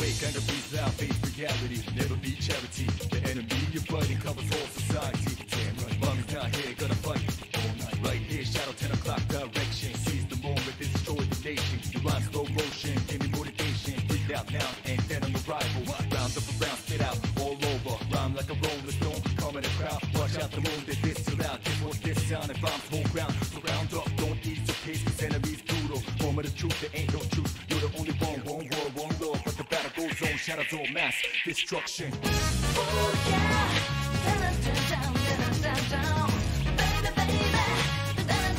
awake, anger breathes out, face reality, never be charity. The enemy you're fighting covers all society. Damn right, mommy's not here, gonna fight all night. Right here, shadow 10 o'clock direction. Seize the moment, destroy the nation. You rhyme slow motion, give me motivation. Breathe out now, and then I'm a rival. Round up around, spit out, all over. Rhyme like a rolling stone, calm in the crowd. Watch out the moon, that this too loud. This was this sound, and bombs whole ground. So round up, don't ease your pace, cause enemies brutal. Moment of truth, there ain't no truth. You're the only one world, one law. But the battle goes on, shadows all mass destruction. Oh yeah, down, down, baby, baby, down,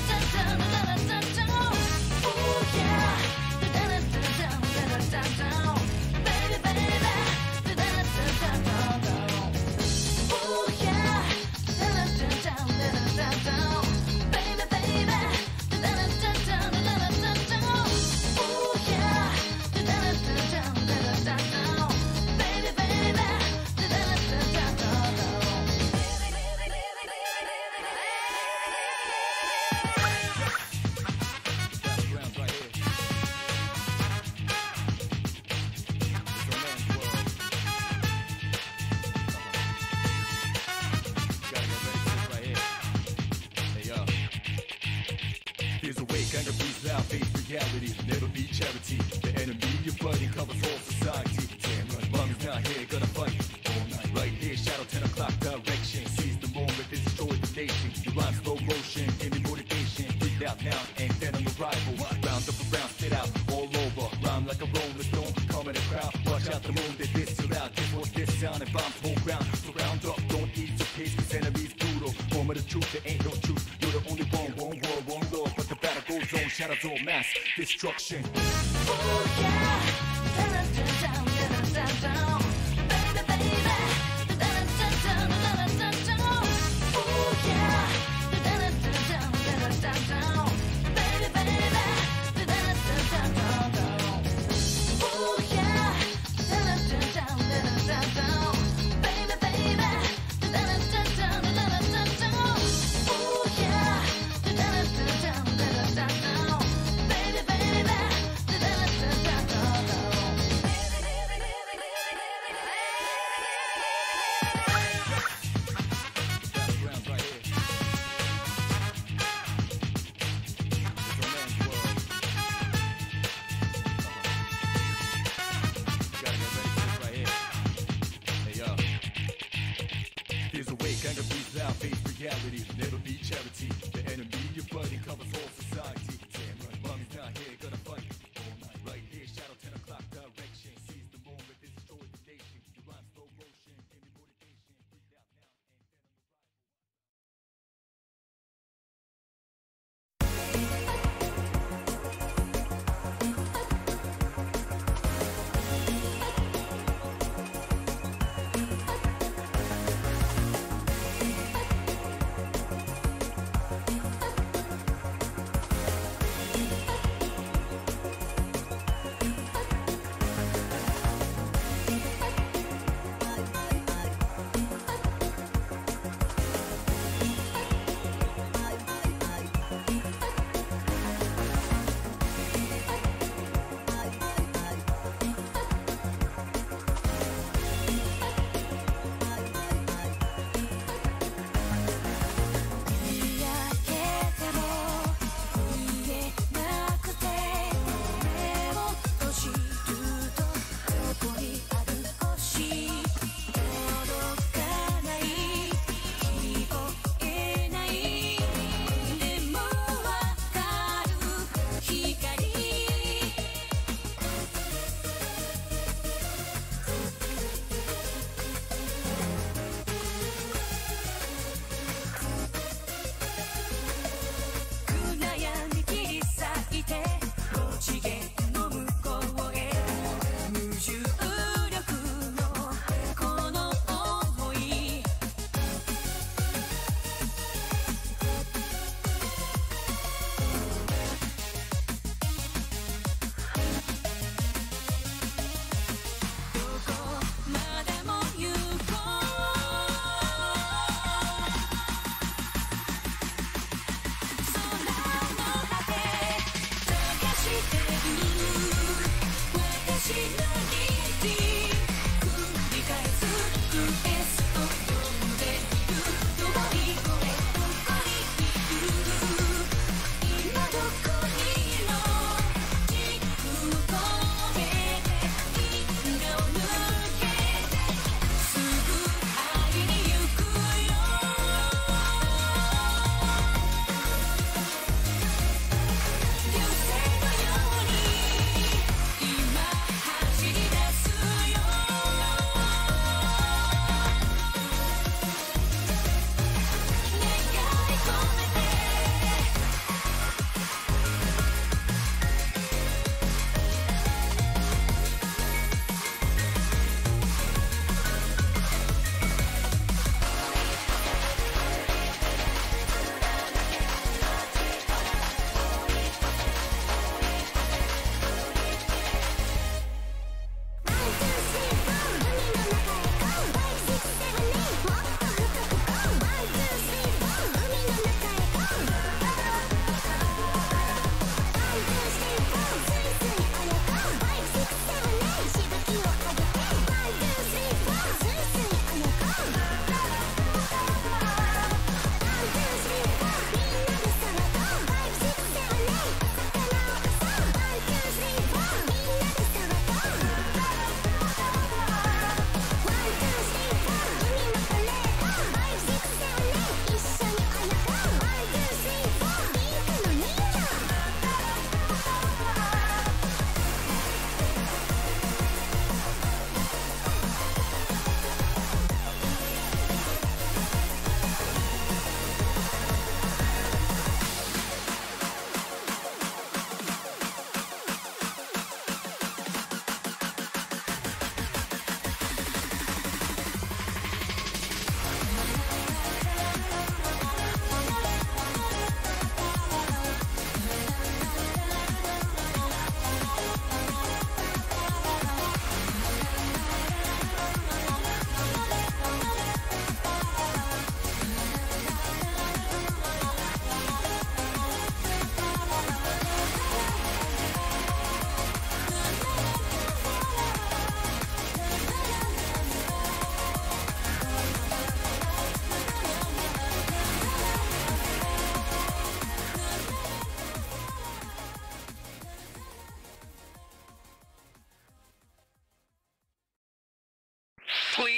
oh yeah, down, baby, baby, oh yeah, down, baby, baby, oh yeah, baby, baby. Battlegrounds right here. It's a man's world. Gotta get ready for this right here. Hey yo. Fears awake, anger breathes out, face reality, never be charity. The enemy you're fighting covers all society. Damn right, mommy's not here, gonna fight all night. Right here, shadow 10 o'clock direction. Seize the moment, destroy the nation. You rhyme slow motion, give me motivation. Breathe out now, and then I'm a rival. Round up around, spit out, all over. Rhyme like a rolling stone, calm in the crowd. Watch out the moon, that this too loud. This was this sound, and bombs whole ground. So round up, don't ease your pace, cause enemies brutal. Moment of truth, there ain't no truth. You're the only one world, one law. But the battle goes on, shadows all mass destruction. Oh yeah, down, baby, baby, oh yeah, down, baby, baby, oh yeah, down, baby, baby, oh yeah, down, baby, baby. Battlegrounds right here. It's a man's world. Gotta get ready for this right here. Hey yo. Fears awake, anger breathes out, face reality, never be charity. The enemy you're fighting covers all society. Damn right, mommy's not here, gonna fight all night. Right here, shadow 10 o'clock direction. Seize the moment, destroy the nation. You rhyme slow motion, give me motivation. Breathe out now, and then I'm a rival.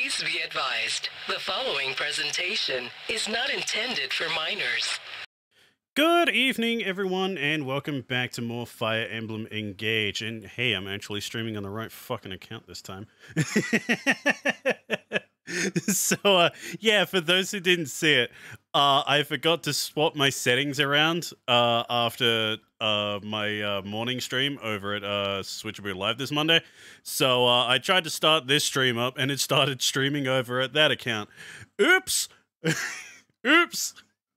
Please be advised, the following presentation is not intended for minors. Good evening, everyone, and welcome back to more Fire Emblem Engage. And hey, I'm actually streaming on the right fucking account this time. So, yeah, for those who didn't see it, I forgot to swap my settings around after my morning stream over at Switcheroo Live this Monday. So I tried to start this stream up, and it started streaming over at that account. Oops! Oops!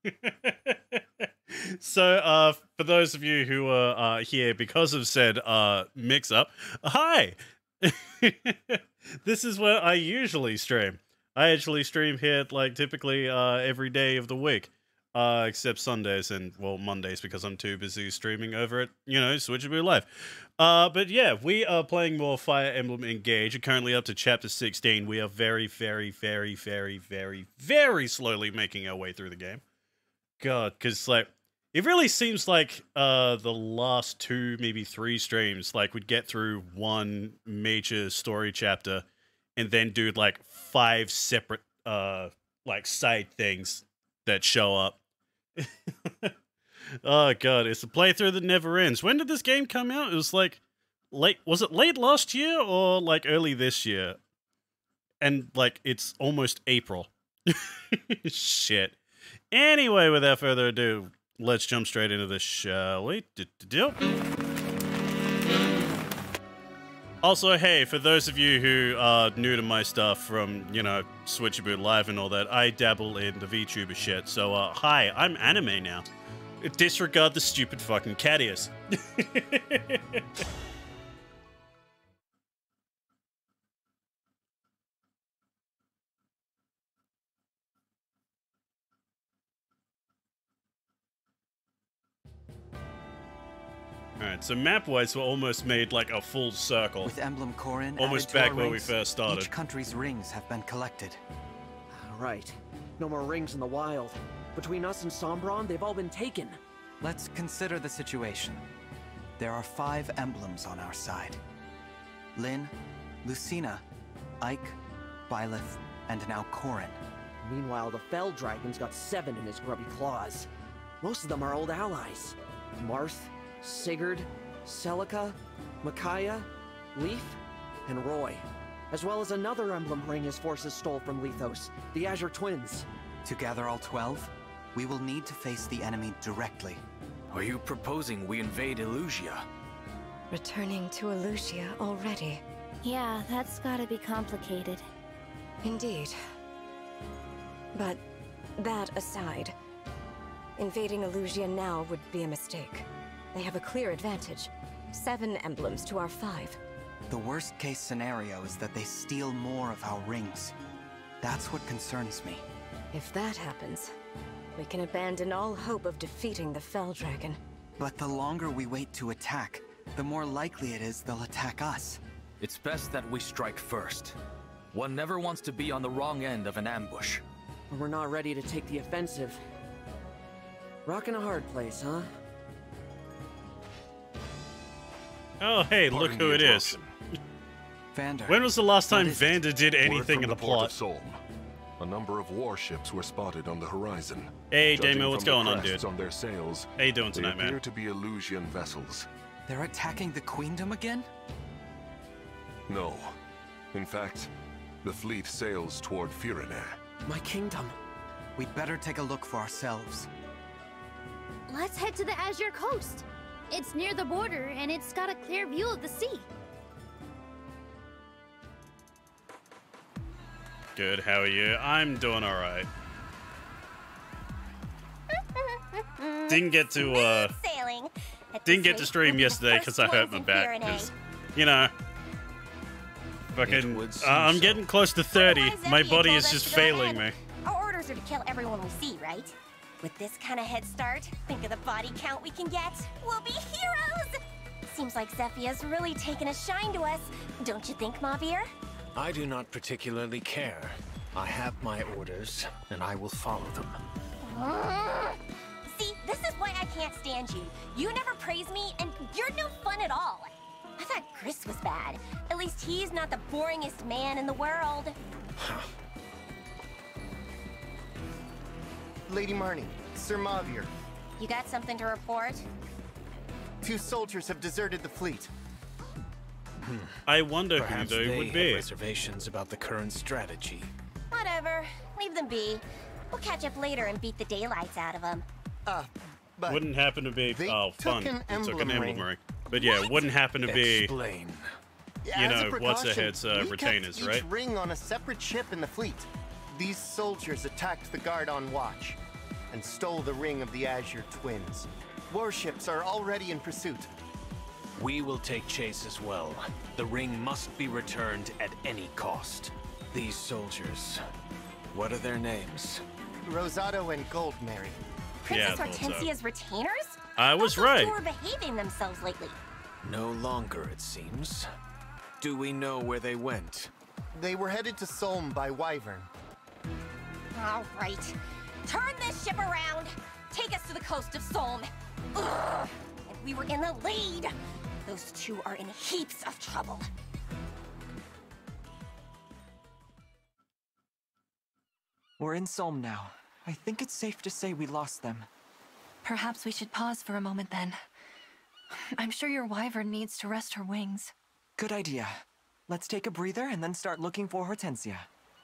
So, for those of you who are here because of said mix-up, hi! This is where I usually stream. I actually stream here, like, typically every day of the week, except Sundays and, well, Mondays, because I'm too busy streaming over at, you know, Switcheroo Live. But yeah, we are playing more Fire Emblem Engage. We're currently up to Chapter 16. We are very, very, very, very, very, very slowly making our way through the game. God, because, like, it really seems like the last 2, maybe 3 streams, like, we'd get through one major story chapter and then do, like, 5 separate, like, side things that show up. Oh, God, it's a playthrough that never ends. When did this game come out? It was, like, late... Was it late last year or, like, early this year? And, like, it's almost April. Shit. Anyway, without further ado, let's jump straight into this, shall we? Also, hey, for those of you who are new to my stuff from, you know, Switcheroo Live and all that, I dabble in the VTuber shit. So, hi, I'm anime now. Disregard the stupid fucking cat ears. Alright, so map-wise, we're almost made like a full circle. With Emblem Corrin Almost added to back our where we ranks, first started. Each country's rings have been collected. Right. No more rings in the wild. Between us and Sombron, they've all been taken. Let's consider the situation. There are 5 emblems on our side. Lyn, Lucina, Ike, Byleth, and now Corrin. Meanwhile, the Fell Dragon's got 7 in his grubby claws. Most of them are old allies. Marth, Sigurd, Celica, Micaiah, Leif, and Roy. As well as another emblem ring his forces stole from Lethos, the Azure Twins. To gather all 12, we will need to face the enemy directly. Are you proposing we invade Elusia? Returning to Elusia already. Yeah, that's gotta be complicated. Indeed. But that aside, invading Elusia now would be a mistake. They have a clear advantage. 7 emblems to our 5. The worst case scenario is that they steal more of our rings. That's what concerns me. If that happens, we can abandon all hope of defeating the Fell Dragon. But the longer we wait to attack, the more likely it is they'll attack us. It's best that we strike first. One never wants to be on the wrong end of an ambush. We're not ready to take the offensive. Rockin' a hard place, huh? Oh, hey, look who it is. Vander. When was the last time What is it? Vander did anything in the Port plot? of Solm. A number of warships were spotted on the horizon. Hey, Judging Damo, what's from going the on, crests dude? on their sails, How you doing they tonight, appear man? to be Elusian vessels. They're attacking the Queendom again? No. In fact, the fleet sails toward Firinair. My kingdom. We'd better take a look for ourselves. Let's head to the Azure Coast. It's near the border, and it's got a clear view of the sea. Good, how are you? I'm doing alright. Didn't get to, Sailing. didn't get to stream yesterday because I hurt my back. 'Cause, you know, fucking, I'm getting close to 30. My body is just failing me. Our orders are to kill everyone we see, right? With this kind of head start, think of the body count we can get. We'll be heroes! Seems like Zephia's really taken a shine to us. Don't you think, Mavir? I do not particularly care. I have my orders, and I will follow them. See, this is why I can't stand you. You never praise me, and you're no fun at all. I thought Chris was bad. At least he's not the boringest man in the world. Lady Marnie, Sir Mavier. You got something to report? 2 soldiers have deserted the fleet. I wonder Perhaps who they they would have be. reservations about the current strategy. Whatever. Leave them be. We'll catch up later and beat the daylights out of them. But Wouldn't happen to be. they Oh, took fun. an They took an emblem emblem ring. ring. But yeah, it wouldn't happen to be. Explain. You As a know, what's precaution, ahead's we retainers, kept right? each ring on a separate ship in the fleet. These soldiers attacked the guard on watch and stole the ring of the Azure Twins. Warships are already in pursuit. We will take chase as well. The ring must be returned at any cost. These soldiers, what are their names? Rosado and Goldmary. Princess I thought so. Hortensia's retainers? I was Those right. two are behaving themselves lately. No longer, it seems. Do we know where they went? They were headed to Solm by Wyvern. All right. Turn this ship around. Take us to the coast of Solm. Ugh. If we were in the lead, those two are in heaps of trouble. We're in Solm now. I think it's safe to say we lost them. Perhaps we should pause for a moment then. I'm sure your wyvern needs to rest her wings. Good idea. Let's take a breather and then start looking for Hortensia.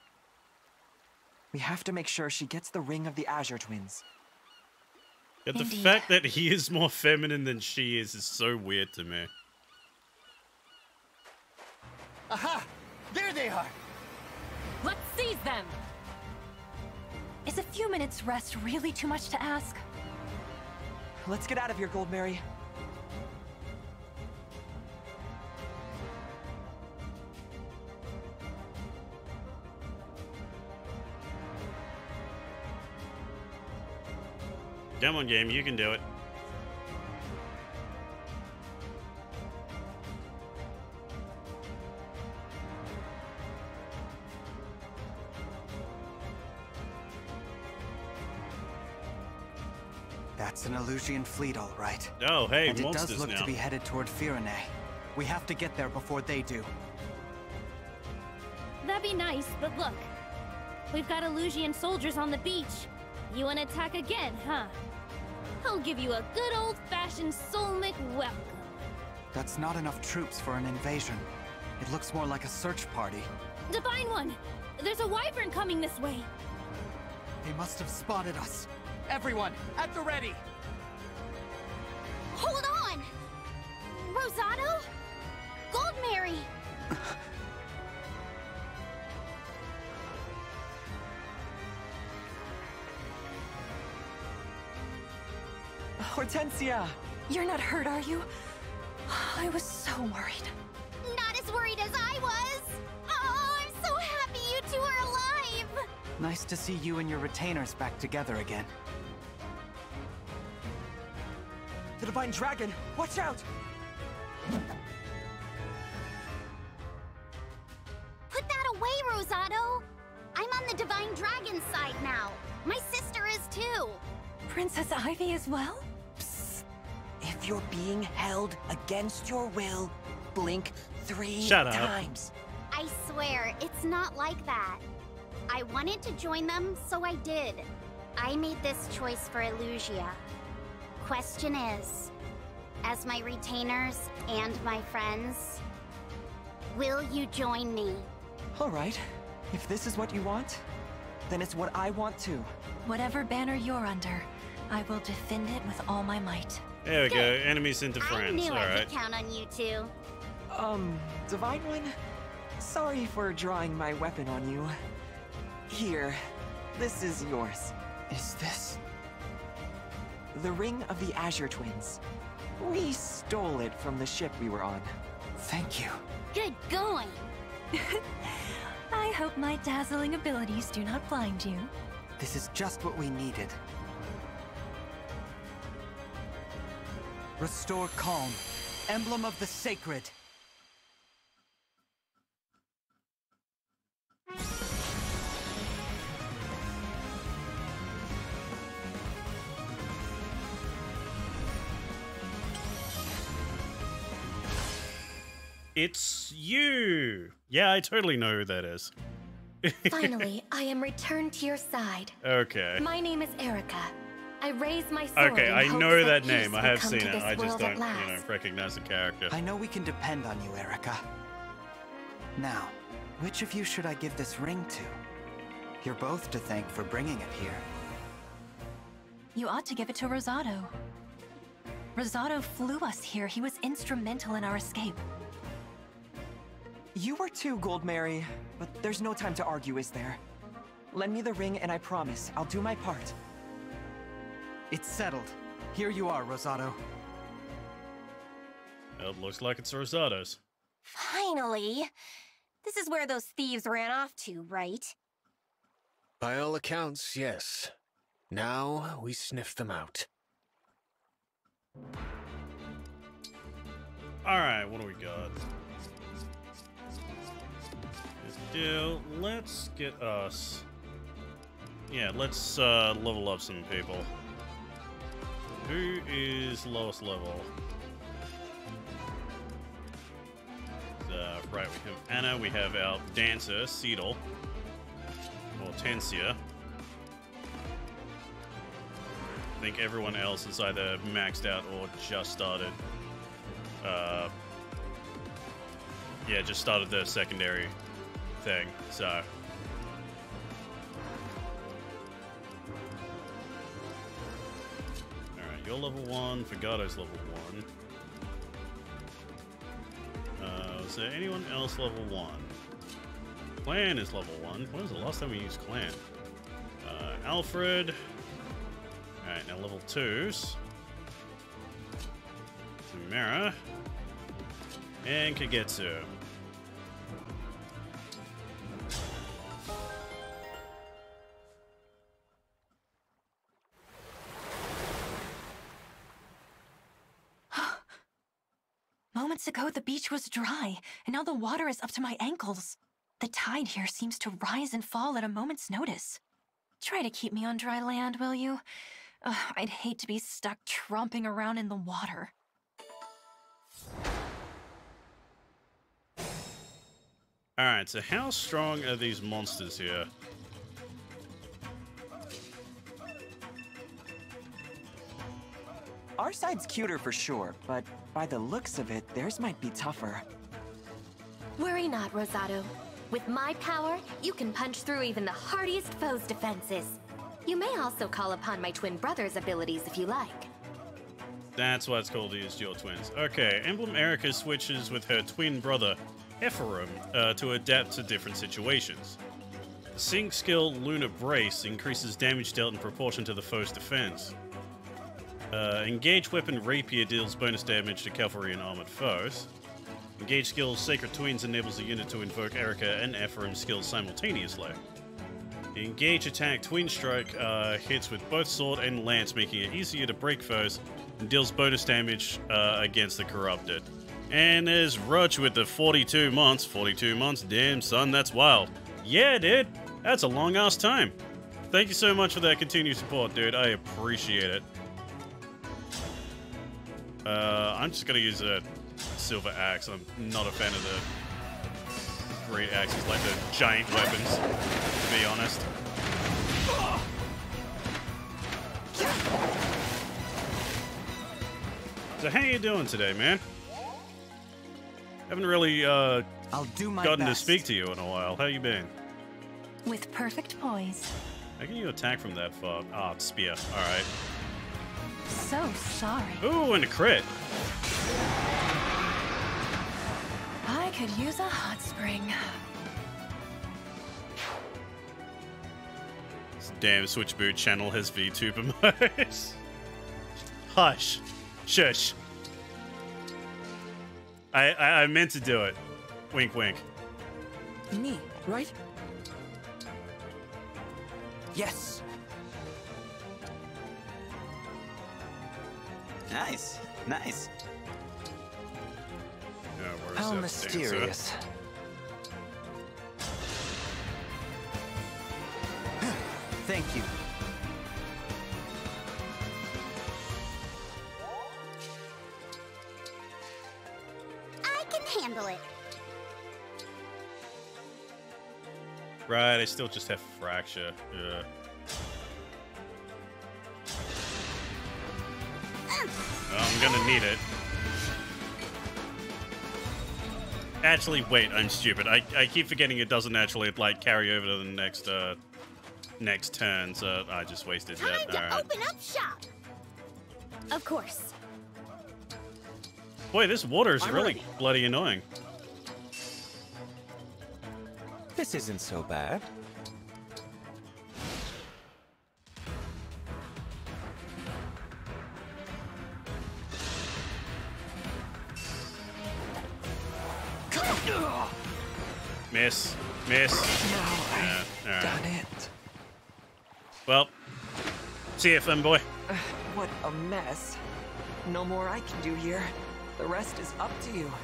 We have to make sure she gets the ring of the Azure Twins. Yeah, the Indeed. fact that he is more feminine than she is so weird to me. Aha! There they are! Let's seize them! Is a few minutes rest really too much to ask? Let's get out of here, Goldmary. Come on, game, you can do it. That's an Elusian fleet, all right. Oh, hey, and it monsters does look now. to be headed toward Firene. We have to get there before they do. That'd be nice, but look. We've got Elusian soldiers on the beach. You wanna attack again, huh? I'll give you a good old-fashioned Solmic welcome. That's not enough troops for an invasion. It looks more like a search party. Divine One! There's a wyvern coming this way! They must have spotted us. Everyone, at the ready! Hold on! Rosado? Goldmary! Hortensia! You're not hurt, are you? I was so worried. Not as worried as I was! Oh, I'm so happy you two are alive! Nice to see you and your retainers back together again. The Divine Dragon! Watch out! Put that away, Rosado! I'm on the Divine Dragon side now. My sister is too. Princess Ivy as well? If you're being held against your will, blink 3 Shut up. times. I swear, it's not like that. I wanted to join them, so I did. I made this choice for Elusia. Question is, as my retainers and my friends, will you join me? All right. If this is what you want, then it's what I want too. Whatever banner you're under, I will defend it with all my might. There we go. Enemies into I friends. knew I Alright. could count on you two. Divine One? Sorry for drawing my weapon on you. Here, this is yours. Is this? The Ring of the Azure Twins. We stole it from the ship we were on. Thank you. Good going. I hope my dazzling abilities do not blind you. This is just what we needed. Restore calm. Emblem of the sacred. It's you. Yeah, I totally know who that is. Finally, I am returned to your side. Okay. My name is Erica. I raise my sword. Okay, in I hopes know that peace name. I will have come seen to it. this I just world don't, at last. recognize the character. I know we can depend on you, Erica. Now, which of you should I give this ring to? You're both to thank for bringing it here. You ought to give it to Rosado. Rosado flew us here. He was instrumental in our escape. You were too, Goldmary, but there's no time to argue, is there? Lend me the ring and I promise I'll do my part. It's settled. Here you are, Rosado. It looks like it's Rosado's. Finally! This is where those thieves ran off to, right? By all accounts, yes. Now we sniff them out. Alright, what do we got? Let's get us... Yeah, let's level up some people. Who is lowest level? Right, we have Anna, we have our dancer, Seedle. Or Tensia. I think everyone else is either maxed out or just started. Yeah, just started the secondary thing, so. Alright, you're level 1, Fagado's level 1. Is there anyone else level 1? Clan is level 1. When was the last time we used Clan? Alfred. Alright, now level 2s. Samara. And Kagetsu. Moments ago, the beach was dry, and now the water is up to my ankles. The tide here seems to rise and fall at a moment's notice. Try to keep me on dry land, will you? I'd hate to be stuck tromping around in the water. Alright, so how strong are these monsters here? Our side's cuter for sure, but by the looks of it, theirs might be tougher. Worry not, Rosado. With my power, you can punch through even the hardiest foe's defenses. You may also call upon my twin brother's abilities if you like. That's why it's called these dual twins. Okay, Emblem Erica switches with her twin brother, Ephraim, to adapt to different situations. The sync skill Lunar Brace increases damage dealt in proportion to the foe's defense. Engage weapon Rapier deals bonus damage to cavalry and armored foes. Engage skill Sacred Twins enables the unit to invoke Erica and Ephraim's skills simultaneously. The Engage attack Twin Strike hits with both sword and lance, making it easier to break foes, and deals bonus damage against the corrupted. And there's Rutch with the 42 months. 42 months, damn son, that's wild. Yeah, dude, that's a long ass time. Thank you so much for that continued support, dude. I appreciate it. I'm just gonna use a silver axe. I'm not a fan of the great axes, like the giant weapons, to be honest. So how you doing today, man? Haven't really I'll do my gotten best. to speak to you in a while. How you been? With perfect poise. How can you attack from that far? Ah, spear. Alright. So sorry. Ooh, and a crit. I could use a hot spring. This damn Switch Boot channel has VTuber modes. Hush. Shush. I meant to do it. Wink, wink. Me, right? Yes. Nice, nice. How mysterious. Thank you. I can handle it. Right, I still just have fracture. Yeah. Well, I'm gonna need it. Actually, wait, I'm stupid. I keep forgetting it doesn't actually, like, carry over to the next, next turn, so I just wasted that. Time to open up shop. Of course. Boy, this water is I'm really ready. bloody annoying. This isn't so bad. Miss. Miss. Yeah, alright. Done it. Well, see ya, fanboy. What a mess. No more I can do here. The rest is up to you.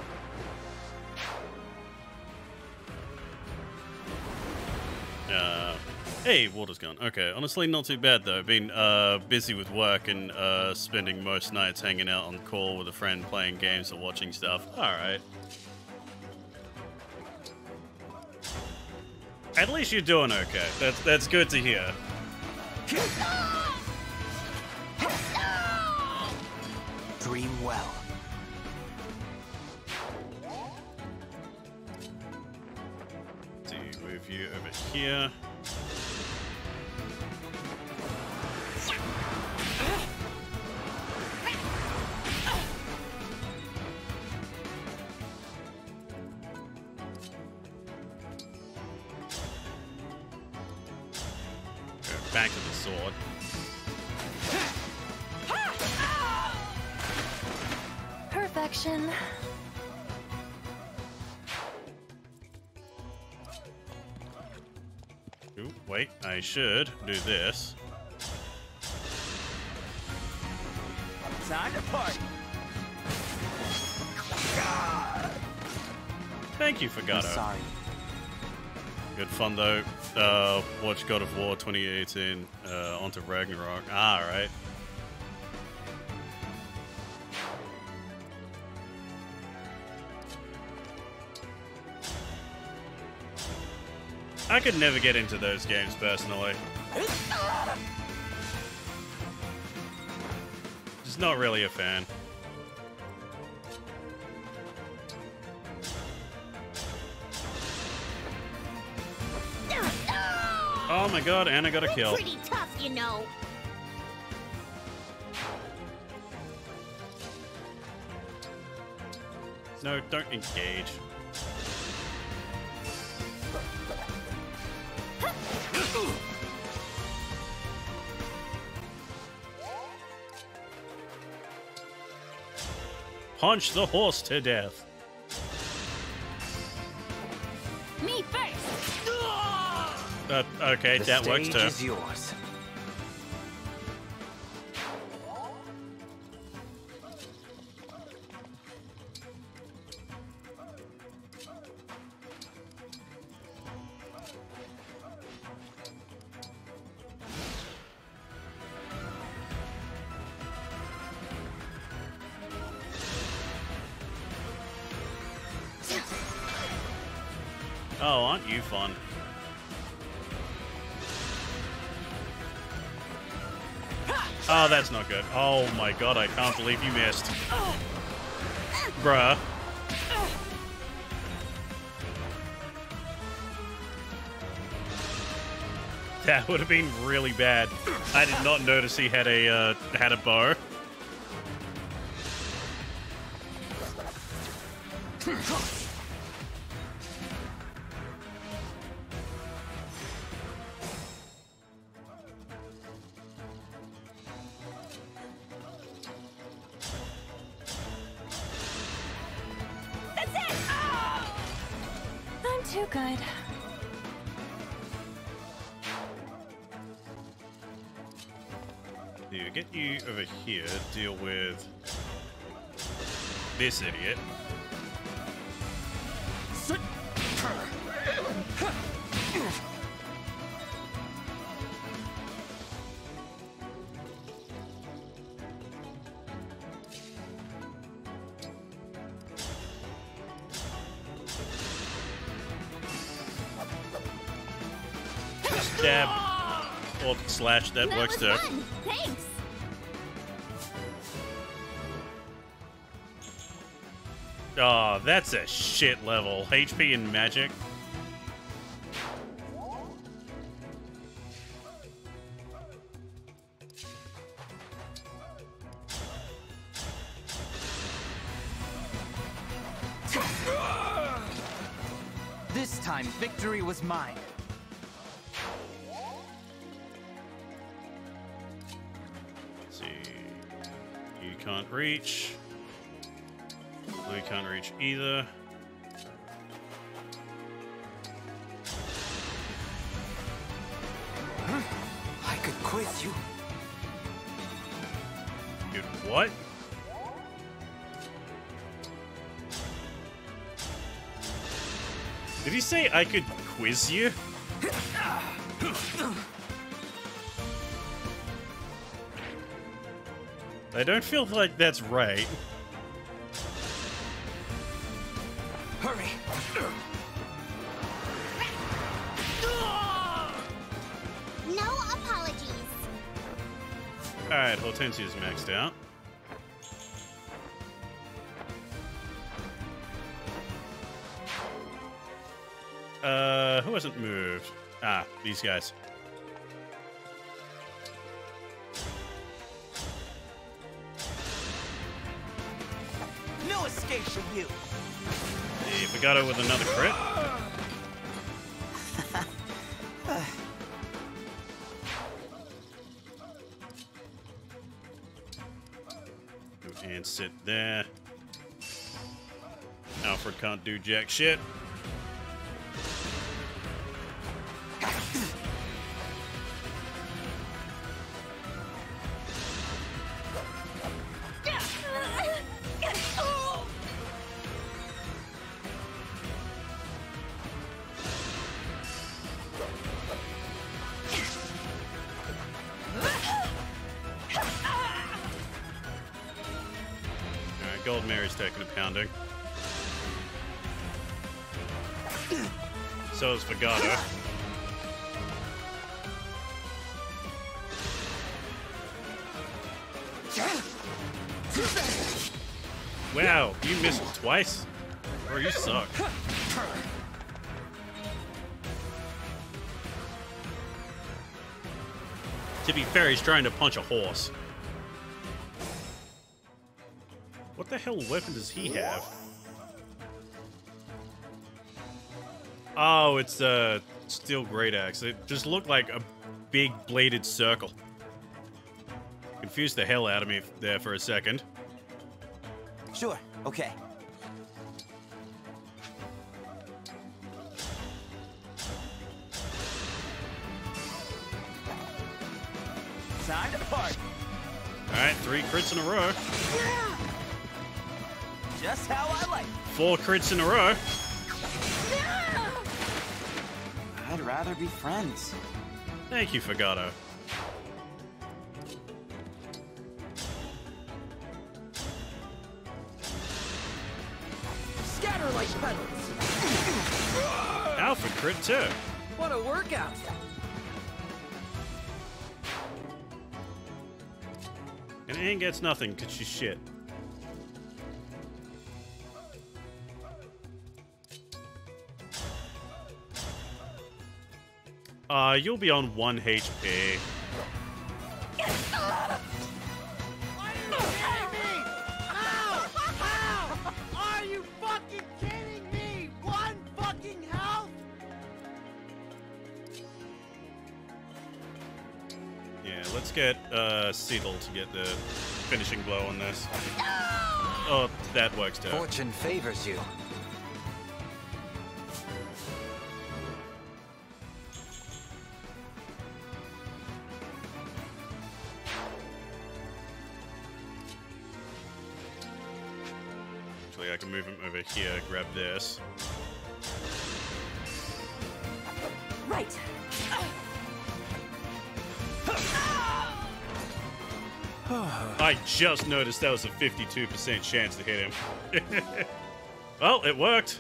Hey, water's gone. Okay, honestly, not too bad though. Been busy with work and spending most nights hanging out on call with a friend, playing games or watching stuff. All right. At least you're doing okay. That's good to hear. Dream well. See, move you over here. Go back to the sword. Perfection. Ooh, wait, I should do this. Time to party. Thank you, Fagato. Sorry. Good fun though. Watch God of War 2018 onto Ragnarok. Ah, right. I could never get into those games personally. Just not really a fan. Oh my god, and I got a kill. Pretty tough, you know. No, don't engage. Punch the horse to death. Me first. Okay, The that works stage too. is yours. Oh, aren't you fun? Oh, that's not good. Oh my god, I can't believe you missed. Bruh. That would have been really bad. I did not notice he had a bow. I'm too good. You get you over here, deal with this idiot. Dab. Or slash, that works too. Fun. Thanks. Oh, that's a shit level. HP and magic. This time, victory was mine. Let's see. You can't reach. I can't reach either. I could quiz you. Dude, what? Did he say I could quiz you? I don't feel like that's right. Hurry! No apologies. Alright, Hortensia's maxed out. Who hasn't moved? Ah, these guys. No escape from you! Hey, Figado with another crit. And sit there. Alfred can't do jack shit. Gold Mary's taking a pounding. So is Figado. Wow, you missed twice? Bro, you suck. To be fair, he's trying to punch a horse. What the hell weapon does he have? Oh, it's a steel great axe. It just looked like a big bladed circle. Confused the hell out of me there for a second. Sure, okay. Time to party. Alright, 3 crits in a row. Just how I like. 4 crits in a row. I'd rather be friends. Thank you, Figado. Scatter like petals. Alpha crit too. What a workout. And Anne gets nothing because she's shit. You'll be on 1 HP. Are you fucking kidding me? 1 fucking health? Yeah, let's get Seedle to get the finishing blow on this. Oh, that works too. Fortune favors you. I can move him over here, grab this. Right. I just noticed that was a 52% chance to hit him. Well, it worked.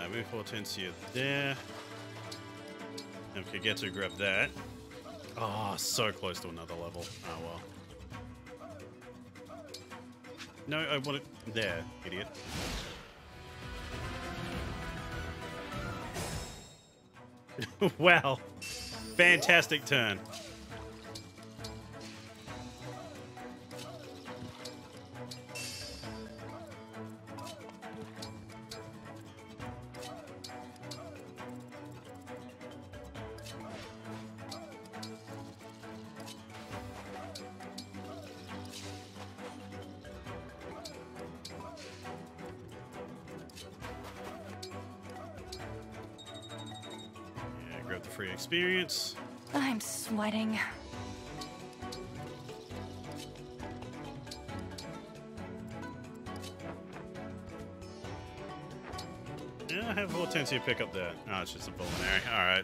Alright, move Hortensia there. And Kagetsu grab that. Oh, so close to another level. Oh well. No, I want it there, idiot. Wow. Fantastic turn. Grab the free experience. I'm sweating. Yeah, have Hortensia pick up that. Oh, it's just a Vulnerary. Alright.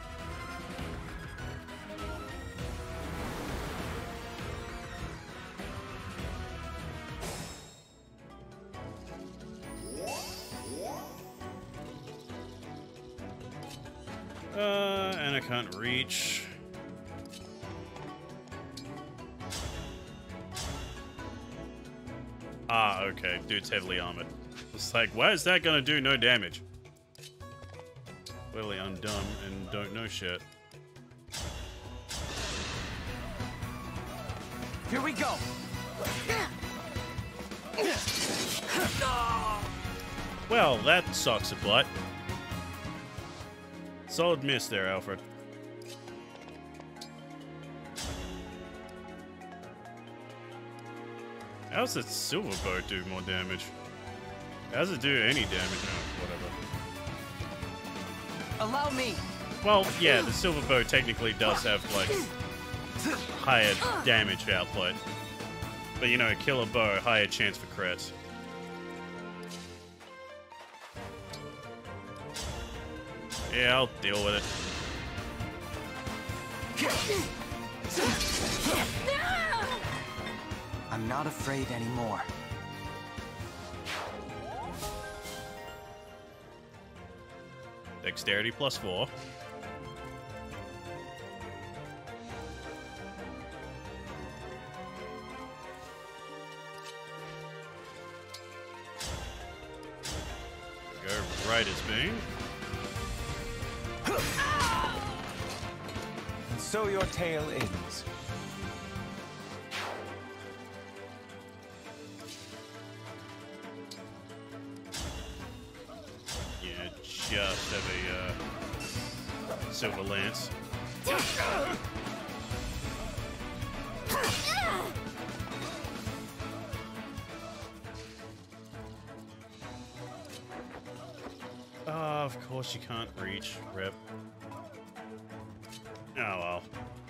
And I can't reach. Ah, okay. Dude's heavily armored. It's like, why is that gonna do no damage? Clearly I'm dumb and don't know shit. Here we go. Well, that sucks a butt. Solid miss there, Alfred. How does the silver bow do more damage? How does it do any damage? No, whatever. Allow me. Well, yeah, the silver bow technically does have, like, higher damage output. But, you know, killer bow, higher chance for crits. Yeah, I'll deal with it. I'm not afraid anymore. Dexterity +4. Go right as beam. And so your tale ends. Yeah, just have a silver lance. Of course you can't reach, rip. Oh well.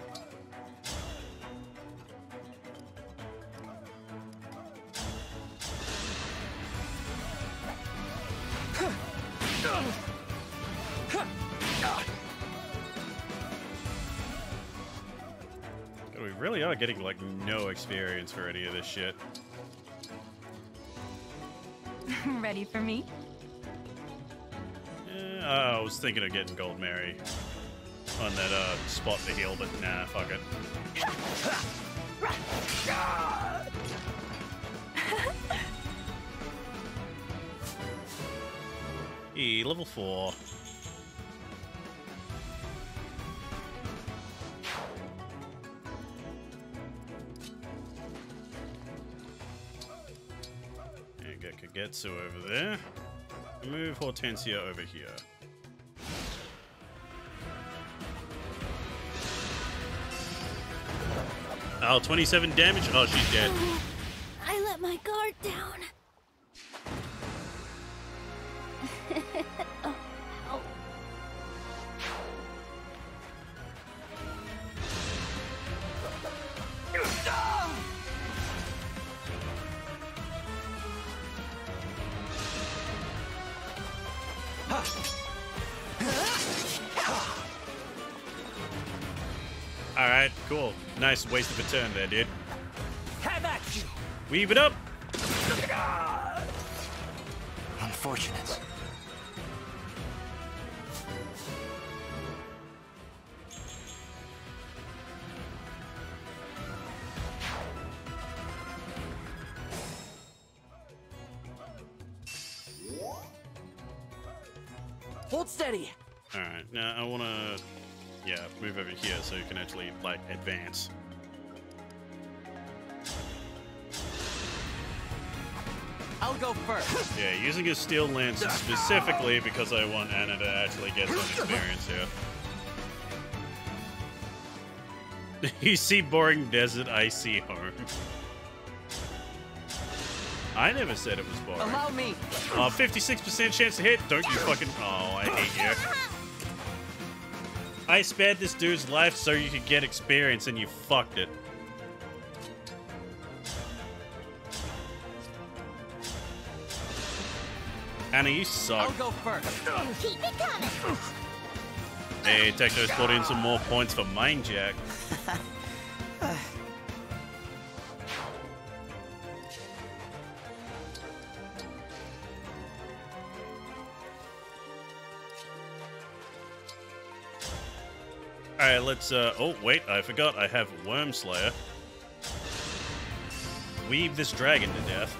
We really are getting like no experience for any of this shit. Ready for me? I was thinking of getting Gold Mary on that spot to heal, but nah, fuck it. Level 4. And get Kagetsu over there. Move Hortensia over here. Oh, 27 damage? Oh, she's dead. I let my guard down. Oh, ow. Alright, cool. Nice waste of a turn there, dude. Have at you. Weave it up! Unfortunate. Hold steady. Alright, now I wanna, yeah, move over here so you can actually, like, advance. I'll go first. Yeah, using a steel lance specifically because I want Anna to actually get some experience here. You see boring desert, I see home. I never said it was boring. Allow me. 56% chance to hit. Don't you fucking... Oh, I hate you. I spared this dude's life so you could get experience and you fucked it. Anna, you suck. I'll go first. Keep it coming. Hey, Techno's put in some more points for Mind Jack. Alright, let's, oh, wait, I forgot I have Worm Slayer. Weave this dragon to death.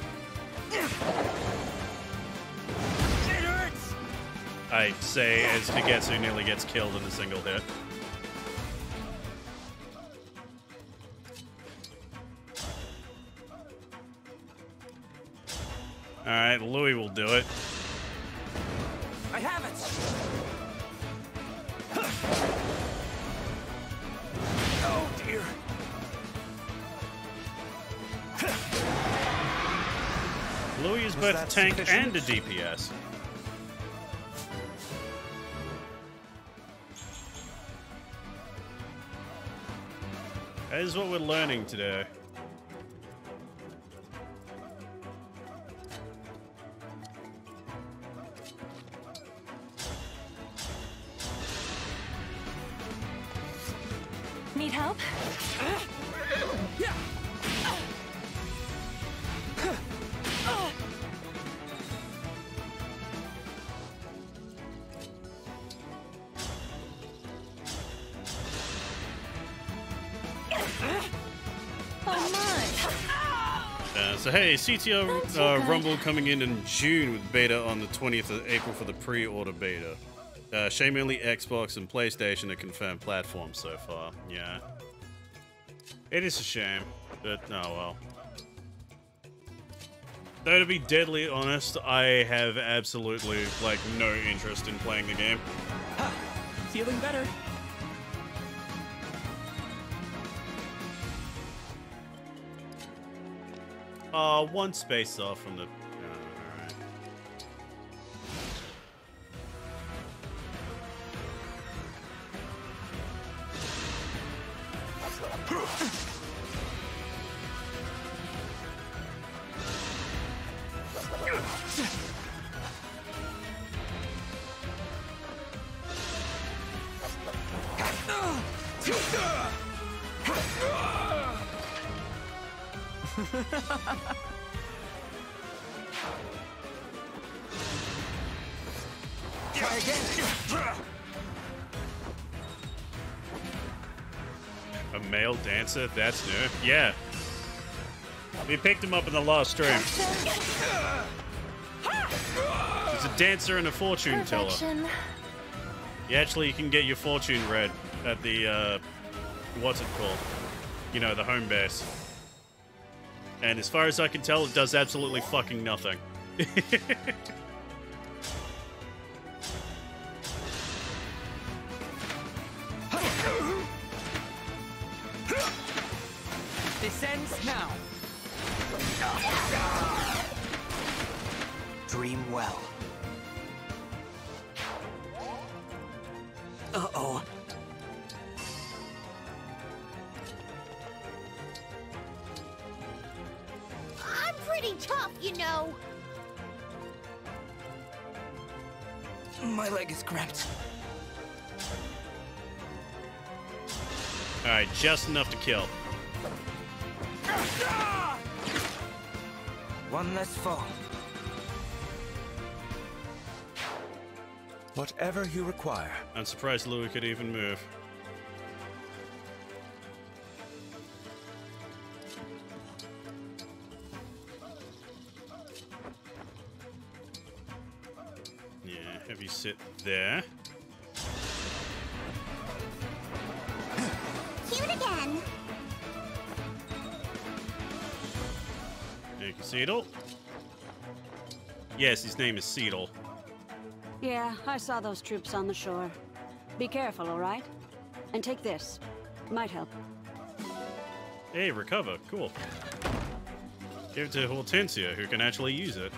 It hurts! I say as Higetsu nearly gets killed in a single hit. Alright, Louis will do it. I have it. Oh dear. Louis is both a tank and a DPS. That is what we're learning today. Need help? So hey, CTO Rumble coming in June with beta on the 20th of April for the pre-order beta. Shame only Xbox and PlayStation are confirmed platforms so far. Yeah. It is a shame, but oh well. Though to be deadly honest, I have absolutely, like, no interest in playing the game. Feeling better. One space off from the... alright. Try again. A male dancer? That's new. Yeah. We picked him up in the last stream. He's a dancer and a fortune teller. Yeah, actually, you can get your fortune read at the, what's it called? You know, the home base. And as far as I can tell, it does absolutely fucking nothing. Descends now. Dream well. Uh-oh. I'm pretty tough, you know. My leg is cramped. Alright, just enough to kill. One less foe. Whatever you require. I'm surprised Louis could even move. Yeah, Have you sit there. Cute again. Thank you, Seedle. Yes, his name is Seedle. Yeah, I saw those troops on the shore. Be careful, all right? And take this. Might help. Hey, recover. Cool. Give it to Hortensia, who can actually use it.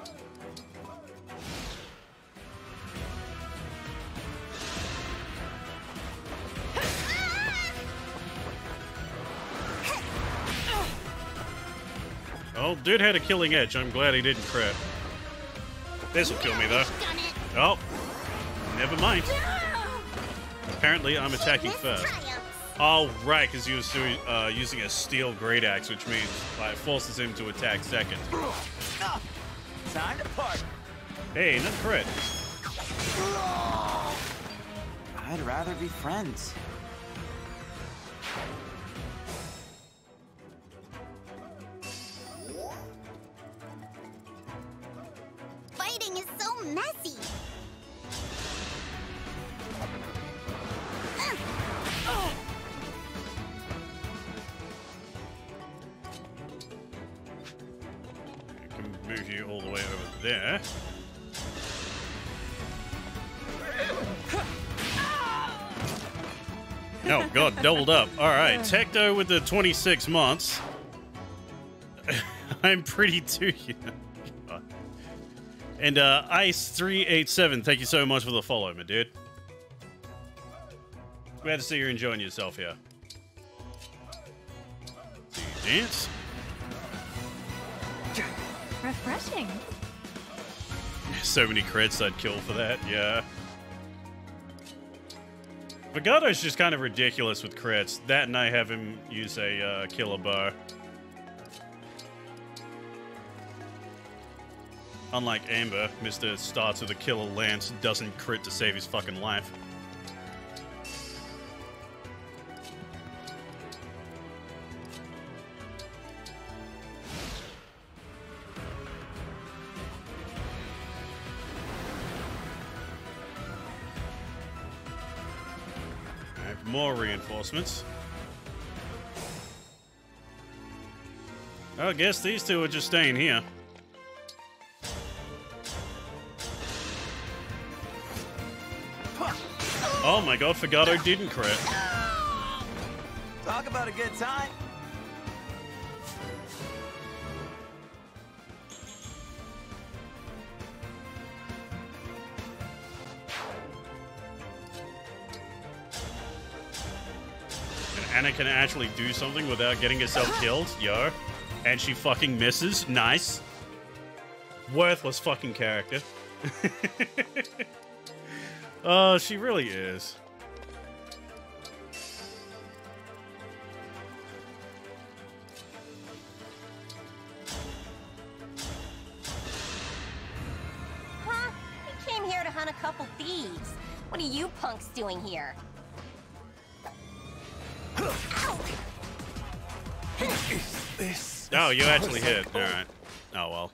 Oh, dude had a killing edge. I'm glad he didn't crit. This will kill me, though. Oh, never mind. Apparently, I'm attacking first. Oh, right, because he was doing, using a steel great axe, which means it forces him to attack second. Time to party. Hey, not crit. I'd rather be friends. Fighting is so messy. I can move you all the way over there. Oh god, doubled up. Alright, Tecto with the 26 months. I'm pretty too young. And Ice387, thank you so much for the follow, my dude. Glad to see you're enjoying yourself here. Do you dance? Refreshing. So many crits I'd kill for that, yeah. Vegato's just kind of ridiculous with crits. That and I have him use a killer bow. Unlike Amber, Mr. starts with a killer lance, doesn't crit to save his fucking life. Alright, more reinforcements. I guess these two are just staying here. Oh my god, Fugato didn't crit. Talk about a good time. And Anna can actually do something without getting herself killed, yo. And she fucking misses. Nice. Worthless fucking character. Oh, she really is. Huh? We came here to hunt a couple thieves. What are you punks doing here? Oh, you actually hit. Alright. Oh well.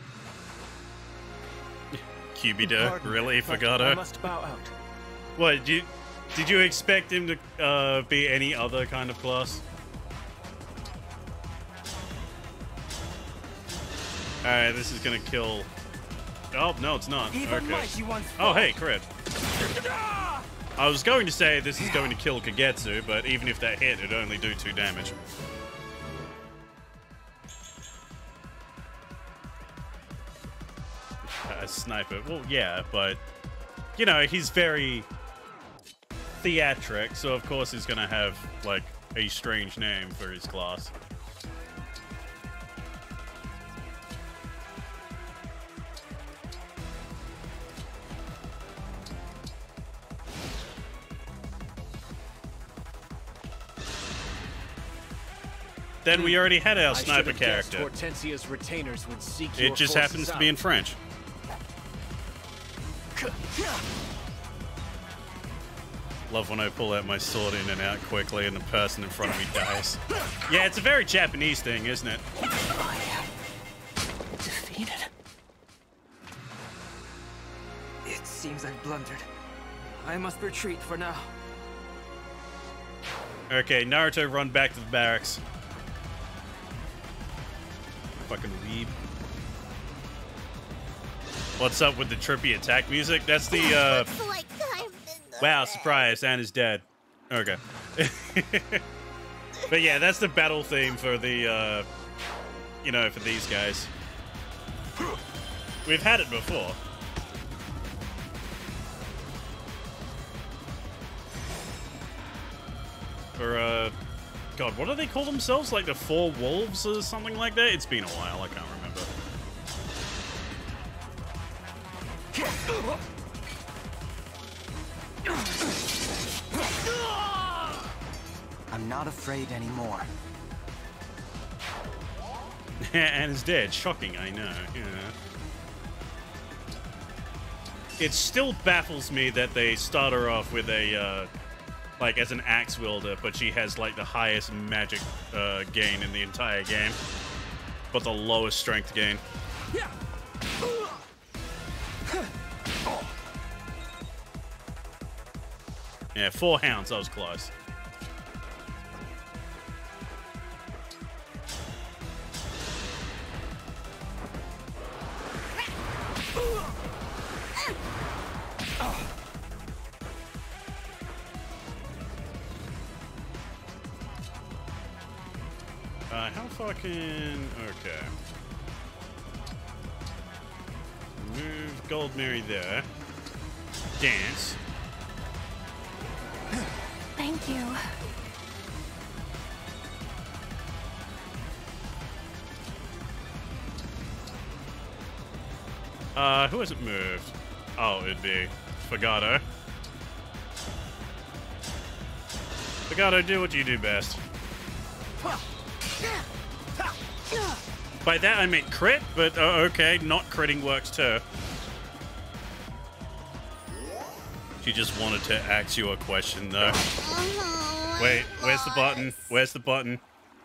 Cubido, really, Fugato? I must bow out. What, did you expect him to be any other kind of class? Alright, this is gonna kill... Oh, no, it's not. Okay. Oh, hey, crit. I was going to say this is going to kill Kagetsu, but even if that hit, it'd only do 2 damage. A sniper. Well, yeah, but, you know, he's very theatric, so of course he's gonna have, like, a strange name for his class. Then we already had our sniper character. Hortensia's retainers would seek It just happens to be in French. Love when I pull out my sword in and out quickly and the person in front of me dies. Yeah, it's a very Japanese thing, isn't it? Defeated. It's seems I've blundered. I must retreat for now. Okay, Naruto, run back to the barracks. Fucking weeb. What's up with the trippy attack music? That's the, wow, surprise, Anna's dead. Okay. But yeah, that's the battle theme for the, you know, for these guys. We've had it before. For, God, what do they call themselves? Like the Four Wolves or something like that? It's been a while, I can't remember. I'm not afraid anymore. And is dead. Shocking, I know. Yeah. It still baffles me that they start her off with a, like, as an axe wielder, but she has, like, the highest magic gain in the entire game, but the lowest strength gain. Yeah, 4 hounds, that was close. How fucking... Okay. Move Gold Mary there. Dance. Thank you. Who hasn't moved? Oh, it'd be Fagato. Fagato, do what you do best. By that I meant crit, but okay, not critting works too. She just wanted to ask you a question though. Wait, where's the button? Where's the button?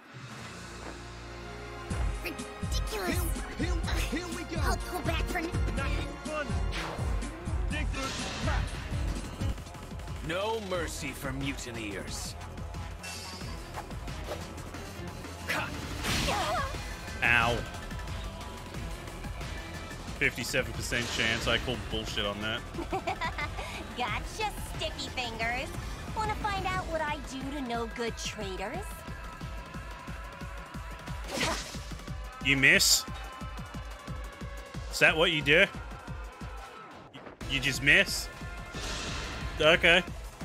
Ridiculous. Here we go. I'll go back for No mercy for mutineers. Ow. 57% chance. I call bullshit on that. Gotcha, sticky fingers. Want to find out what I do to no good traitors? You miss? Is that what you do? You just miss? Okay.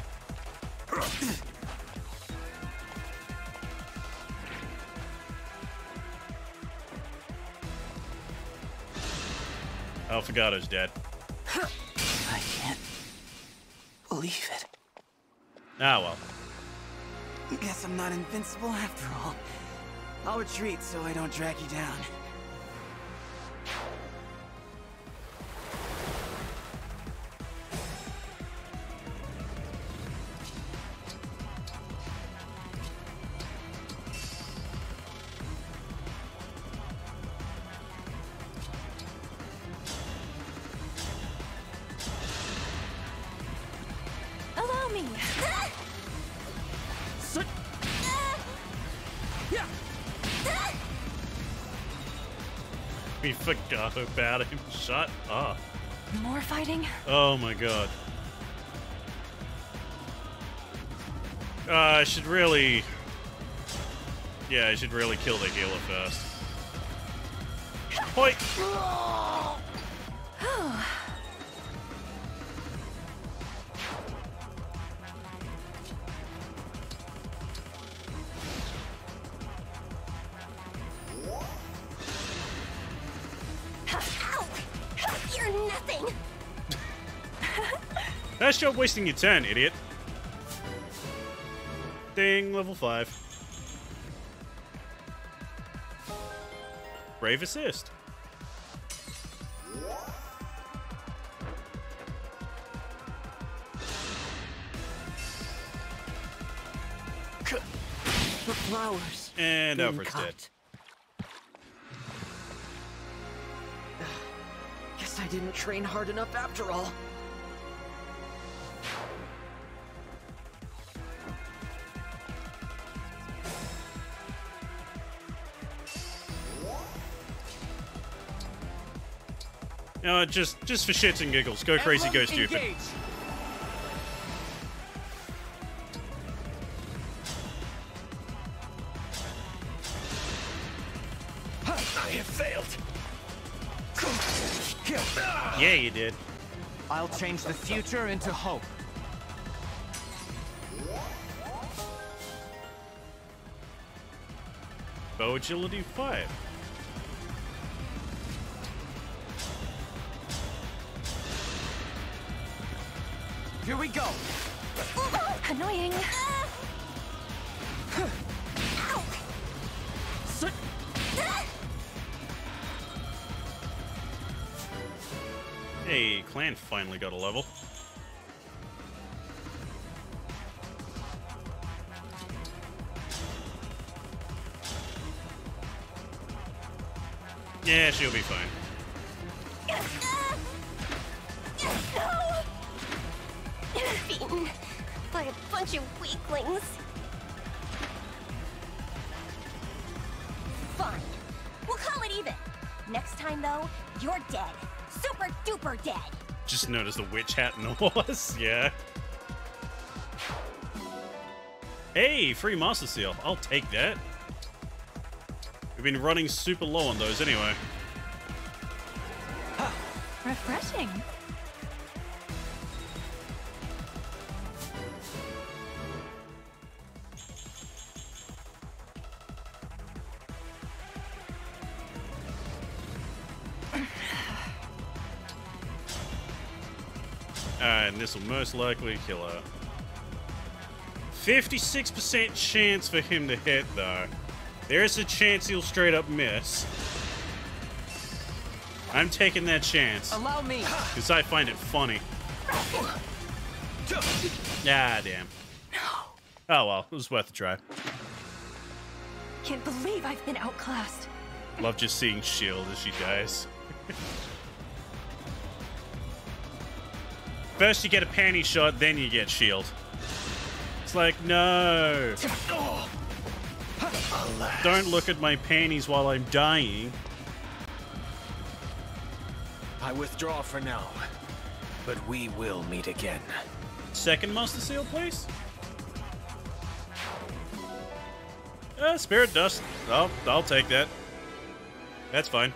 Oh, Fagato's dead. I can't believe it. Ah, well. Guess I'm not invincible after all. I'll retreat so I don't drag you down. Allow me. We forgot about him. Shut up. More fighting? Oh my god. I should really... Yeah, I should really kill the healer first. Hoi! You're nothing. Nice job wasting your turn, idiot. Ding, level 5. Brave assist. The flowers. And being Alfred's dead. cut. Guess I didn't train hard enough after all. Just for shits and giggles. Go crazy, go stupid. Engage. I have failed. Yeah, you did. I'll change the future into hope. Bow agility 5. Here we go. Annoying. Hey, Clan finally got a level. Yeah, she'll be fine. Beaten by a bunch of weaklings. Fine. We'll call it even. Next time, though, you're dead. Super duper dead. Just noticed the witch hat in the horse. Yeah. Hey, free Master Seal. I'll take that. We've been running super low on those anyway. Refreshing. And this will most likely kill her. 56% chance for him to hit, though. There's a chance he'll straight up miss. I'm taking that chance. Allow me. Because I find it funny. Ah, damn. Oh well, it was worth a try. Can't believe I've been outclassed. Love just seeing Shield as she dies. First you get a panty shot, then you get Shield. It's like, no. Don't look at my panties while I'm dying. I withdraw for now, but we will meet again. Second Master Seal, please? Spirit Dust. I'll take that. That's fine.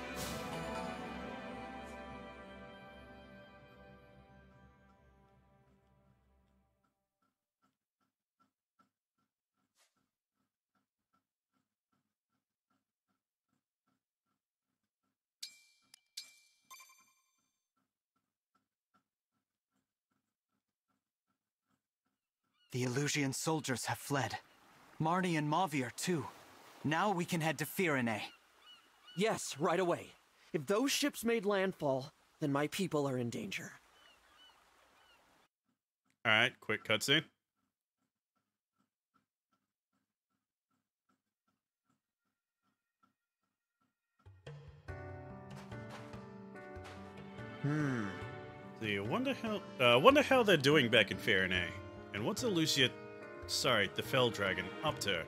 The Elusian soldiers have fled. Marnie and Mavi are too. Now we can head to Firene. Yes, right away. If those ships made landfall, then my people are in danger. Alright, quick cutscene. See, I wonder how they're doing back in Firene. And what's Elusia, sorry, the Fell Dragon, up to?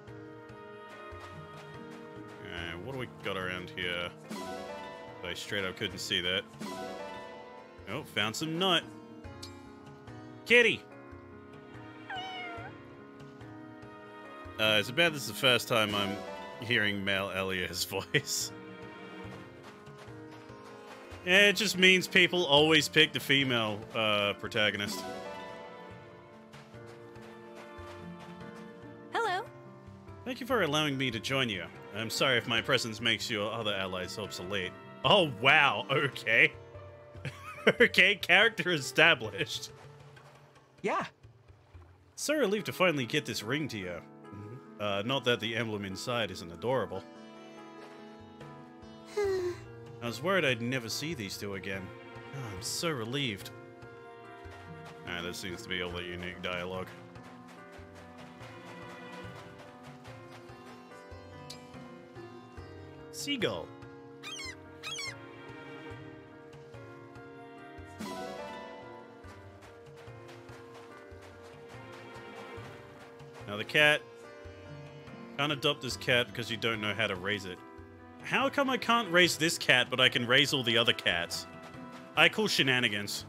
What do we got around here? I straight up couldn't see that. Oh, found some nut. Kitty! It's about this is the first time I'm hearing male Elia's voice. Yeah, it just means people always pick the female protagonist. Hello. Thank you for allowing me to join you. I'm sorry if my presence makes your other allies obsolete. Oh, wow. Okay. Okay, character established. Yeah. So relieved to finally get this ring to you. Not that the emblem inside isn't adorable. I was worried I'd never see these two again. Oh, I'm so relieved. That seems to be all the unique dialogue. Seagull. Now the cat. Can't adopt this cat because you don't know how to raise it. How come I can't raise this cat, but I can raise all the other cats? I call shenanigans.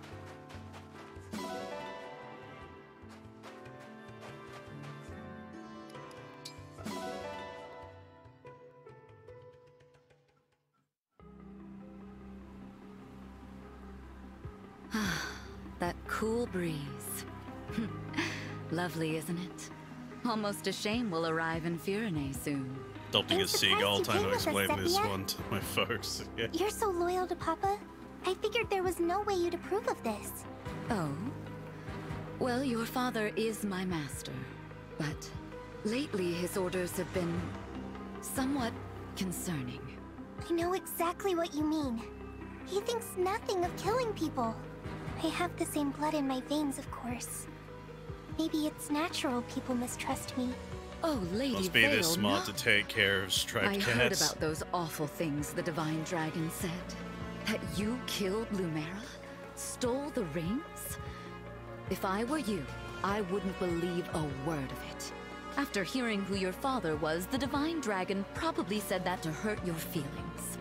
That cool breeze. Lovely, isn't it? Almost a shame we'll arrive in Firene soon. Adopting a seagull, time to explain this one to my folks. Yeah. You're so loyal to Papa. I figured there was no way you'd approve of this. Oh? Well, your father is my master, but lately his orders have been somewhat concerning. I know exactly what you mean. He thinks nothing of killing people. I have the same blood in my veins, of course. Maybe it's natural people mistrust me. Oh, Lady Must be Vale, this smart no. to take care of striped I cats. heard about those awful things the Divine Dragon said. That you killed Lumera? Stole the rings? If I were you, I wouldn't believe a word of it. After hearing who your father was, the Divine Dragon probably said that to hurt your feelings.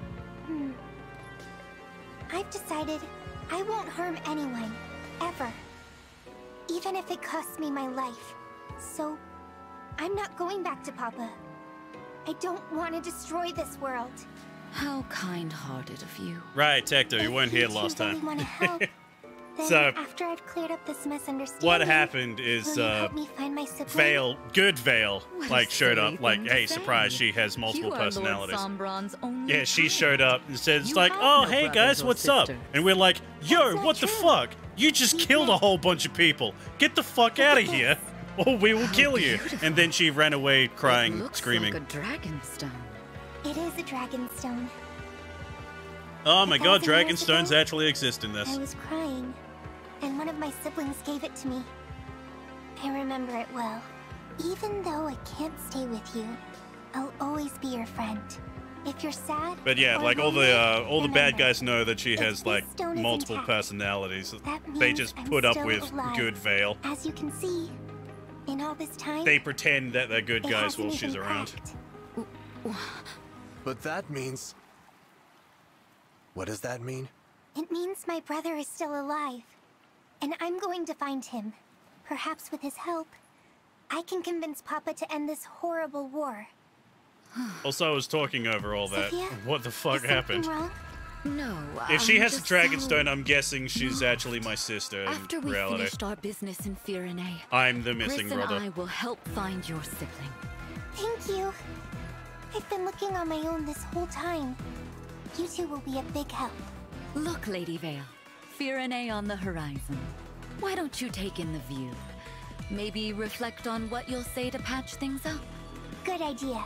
I've decided I won't harm anyone, ever. Even if it costs me my life. So, I'm not going back to Papa. I don't want to destroy this world. How kind-hearted of you. Right, Tecto, you weren't here last Really time. want to help. Then, So, after I've cleared up this misunderstanding, what happened is, will you help me find my sibling? Vale, good Vale, What like a showed silly up, like, thing to hey, say. surprise, she has multiple You are personalities. Lord Sombron's only Yeah, she child. showed up and said, it's You like, have oh, no hey brothers guys, or what's up? sisters. And we're like, yo, That's not what the true. fuck? You just killed a whole bunch of people. Get the fuck out of here, or we will kill you. And then she ran away, crying, Looks screaming. like a dragon stone. It is a dragon stone. Oh my god, 1,000 years Dragonstones ago, actually exist in I this. was crying, and one of my siblings gave it to me. I remember it well. Even though I can't stay with you, I'll always be your friend. If you're sad, But yeah, or like all lonely, the bad remember, guys know that she has this like stone is multiple intact, personalities. that They means just I'm put up still with alive. good Vale. As you can see, in all this time, They pretend that they're good it guys hasn't while she's even around. cracked. But that means... What does that mean? It means my brother is still alive, and I'm going to find him. Perhaps with his help, I can convince Papa to end this horrible war. Also, I was talking over all that. Sophia, What the fuck Is happened? something wrong? No, If she I'm has a just Dragonstone, I'm guessing she's actually my sister After in we reality. finished our business in Firene, I'm the Chris missing and brother. I will help find your sibling. Thank you. I've been looking on my own this whole time. You two will be a big help. Look, Lady Vale, Firene on the horizon. Why don't you take in the view? Maybe reflect on what you'll say to patch things up. Good idea.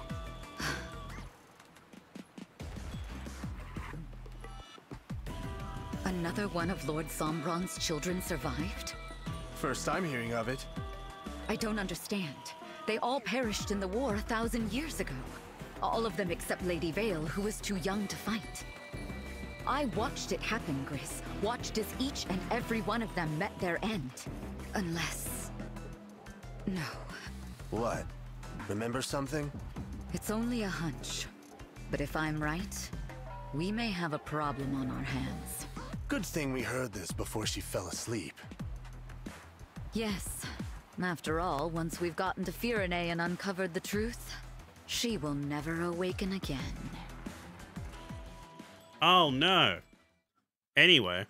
Another one of Lord Sombron's children survived? First I'm hearing of it. I don't understand. They all perished in the war 1,000 years ago. All of them except Lady Vale, who was too young to fight. I watched it happen, Gris. Watched as each and every one of them met their end. Unless... No. What? Remember something? It's only a hunch. But if I'm right, we may have a problem on our hands. Good thing we heard this before she fell asleep. Yes. After all, once we've gotten to Firene and uncovered the truth, she will never awaken again. Oh no. Anyway.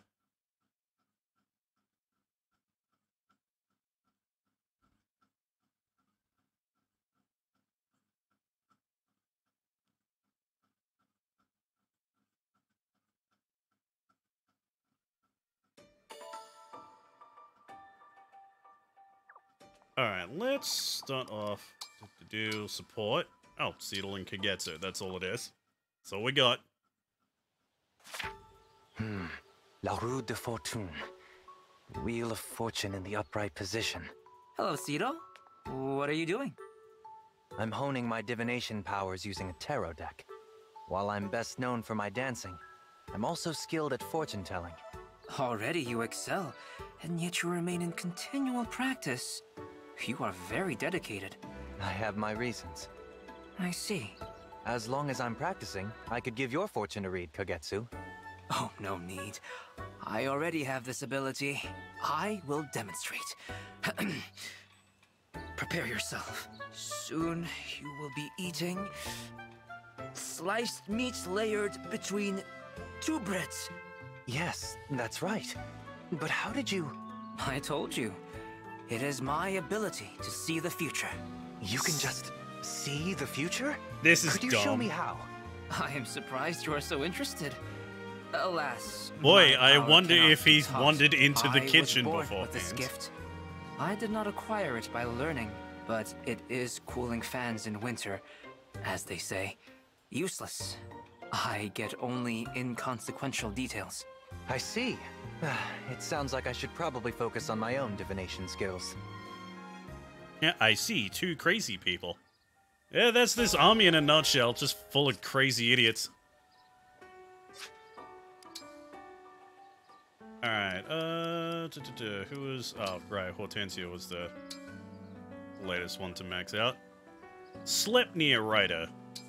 Alright, let's start off to do support. Oh, Cedal and Kagetsu, that's all it is. That's all we got. La Roue de Fortune. Wheel of Fortune in the upright position. Hello, Cito. What are you doing? I'm honing my divination powers using a tarot deck. While I'm best known for my dancing, I'm also skilled at fortune telling. Already you excel, and yet you remain in continual practice. You are very dedicated. I have my reasons. I see. As long as I'm practicing, I could give your fortune a read, Kagetsu. Oh, no need. I already have this ability. I will demonstrate. Prepare yourself. Soon you will be eating sliced meats layered between two breads. Yes, that's right. But how did you... I told you. It is my ability to see the future. You can just see the future? This is Could you dumb. show me how? I am surprised you are so interested. Alas, Boy, my I power wonder cannot if be he's taught. wandered into the I was kitchen born beforehand. with this gift. I did not acquire it by learning, but it is cooling fans in winter, as they say. Useless. I get only inconsequential details. I see. It sounds like I should probably focus on my own divination skills. Yeah, I see. Two crazy people. Yeah, that's this army in a nutshell, just full of crazy idiots. Alright, who was... Oh, right, Hortensia was the latest one to max out. Sleipnir Rider.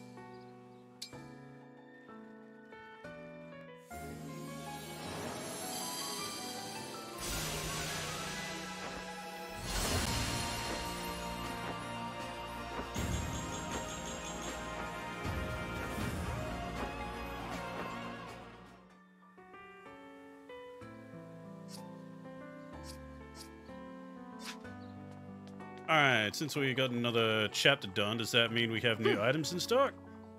Alright, since we got another chapter done, does that mean we have new items in stock?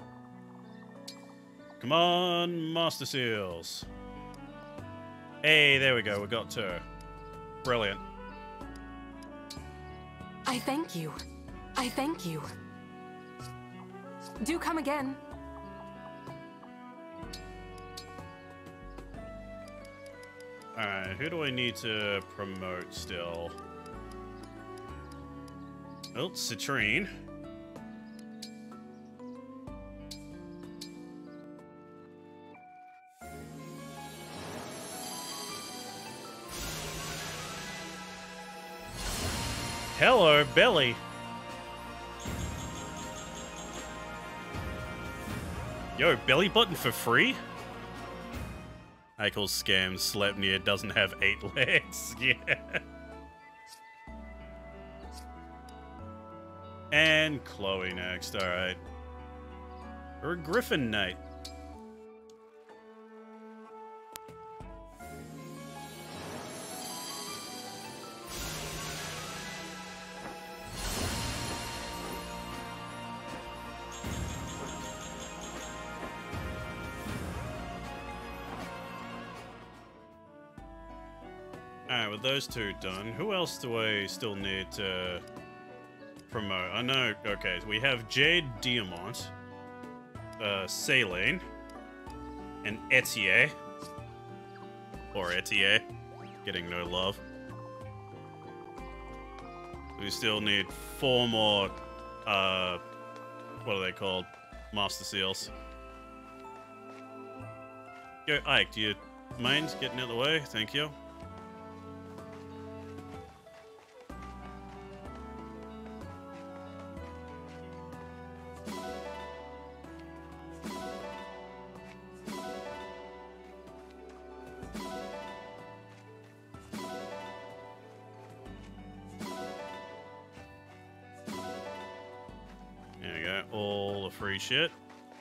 Come on, Master Seals. Hey, there we go, we got two. Brilliant. I thank you. I thank you. Do come again. Alright, who do I need to promote still? Oh, Citrine. Hello, Belly. Yo, belly button for free? I call scam Sleipnir doesn't have 8 legs. Yeah. And Chloe next, alright. Or a Griffin Knight. Alright, with those two done, who else do I still need to promote? I know, okay, we have Jade Diamant, Selene, and Etier. Or Etier. Getting no love. We still need 4 more, what are they called? Master Seals. Yo, Ike, do you mind getting out of the way? Thank you. There we go, all the free shit.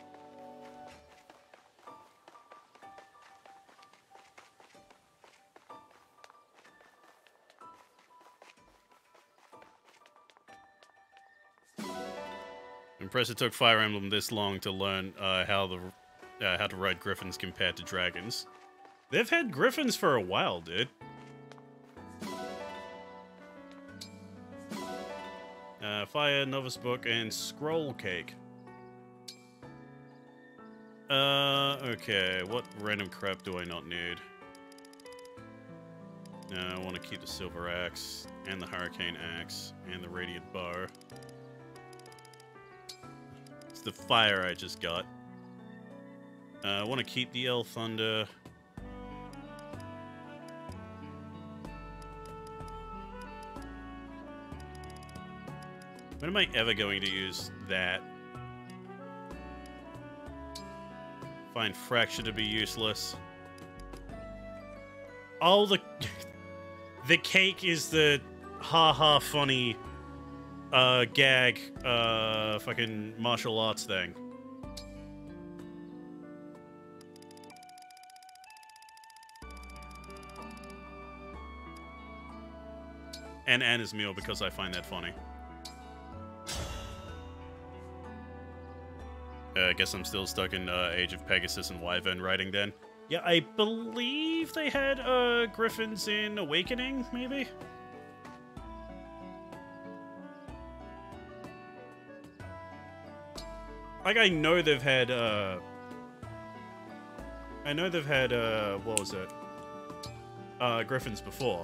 Impressed it took Fire Emblem this long to learn how to ride griffins compared to dragons. They've had griffins for a while, dude. Fire, Novice Book, and Scroll Cake. Okay, what random crap do I not need? I want to keep the Silver Axe, and the Hurricane Axe, and the Radiant Bow. It's the fire I just got. I want to keep the El Thunder. When am I ever going to use that? Find Fracture to be useless. Oh, the cake is the ha funny gag fucking martial arts thing. And Anna's meal because I find that funny. I guess I'm still stuck in Age of Pegasus and Wyvern writing then. Yeah, I believe they had griffins in Awakening, maybe? Like, I know they've had, what was it? Griffins before.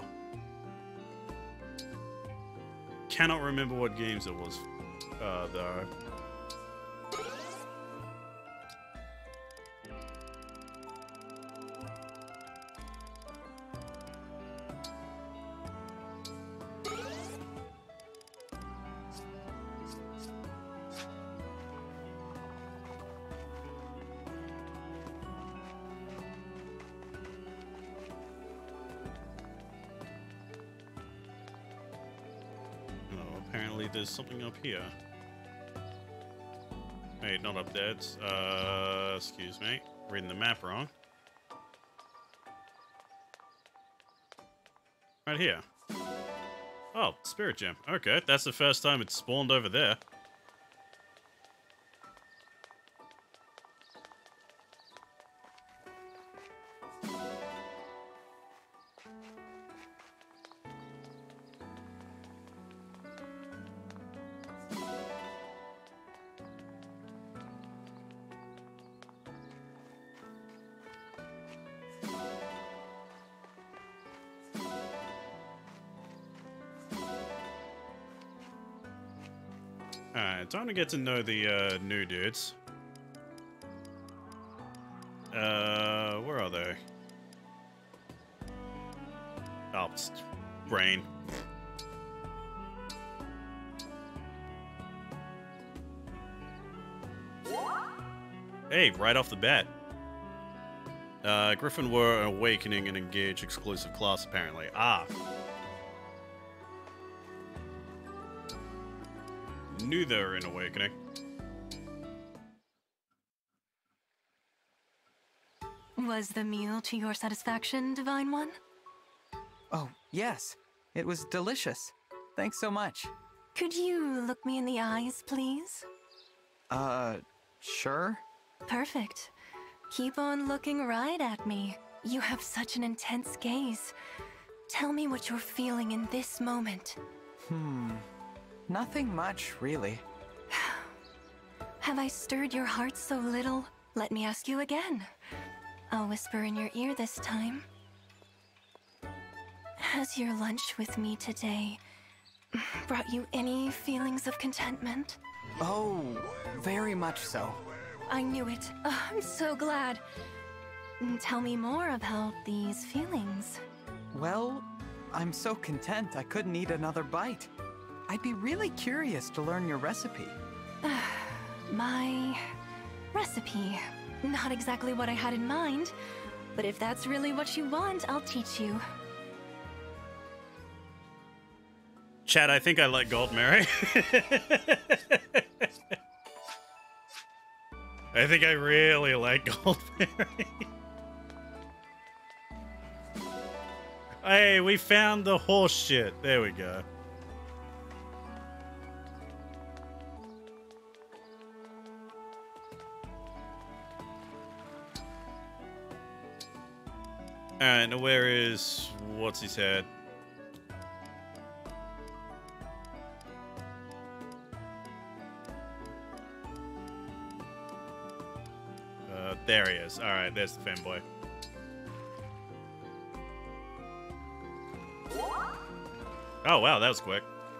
Cannot remember what games it was, though. There's something up here. Wait, not up there. It's, excuse me. Reading the map wrong. Right here. Oh, Spirit Gem. Okay, that's the first time it's spawned over there. Alright, time to get to know the new dudes. Where are they? Oh, it's brain. Hey, right off the bat. Griffin were an Awakening and Engage exclusive class, apparently. Ah. Knew they were in Awakening. Was the meal to your satisfaction, Divine One? Oh, yes. It was delicious. Thanks so much. Could you look me in the eyes, please? Sure. Perfect. Keep on looking right at me. You have such an intense gaze. Tell me what you're feeling in this moment. Nothing much, really. Have I stirred your heart so little? Let me ask you again. I'll whisper in your ear this time. Has your lunch with me today brought you any feelings of contentment? Oh, very much so. I knew it. Oh, I'm so glad. Tell me more about these feelings. Well, I'm so content I couldn't eat another bite. I'd be really curious to learn your recipe. My recipe. Not exactly what I had in mind, but if that's really what you want, I'll teach you. Chad, I think I like Goldberry. I think I really like Goldberry. Hey, we found the horse shit. There we go. Alright, now where is... what's his head? There he is. Alright, there's the fanboy. Oh wow, that was quick.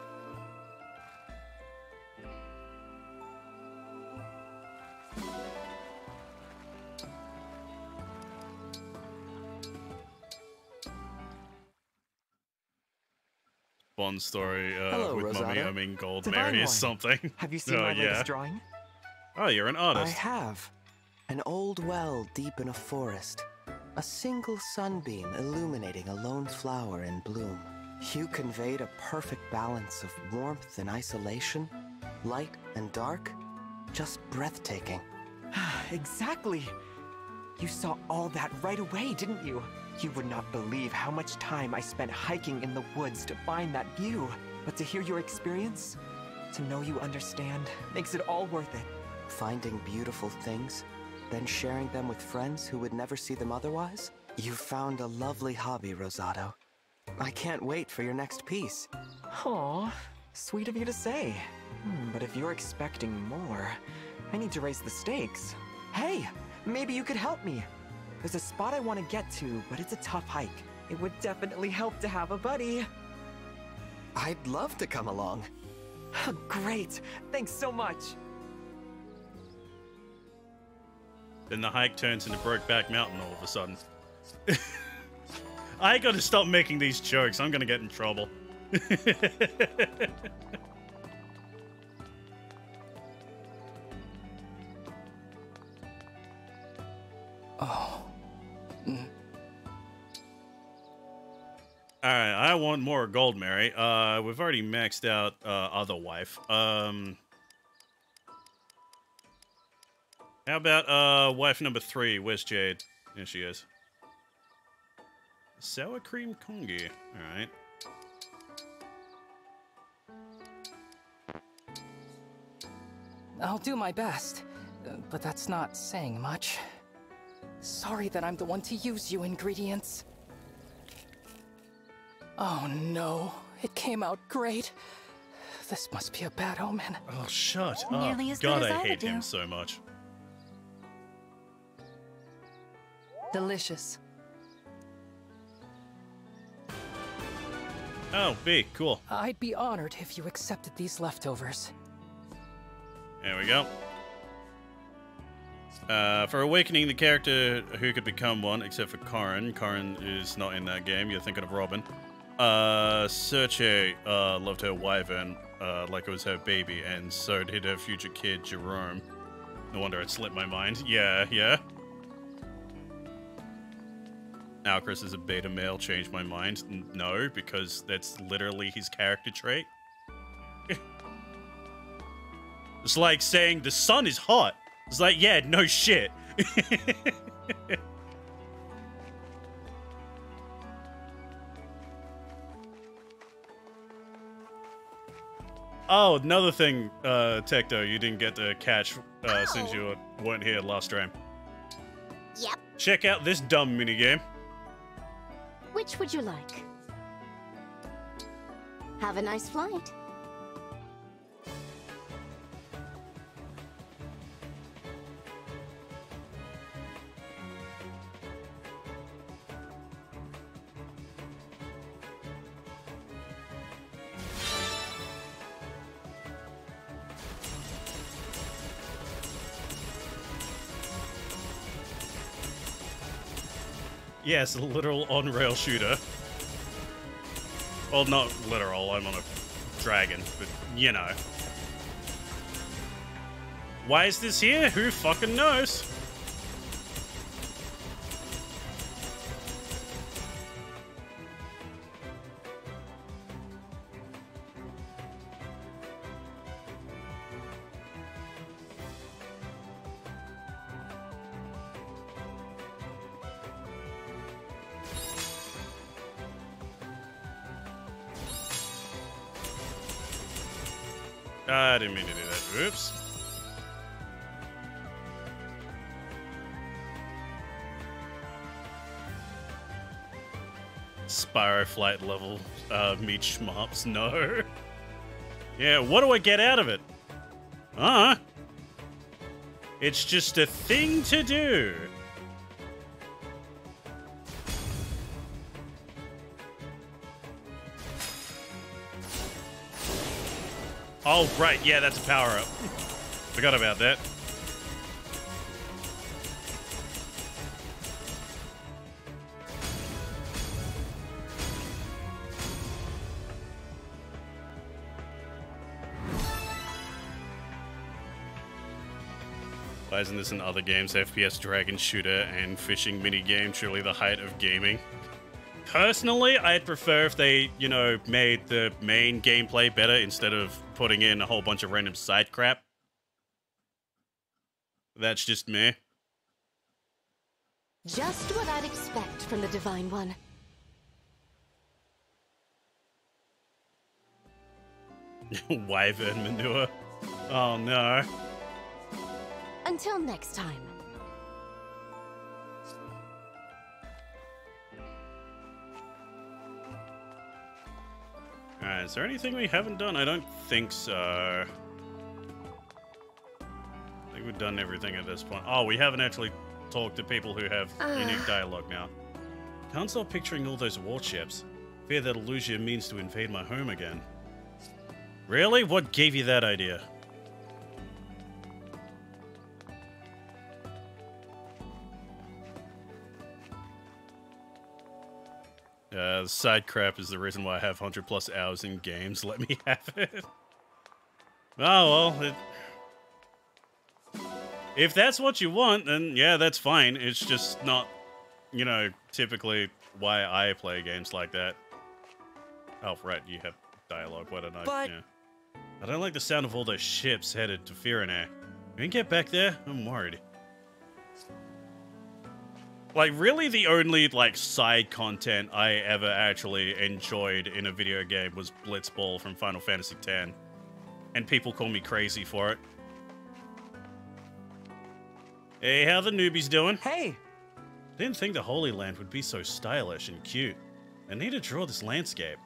Bond story Hello, with Rosado. Mummy, I mean Gold Divine Mary is One. something. Have you seen Oh, my yeah. latest drawing? Oh, you're an I artist. have. An old well deep in a forest. A single sunbeam illuminating a lone flower in bloom. You conveyed a perfect balance of warmth and isolation, light and dark. Just breathtaking. Exactly. You saw all that right away, didn't you? You would not believe how much time I spent hiking in the woods to find that view. But to hear your experience, to know you understand, makes it all worth it. Finding beautiful things, then sharing them with friends who would never see them otherwise? You found a lovely hobby, Rosado. I can't wait for your next piece. Aw, sweet of you to say. But if you're expecting more, I need to raise the stakes. Hey, maybe you could help me. There's a spot I want to get to, but it's a tough hike. It would definitely help to have a buddy. I'd love to come along. Great, thanks so much. Then the hike turns into Brokeback Mountain all of a sudden. I gotta stop making these jokes. I'm gonna get in trouble. Oh. Alright, I want more gold, Mary. We've already maxed out other wife. How about wife number 3? Where's Jade? There she is. Sour cream congee. Alright. I'll do my best, but that's not saying much. Sorry that I'm the one to use you ingredients. Oh no, it came out great. This must be a bad omen. Oh, shut up. Nearly as God, good as I I hate would him do. so much. Delicious. Oh, B, cool. I'd be honored if you accepted these leftovers. There we go. For awakening the character who could become one, except for Corrin. Corrin is not in that game. You're thinking of Robin. Serche loved her wyvern like it was her baby, and so did her future kid, Jerome. No wonder it slipped my mind. Yeah, yeah. Alcris is a beta male. Changed my mind. No, because that's literally his character trait. It's like saying the sun is hot. It's like, yeah, no shit. Oh, another thing, Tecto, you didn't get to catch since you weren't here last stream. Yep. Check out this dumb minigame. Which would you like? Have a nice flight. Yes, a literal on-rail shooter. Well, not literal, I'm on a dragon, but you know. Why is this here? Who fucking knows? I didn't mean to do that. Oops. Spyro flight level meat schmops. No. Yeah, what do I get out of it? It's just a thing to do. Oh, right, yeah, that's a power-up. Forgot about that. Why isn't this in other games? FPS dragon shooter and fishing minigame, truly the height of gaming. Personally, I'd prefer if they, you know, made the main gameplay better instead of putting in a whole bunch of random side crap. That's just me. Just what I'd expect from the Divine One. Wyvern manure. Oh no. Until next time. Alright, is there anything we haven't done? I don't think so. I think we've done everything at this point. Oh, we haven't actually talked to people who have unique dialogue now. Can't stop picturing all those warships. Fear that Elusia means to invade my home again. Really? What gave you that idea? The side crap is the reason why I have 100+ hours in games. Let me have it. Oh, well. If that's what you want, then yeah, that's fine. It's just not, you know, typically why I play games like that. Oh, right, you have dialogue. Why don't I? But... Yeah. I don't like the sound of all those ships headed to Firanair. You can get back there? I'm worried. Like, really the only, like, side content I ever actually enjoyed in a video game was Blitzball from Final Fantasy X. And people call me crazy for it. Hey, how the newbies doing? Hey! Didn't think the Holy Land would be so stylish and cute. I need to draw this landscape.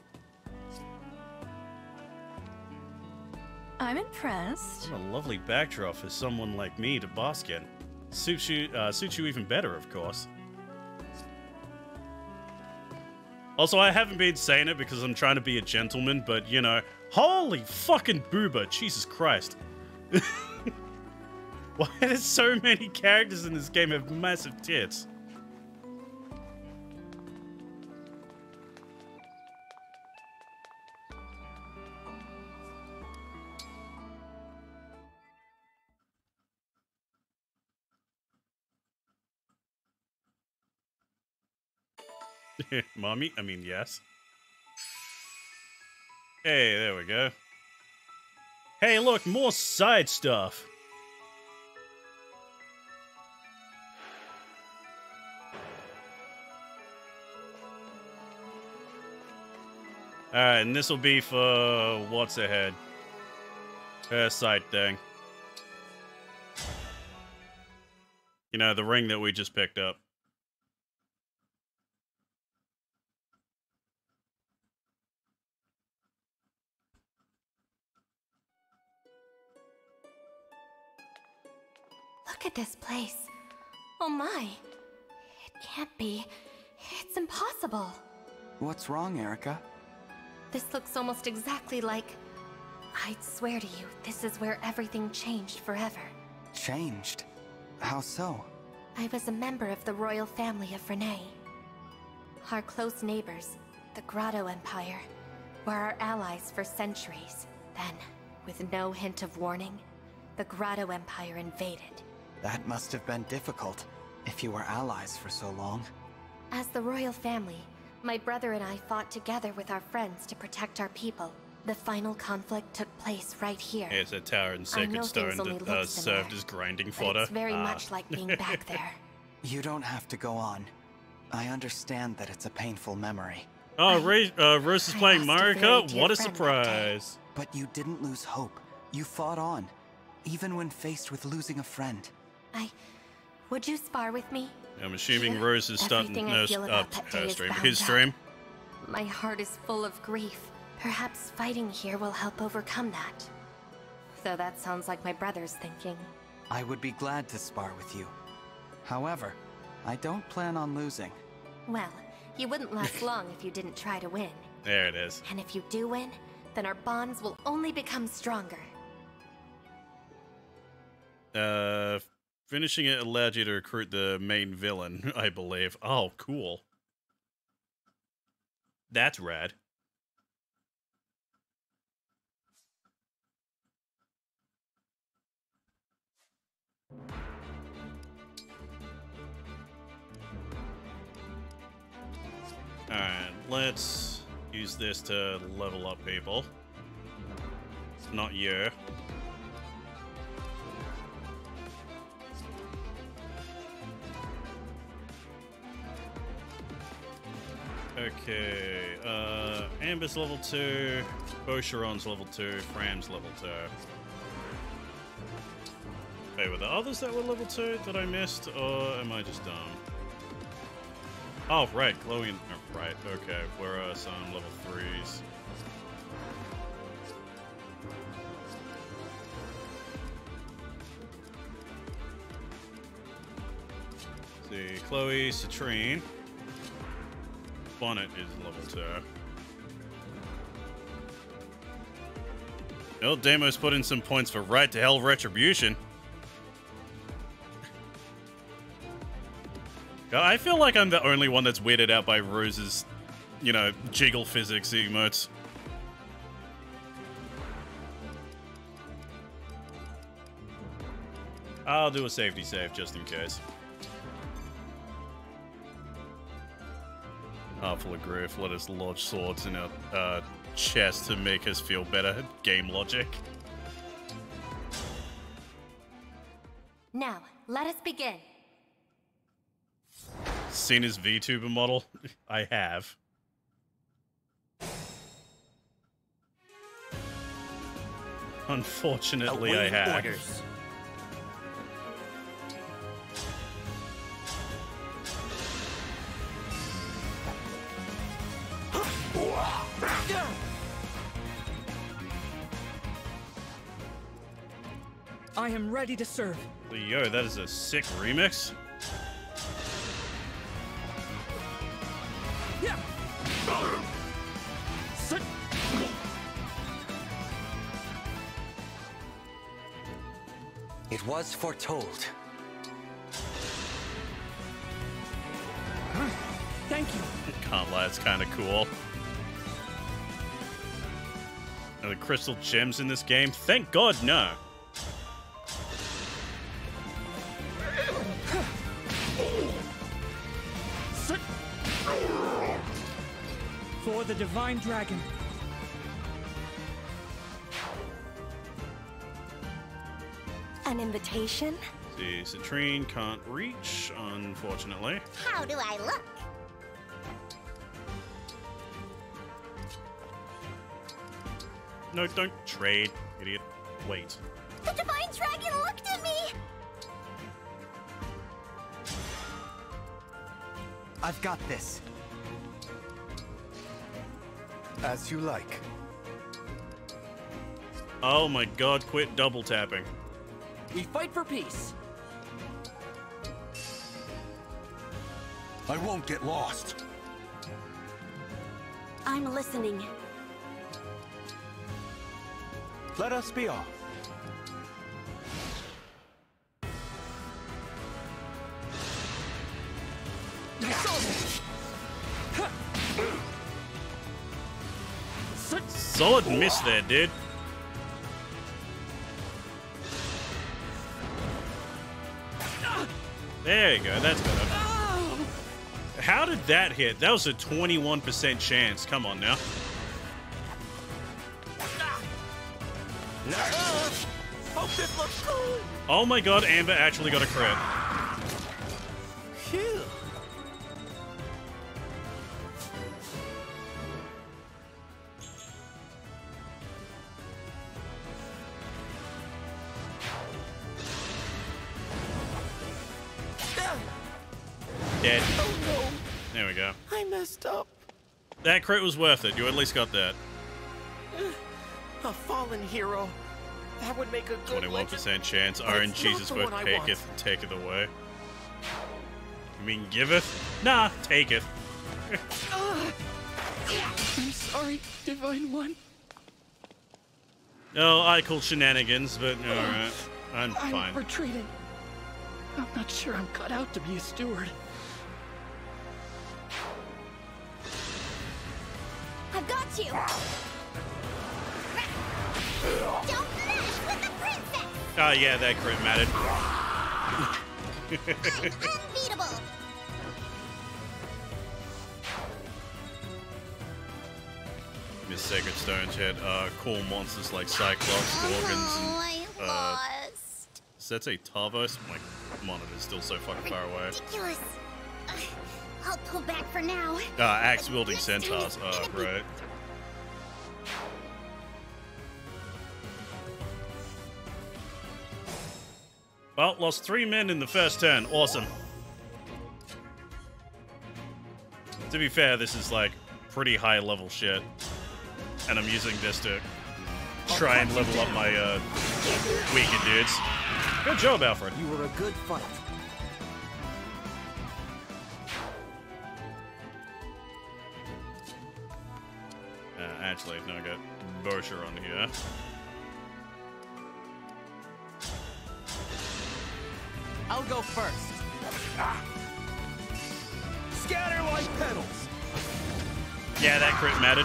I'm impressed. What a lovely backdrop for someone like me to bask in. Suits you even better, of course. Also, I haven't been saying it because I'm trying to be a gentleman, but, you know, holy fucking booba, Jesus Christ. Why do so many characters in this game have massive tits? Mommy? I mean, yes. Hey, there we go. Hey, look, more side stuff. Alright, and this will be for what's ahead. Her side thing. You know, the ring that we just picked up. Look at this place. Oh my. It can't be. It's impossible. What's wrong, Erica? This looks almost exactly like... I'd swear to you, this is where everything changed forever. Changed? How so? I was a member of the royal family of Renee. Our close neighbors, the Grotto Empire, were our allies for centuries. Then, with no hint of warning, the Grotto Empire invaded. That must have been difficult, if you were allies for so long. As the royal family, my brother and I fought together with our friends to protect our people. The final conflict took place right here. Yeah, it's a tower in Sacred Stone that served as grinding fodder. It's very much like being back there. You don't have to go on. I understand that it's a painful memory. Oh, Rose is playing Mario Kart? What a surprise. But you didn't lose hope. You fought on, even when faced with losing a friend. Would you spar with me? I'm assuming Rose is starting his stream. My heart is full of grief. Perhaps fighting here will help overcome that. Though that sounds like my brother's thinking. I would be glad to spar with you. However, I don't plan on losing. Well, you wouldn't last long if you didn't try to win. There it is. And if you do win, then our bonds will only become stronger. Finishing it allowed you to recruit the main villain, I believe. Oh, cool. That's rad. Alright, let's use this to level up people. Not you. Okay, Amber's level 2, Bosharon's level 2, Fram's level 2. Okay, were there others that were level 2 that I missed, or am I just dumb? Oh, right, Chloe and... Oh, right, okay, where are some level 3s? See, Chloe, Citrine. Bonnet is level 2. Well, Deimos put in some points for Right to Hell Retribution. I feel like I'm the only one that's weirded out by Rose's, you know, jiggle physics emotes. I'll do a safety save just in case. Heartful of Grief, let us lodge swords in our chest to make us feel better. Game logic. Now, let us begin. Seen his VTuber model? I have. Unfortunately, I have. Orders. I am ready to serve. Yo, that is a sick remix. Yeah. Sit. It was foretold. Thank you. Can't lie, it's kind of cool. Are the crystal gems in this game? Thank God, no. Sit. For the Divine Dragon. An invitation? See, Citrine can't reach, unfortunately. How do I look? No, don't trade, idiot. Wait. The Divine Dragon looked at me! I've got this. As you like. Oh my God, quit double tapping. We fight for peace. I won't get lost. I'm listening. Let us be off. Solid miss there, dude. There you go, that's better. How did that hit? That was a 21% chance. Come on now. Hope this looks cool. Oh my God, Amber actually got a crit. Phew. Dead. Oh no. There we go. I messed up. That crit was worth it. You at least got that. A fallen hero. That would make a good 21% chance. but it's RNG's not is the what one I taketh and taketh away. You mean giveth? Nah, taketh. I'm sorry, Divine One. No, I call shenanigans, but alright. I'm fine. I'm retreating. I'm not sure I'm cut out to be a steward. I've got you! Don't mess with the princess! Oh yeah, that crit mattered. Unbeatable! Miss Sacred Stones had cool monsters like Cyclops, Gorgons, and I lost. so that's a Tarvos? My monitor's still so fucking far away. Ridiculous. I'll pull back for now. Axe-wielding centaurs. Right. Well, lost 3 men in the first turn. Awesome. To be fair, this is like pretty high level shit. And I'm using this to try and level up my weaker dudes. Good job, Alfred. You were a good fight. Actually, no, I got Bosher on here. I'll go first. Scatter like petals. Yeah, that crit mattered.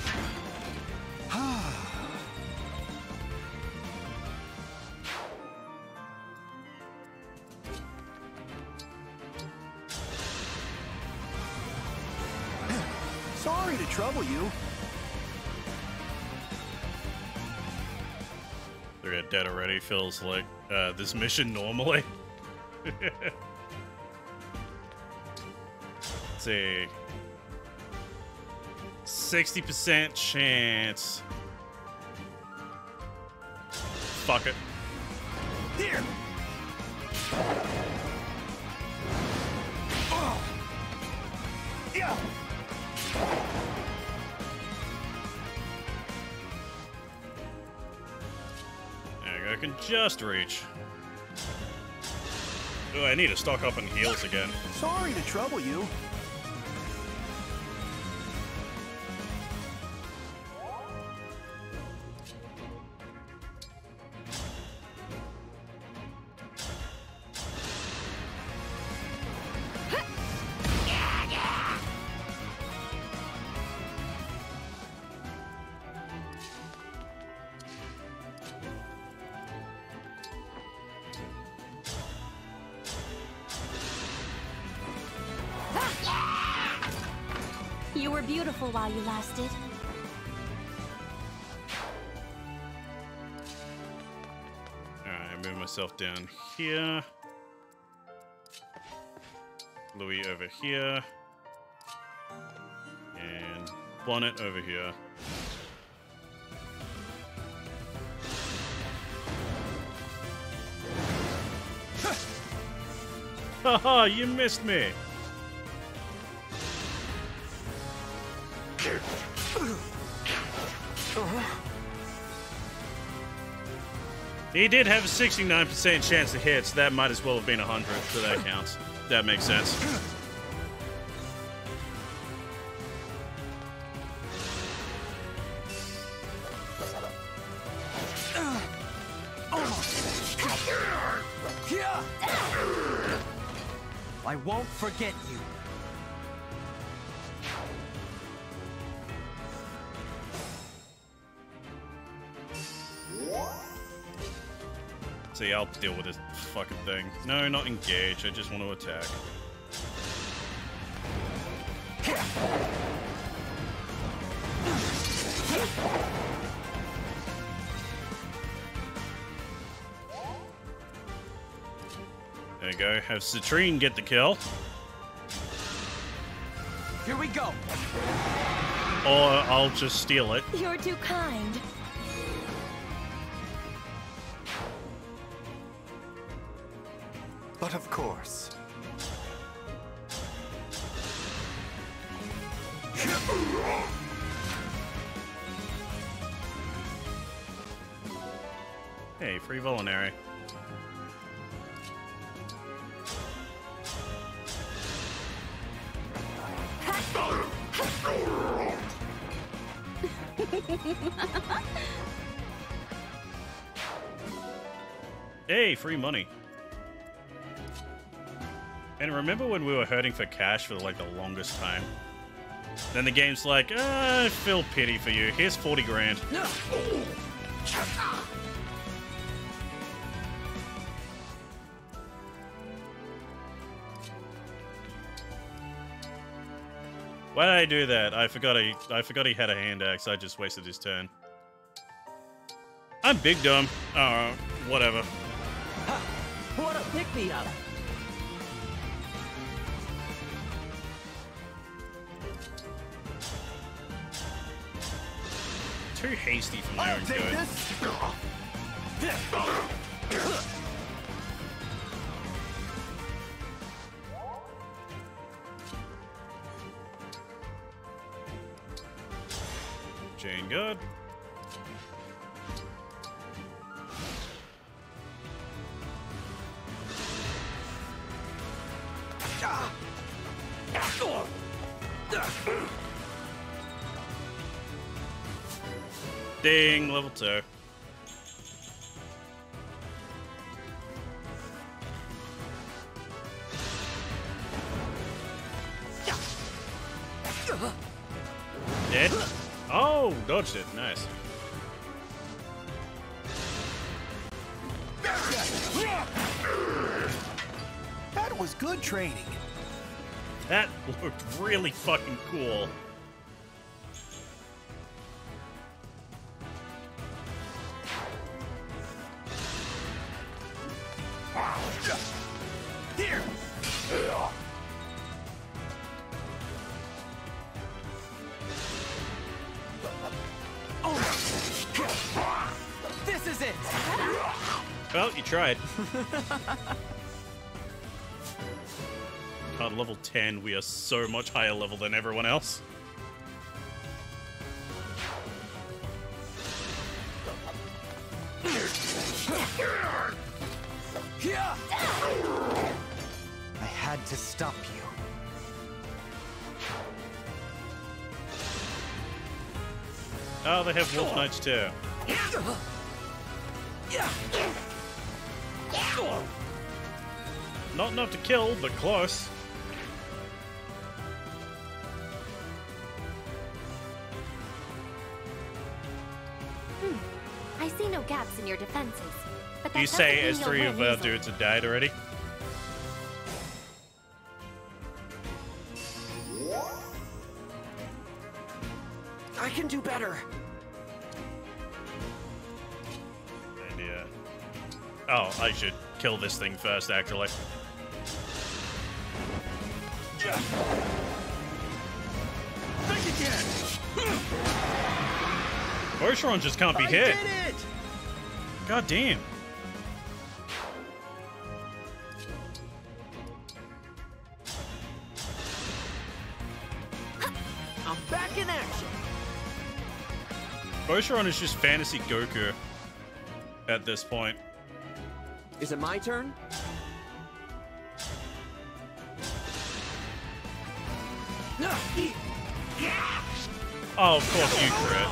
Sorry to trouble you. They're dead already. Feels like this mission normally. Let's see. 60% chance. Fuck it. Here. Yeah. There you go. I can just reach. Oh, I need to stock up on heals again. Sorry to trouble you. You were beautiful while you lasted. Alright, I move myself down here. Louis over here. And Bonnet over here. Haha, you missed me! He did have a 69% chance to hit, so that might as well have been 100, so that counts. That makes sense. I won't forget you. See, I'll deal with this fucking thing. No, not engage. I just want to attack. There you go. Have Citrine get the kill. Here we go. Or I'll just steal it. You're too kind. But of course. Hey, free Volinary. Hey, free money. And remember when we were hurting for cash for like the longest time? Then the game's like, I feel pity for you. Here's 40 grand. Why did I do that? I forgot he had a hand axe. I just wasted his turn. I'm big dumb. Whatever. Ha! What a pick-me-up! Too hasty for my own good. Jane good. Ding, level 2. Dead? Oh, dodged it. Nice. That was good training. That looked really fucking cool. Here. This is it. Well, you tried. God, level 10, we are so much higher level than everyone else. I had to stop you. Oh, they have Wolf Knights too. Not enough to kill, but close. I see no gaps in your defenses. But that You say doesn't as mean 3 you'll of win our easily. dudes have died already? I can do better. Idea. Oh, I should kill this thing first, actually. Think again. Oceron just can't be hit. I did it. God damn. I'm back in action. Oceron is just fantasy Goku at this point. Is it my turn? Oh, of course you crit.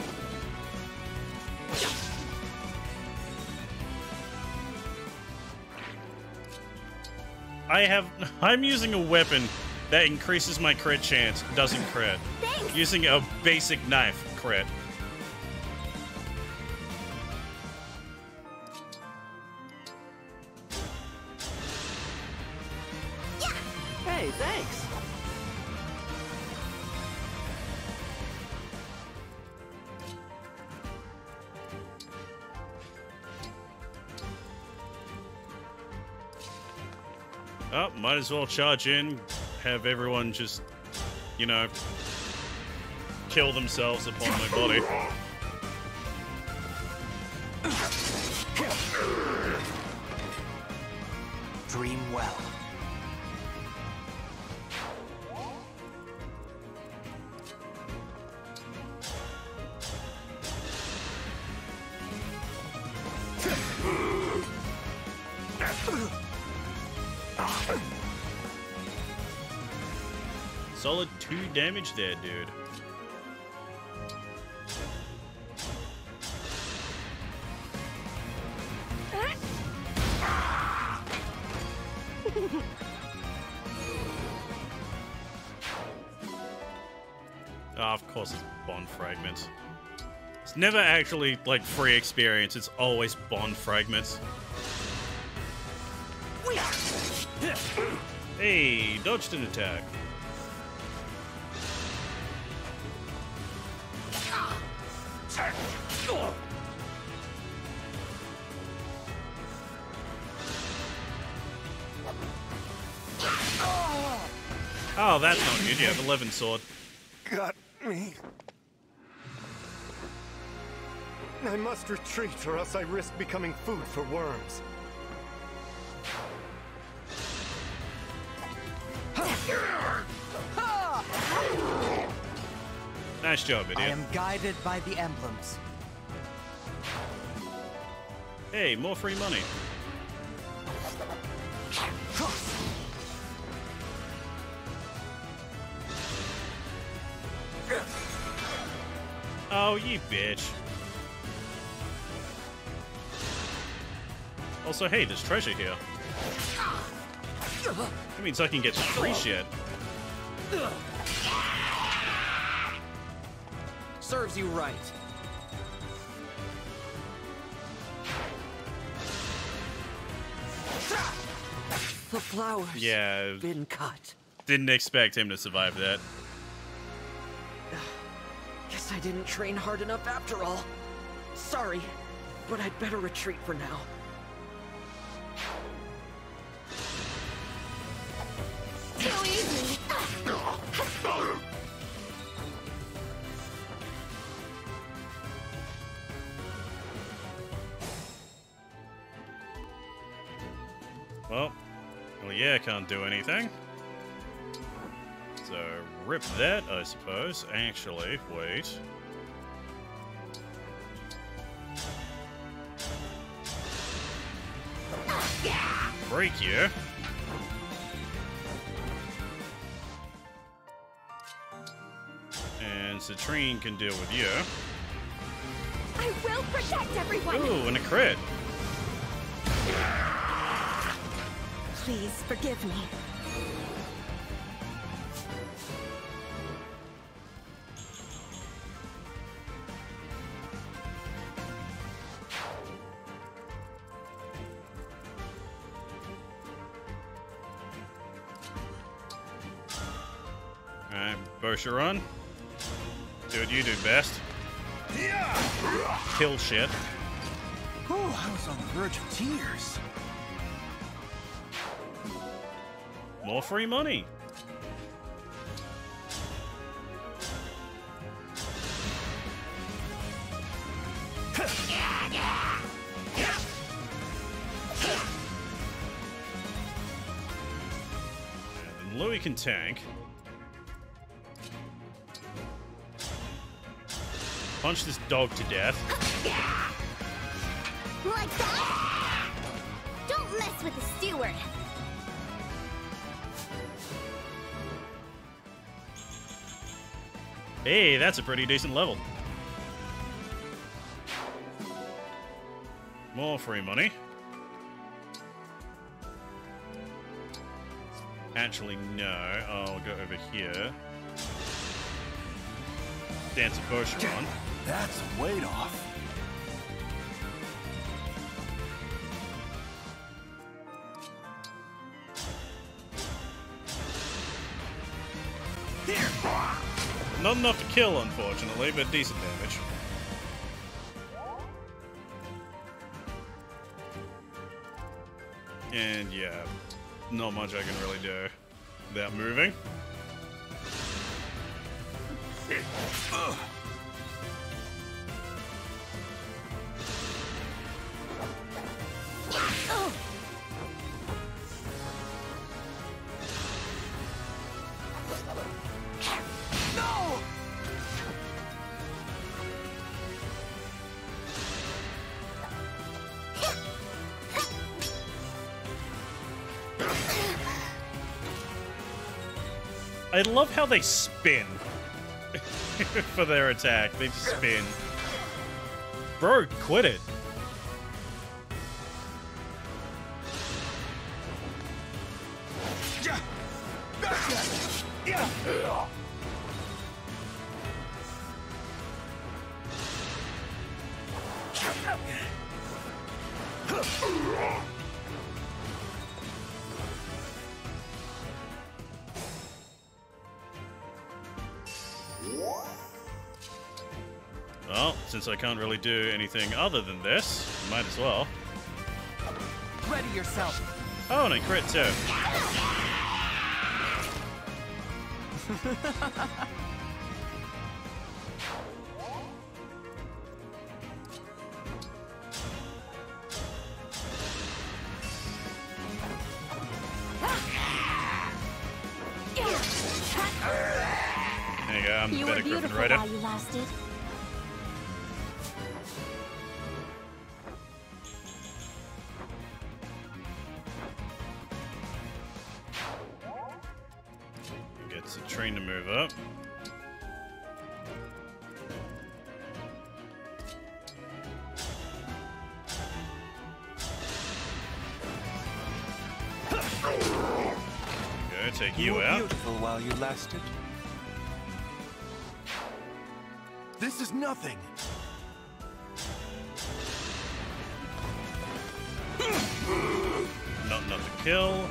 I'm using a weapon that increases my crit chance, doesn't crit. Thanks. Using a basic knife, crit. Hey, thanks. Oh, might as well charge in, have everyone just, you know, kill themselves upon my body. Dream well. Solid 2 damage there, dude. Oh, of course it's bond fragments. It's never actually, like, free experience. It's always bond fragments. Hey, dodged an attack. Oh, that's not good. You have 11 sword. Got me. I must retreat, or else I risk becoming food for worms. Nice job, idiot. I am guided by the emblems. Hey, more free money. Oh, you bitch. Also, hey, there's treasure here. That means I can get free shit. Serves you right. The flowers. Yeah. Been cut. Didn't expect him to survive that. Guess I didn't train hard enough after all. Sorry, but I'd better retreat for now. Too easy. Well, yeah, can't do anything. So, rip that, I suppose. Actually, wait. Break you. And Citrine can deal with you. I will protect everyone. Ooh, and a crit. Please forgive me. Alright, Bosharon. Do what you do best. Kill shit. Oh, I was on the verge of tears. More free money. And Louis can tank. Punch this dog to death. Like that? Don't mess with the steward. Hey, that's a pretty decent level. More free money. Actually, no. I'll go over here. Dance of Bosharon. That's a weight off. Not enough to kill, unfortunately, but decent damage. And yeah, not much I can really do without moving. I love how they spin for their attack. They just spin. Bro, quit it. Well, since I can't really do anything other than this, might as well. Ready yourself. Oh, and I crit too. There you go, I'm the better Griffin Rider. While you lasted. Gets the train to move up. Go, take you out. Beautiful while you lasted. This is nothing. Not enough to kill.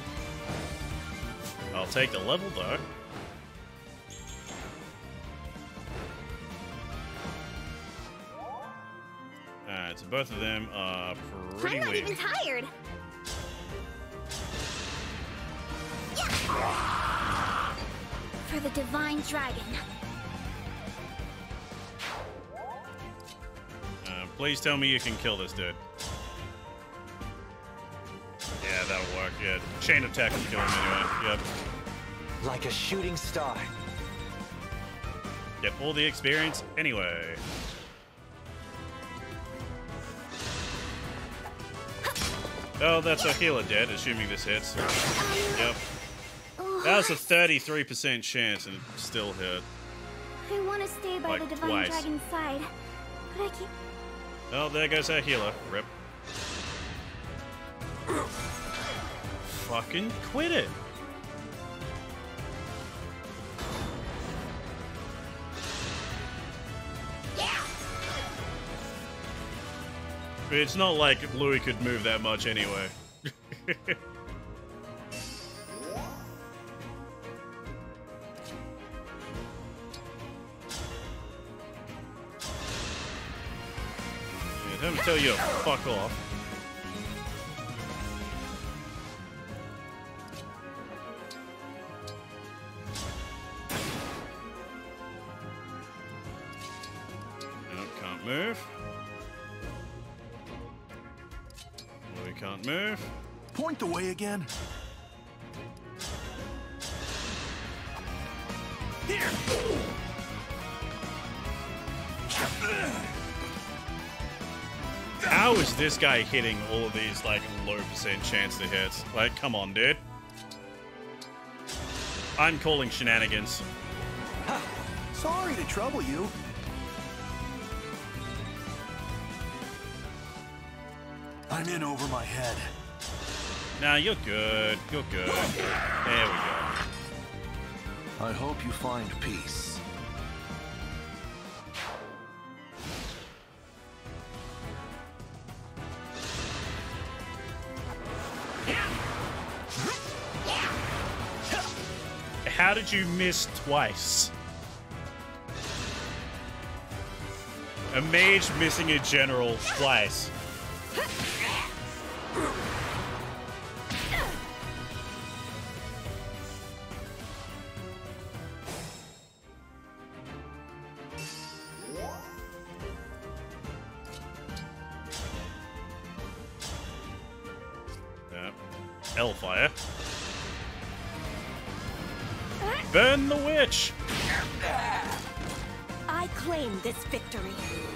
I'll take the level though. Alright, so both of them are pretty I'm not weak. even tired. For the Divine Dragon. Please tell me you can kill this dude. Yeah, that'll work. Yeah, chain attack will kill him anyway. Yep. Like a shooting star. Get all the experience anyway. Oh, that's a healer dead, assuming this hits. Yep. That was a 33% chance and it still hit. I want to stay by Like the Divine twice. Dragon's side, but I keep... Oh, there goes our healer. Rip. Fucking quit it. It's not like Louis could move that much anyway. Let me tell you, fuck off. Nope, can't move. We can't move. Point the way again. Here. How is this guy hitting all of these, like, low percent chance to hit? Like, come on, dude. I'm calling shenanigans. Sorry to trouble you. I'm in over my head. Nah, you're good. You're good. There we go. I hope you find peace. How did you miss twice? A mage missing a general twice. Hellfire. Burn the witch! I claim this victory.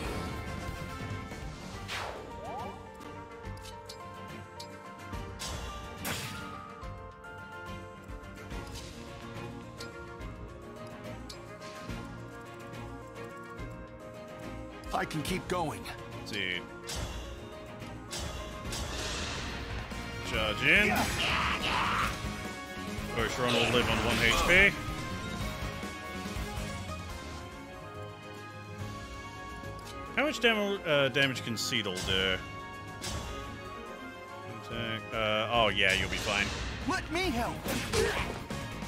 I can keep going. Dude. Charge in. Oceron will live on 1 HP. How much damage can Seedle do? Attack. Oh yeah, you'll be fine. Let me help.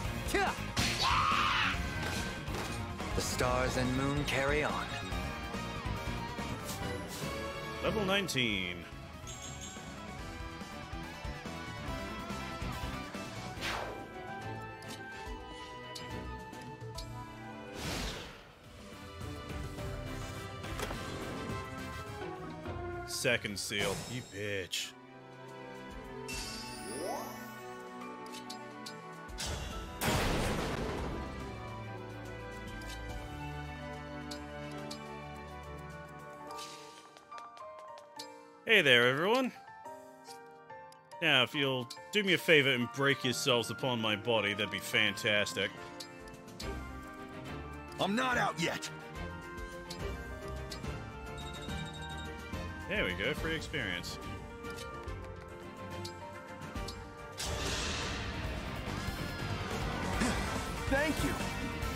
The stars and moon carry on. Level 19. Second seal, you bitch. Hey there, everyone. Now, if you'll do me a favor and break yourselves upon my body, that'd be fantastic. I'm not out yet. There we go, free experience. Thank you.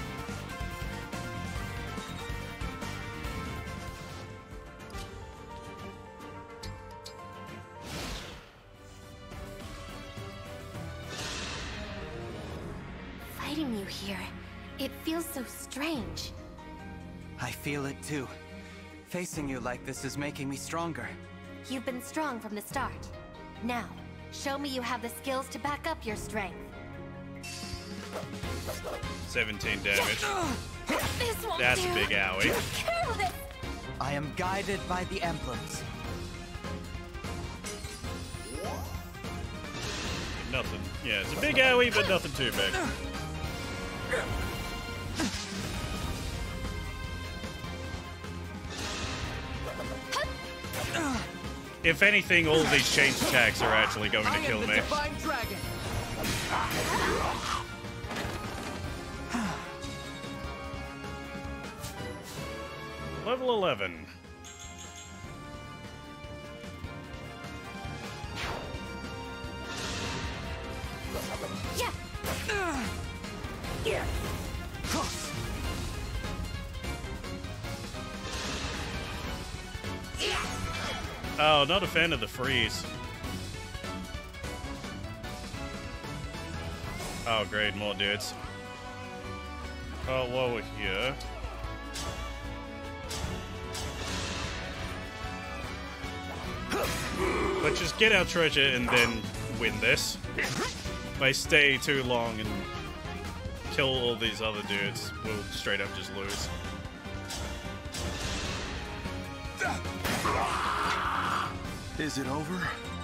Fighting you here, it feels so strange. I feel it too. Facing you like this is making me stronger. You've been strong from the start. Now, show me you have the skills to back up your strength. 17 damage. This won't That's do. a big owie. Careless. I am guided by the emblems. Nothing. Yeah, it's a big owie, but nothing too big. If anything, all these chain attacks are actually going to kill me. Divine Dragon. Level 11. Yeah. Yeah. Oh, not a fan of the freeze. Oh, great, more dudes. Oh, while we're here. Let's just get our treasure and then win this. If I stay too long and kill all these other dudes, we'll straight up just lose. Is it over?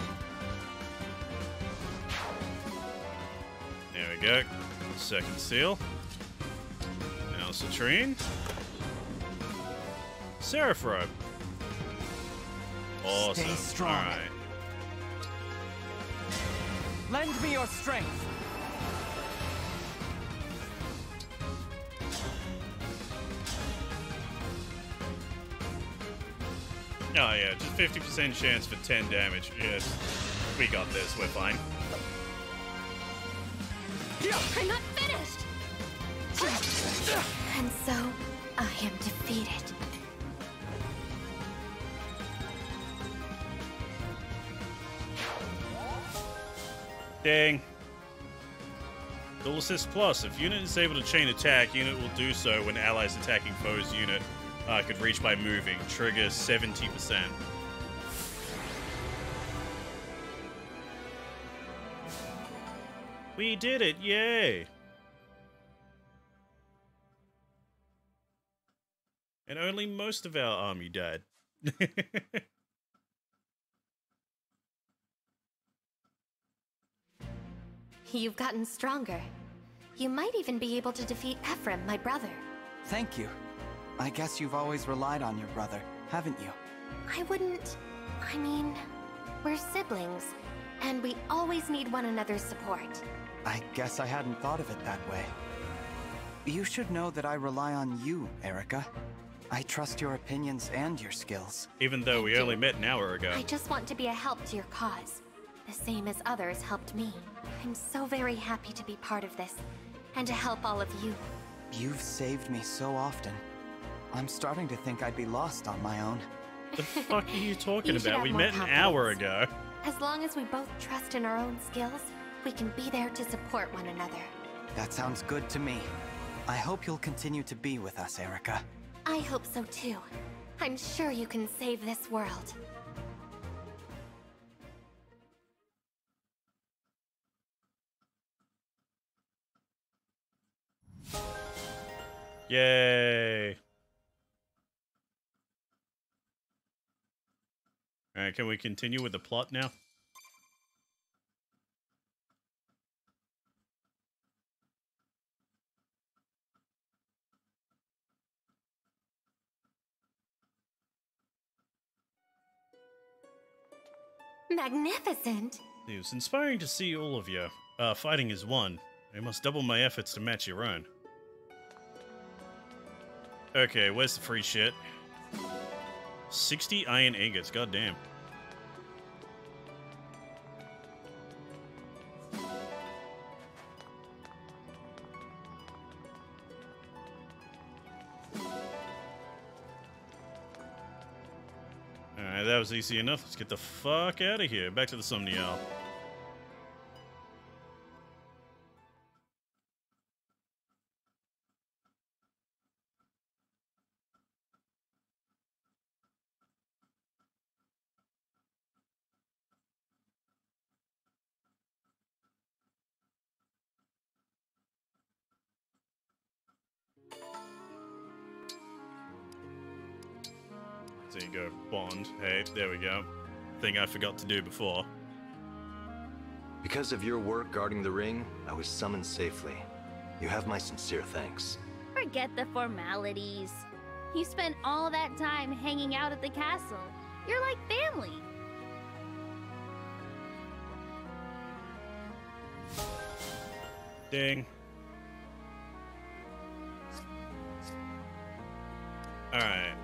There we go. Second seal. Now Citrine. Seraphro. Awesome. Stay strong. Alright. Lend me your strength. Oh yeah, just 50% chance for 10 damage. Yes, we got this, we're fine. I'm not finished. And so, I am defeated. Dang. Dual Assist Plus. If unit is able to chain attack, unit will do so when allies attacking foe's unit could reach by moving. Trigger 70%. We did it! Yay! And only most of our army died. You've gotten stronger. You might even be able to defeat Ephraim, my brother. Thank you. I guess you've always relied on your brother, haven't you? I wouldn't... I mean, we're siblings, and we always need one another's support. I guess I hadn't thought of it that way. You should know that I rely on you, Erica. I trust your opinions and your skills. Even though we only met an hour ago. I just want to be a help to your cause, the same as others helped me. I'm so very happy to be part of this, and to help all of you. You've saved me so often. I'm starting to think I'd be lost on my own. The fuck are you talking You should about? have We more met an confidence. hour ago. As long as we both trust in our own skills, we can be there to support one another. That sounds good to me. I hope you'll continue to be with us, Erica. I hope so too. I'm sure you can save this world. Yay! Alright, can we continue with the plot now? Magnificent. It was inspiring to see all of you. Fighting is one. I must double my efforts to match your own. Okay, where's the free shit? 60 iron ingots, goddamn. Alright, that was easy enough. Let's get the fuck out of here. Back to the Somniel. There you go, Bond. Hey, there we go. Thing I forgot to do before. Because of your work guarding the ring, I was summoned safely. You have my sincere thanks. Forget the formalities. You spent all that time hanging out at the castle. You're like family. Ding. Alright.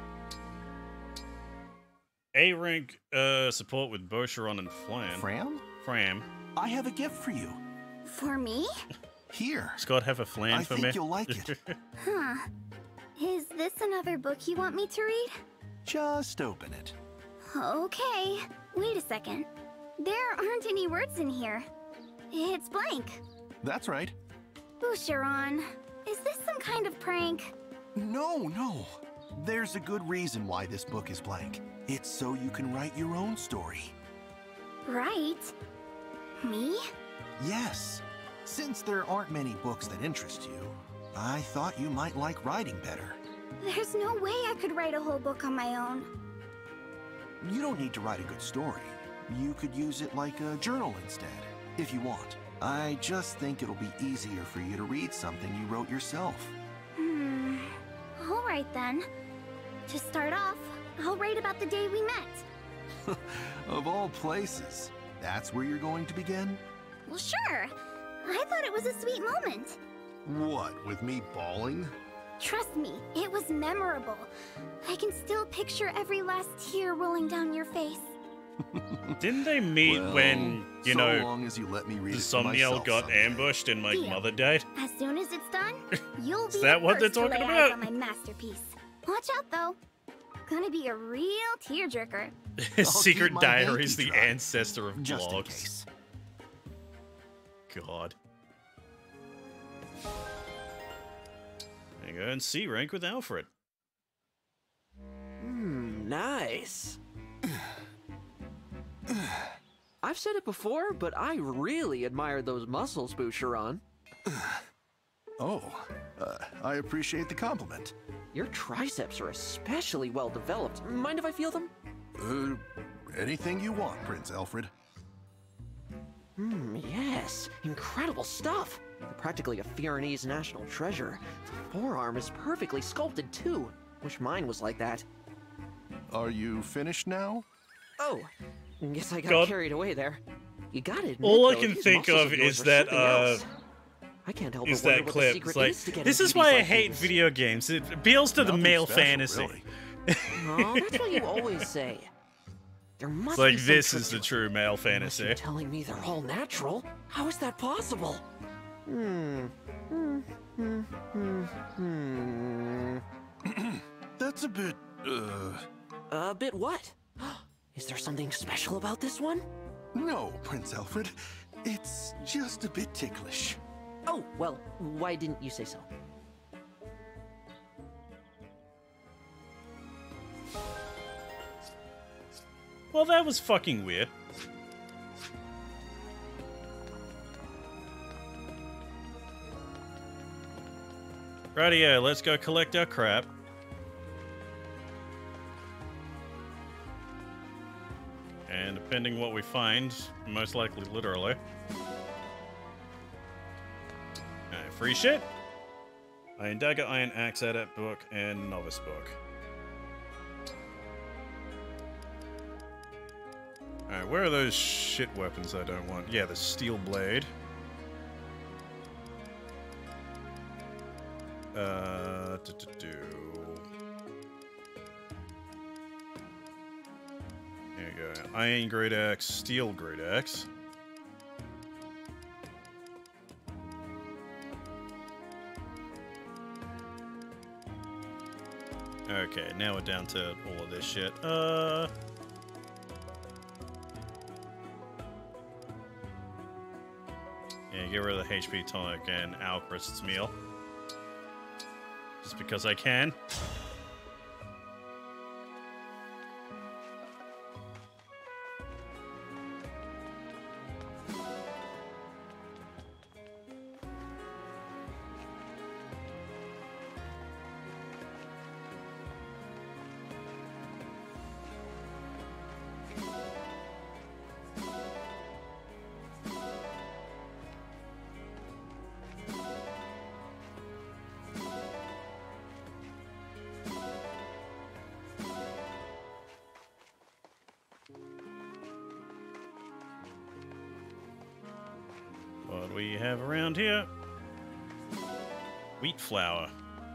A rank support with Bosharon and Flam. Fram? I have a gift for you. For me? Here. Scott, have a flan for me? I think you'll like it. Huh. Is this another book you want me to read? Just open it. Okay. Wait a second. There aren't any words in here. It's blank. That's right. Boucheron, is this some kind of prank? No. There's a good reason why this book is blank. It's so you can write your own story. Right? Me? Yes. Since there aren't many books that interest you, I thought you might like writing better. There's no way I could write a whole book on my own. You don't need to write a good story. You could use it like a journal instead, if you want. I just think it'll be easier for you to read something you wrote yourself. Alright then. To start off, I'll write about the day we met. Of all places, that's where you're going to begin? Well, sure. I thought it was a sweet moment. What, with me bawling? Trust me, it was memorable. I can still picture every last tear rolling down your face. Didn't they meet when, you so know, long as you let me read the it to Somniel myself got someday. ambushed and my Deal. mother died? As soon as it's done, you'll be Is that the what they're first to talking lay eyes about? on my masterpiece. Watch out, though. Gonna be a real tearjerker. Secret my Diaries, the hanky dry. ancestor of Just in blogs. case. God. There you go, and C rank with Alfred. Nice. I've said it before, but I really admire those muscles, Boucheron. I appreciate the compliment. Your triceps are especially well developed. Mind if I feel them? Anything you want, Prince Alfred. Yes. Incredible stuff. They're practically a Fiornese national treasure. The forearm is perfectly sculpted, too. Wish mine was like that. Are you finished now? Oh, guess I got God. carried away there. You gotta admit, All I though, can these think muscles of yours is are that, something else. I can't help is but wonder that what clip. the secret It's like, is to getting this is beauties why I like hate these. video games. It appeals to the Nothing male special, fantasy. really. Oh, that's what you always say. There must It's like, be some this trick is to the it. true male Unless fantasy. you're telling me they're all natural? How is that possible? That's a bit, A bit what? Is there something special about this one? No, Prince Alfred. It's just a bit ticklish. Oh, well, why didn't you say so? Well, that was fucking weird. Rightio, let's go collect our crap. And depending what we find, most likely literally. Alright, free shit. Iron Dagger, Iron Axe, Adept Book, and Novice Book. Alright, where are those shit weapons I don't want? Yeah, the Steel Blade. There you go. Iron Great Axe, Steel Great Axe. Okay, now we're down to all of this shit. Yeah, get rid of the HP tonic and Alchrist's meal. Just because I can. What do we have around here? Wheat flour.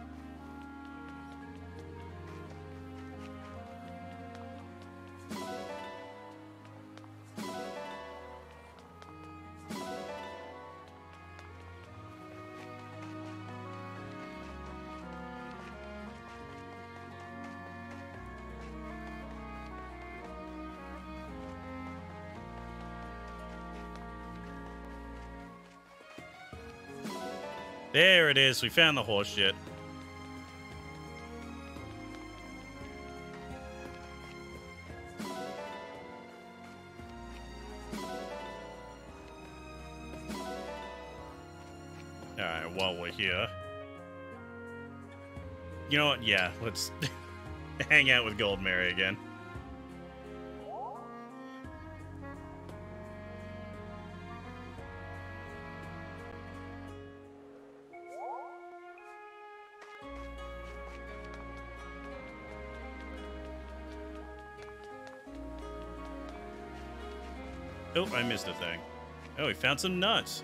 There it is. We found the horse shit. Alright, while we're here. You know what? Yeah, let's hang out with Gold Mary again. Oh, I missed a thing. Oh, we found some nuts.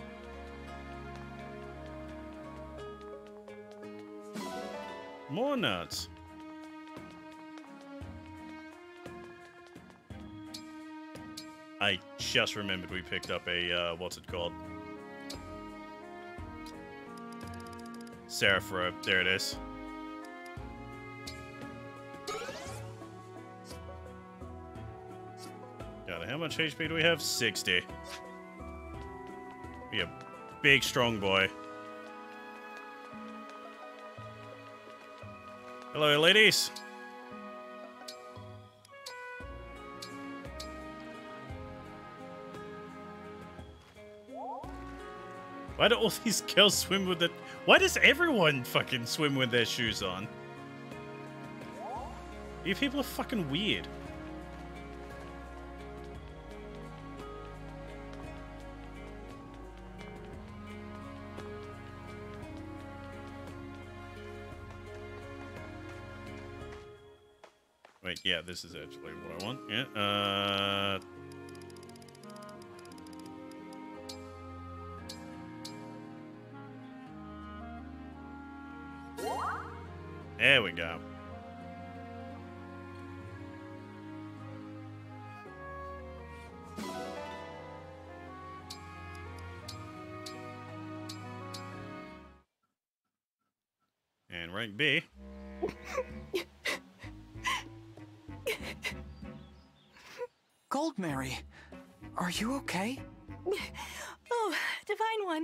More nuts. I just remembered we picked up a, what's it called? Seraph rope. There it is. How much HP do we have? 60. Be a big, strong boy. Hello, ladies. Why do all these girls swim with it? Why does everyone fucking swim with their shoes on? You people are fucking weird. Wait, yeah, this is actually what I want. Yeah, there we go. And rank B. Gold Mary, are you okay? Oh, Divine One.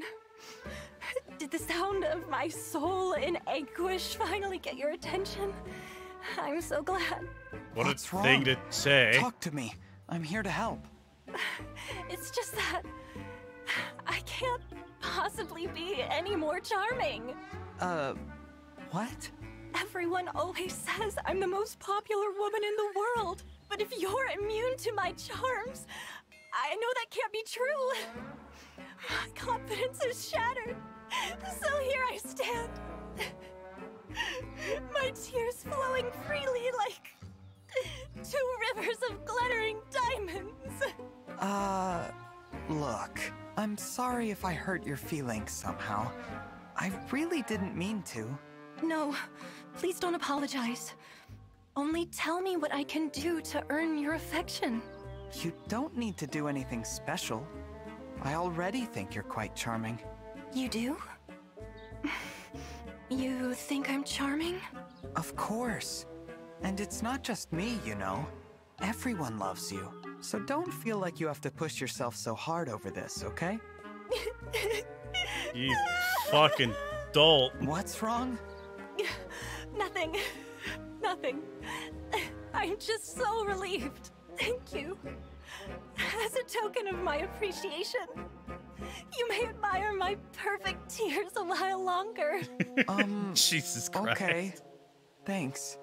Did the sound of my soul in anguish finally get your attention? I'm so glad. What What's a wrong? thing to say. Talk to me. I'm here to help. It's just that I can't possibly be any more charming. What? Everyone always says I'm the most popular woman in the world. But if you're immune to my charms, I know that can't be true. My confidence is shattered. So here I stand. My tears flowing freely like 2 rivers of glittering diamonds. Look. I'm sorry if I hurt your feelings somehow. I really didn't mean to. No, please don't apologize. Only tell me what I can do to earn your affection. You don't need to do anything special. I already think you're quite charming. You do? You think I'm charming? Of course. And it's not just me, you know. Everyone loves you. So don't feel like you have to push yourself so hard over this, okay? You fucking dolt. What's wrong? Nothing. Nothing. I'm just so relieved. Thank you. As a token of my appreciation, you may admire my perfect tears a while longer. Jesus Christ. Okay. Thanks.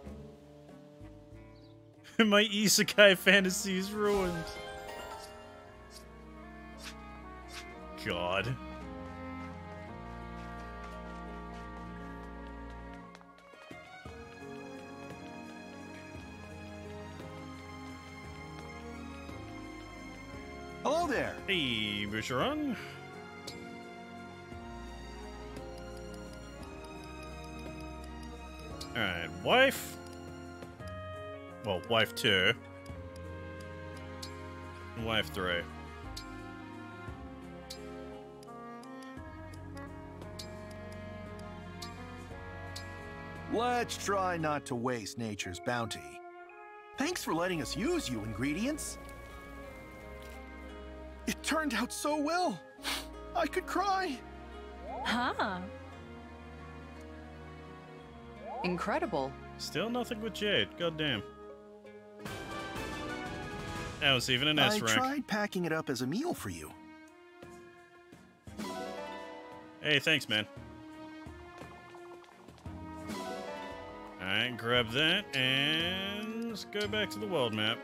My isekai fantasy is ruined. God. Hello there. Hey, Boucheron. Alright, wife. Well, wife 2. And wife 3. Let's try not to waste nature's bounty. Thanks for letting us use you, ingredients. It turned out so well. I could cry. Huh. Incredible. Still nothing with Jade. Goddamn. That was even an S rank. I tried packing it up as a meal for you. Hey, thanks, man. Alright, grab that, and let's go back to the world map.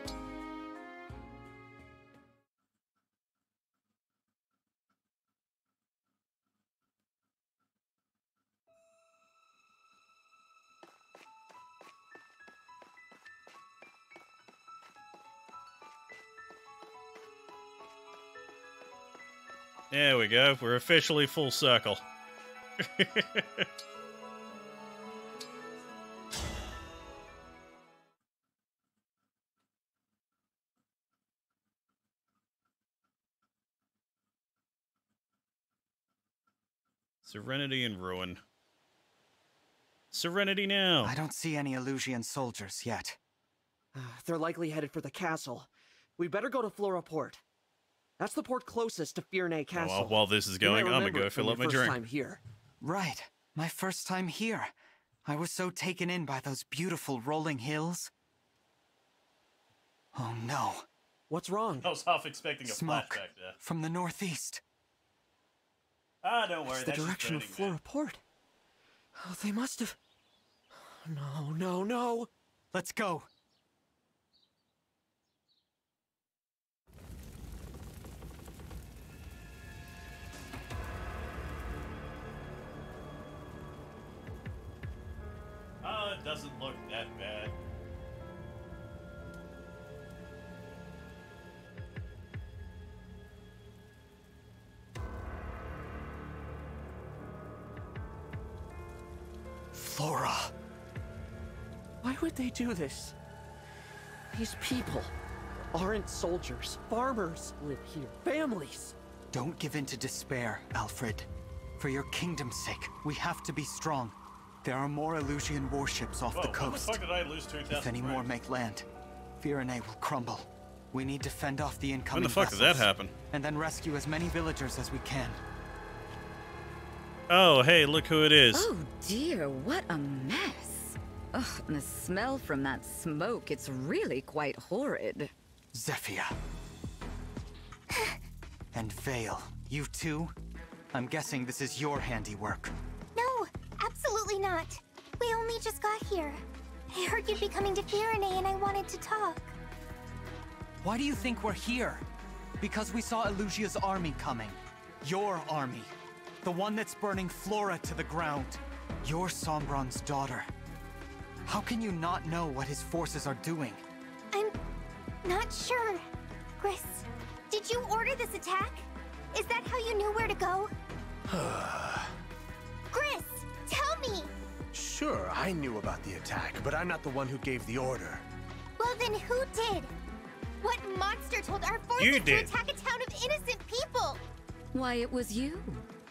There we go. We're officially full circle. Serenity and ruin. Serenity now. I don't see any Elusian soldiers yet. They're likely headed for the castle. We better go to Flora Port. That's the port closest to Fyrnay Castle. Well, while this is going, I'm gonna go fill up my drink. Time here. Right. My first time here. I was so taken in by those beautiful rolling hills. Oh no. What's wrong? I was half expecting a Smoke flashback there. from the northeast. Ah, don't worry. It's the that's direction of just burning, man. Flora Port. Oh, they must have... No, no, no. Let's go. Oh, it doesn't look that bad. Flora. Why would they do this? These people aren't soldiers. Farmers live here. Families. Don't give in to despair, Alfred. For your kingdom's sake, we have to be strong. There are more Elusian warships off the coast. When the fuck did I lose 2,000 If any more make land, Fyrnay will crumble. We need to fend off the incoming When the fuck did that vessels, happen? And then rescue as many villagers as we can. Oh, hey, look who it is. Oh dear, what a mess. Ugh, and the smell from that smoke, it's really quite horrid. Zephyr. And Vale, you too? I'm guessing this is your handiwork. No, absolutely not. We only just got here. I heard you'd be coming to Firene and I wanted to talk. Why do you think we're here? Because we saw Elusia's army coming. Your army. The one that's burning Flora to the ground. You're Sombron's daughter. How can you not know what his forces are doing? I'm not sure. Gris, did you order this attack? Is that how you knew where to go? Gris, tell me! Sure, I knew about the attack, but I'm not the one who gave the order. Well then who did? What monster told our forces to attack a town of innocent people? Why, it was you.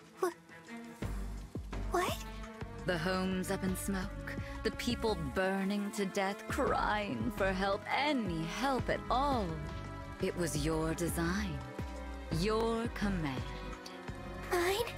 What? The homes up in smoke, the people burning to death, crying for help, any help at all. It was your design, your command. Mine?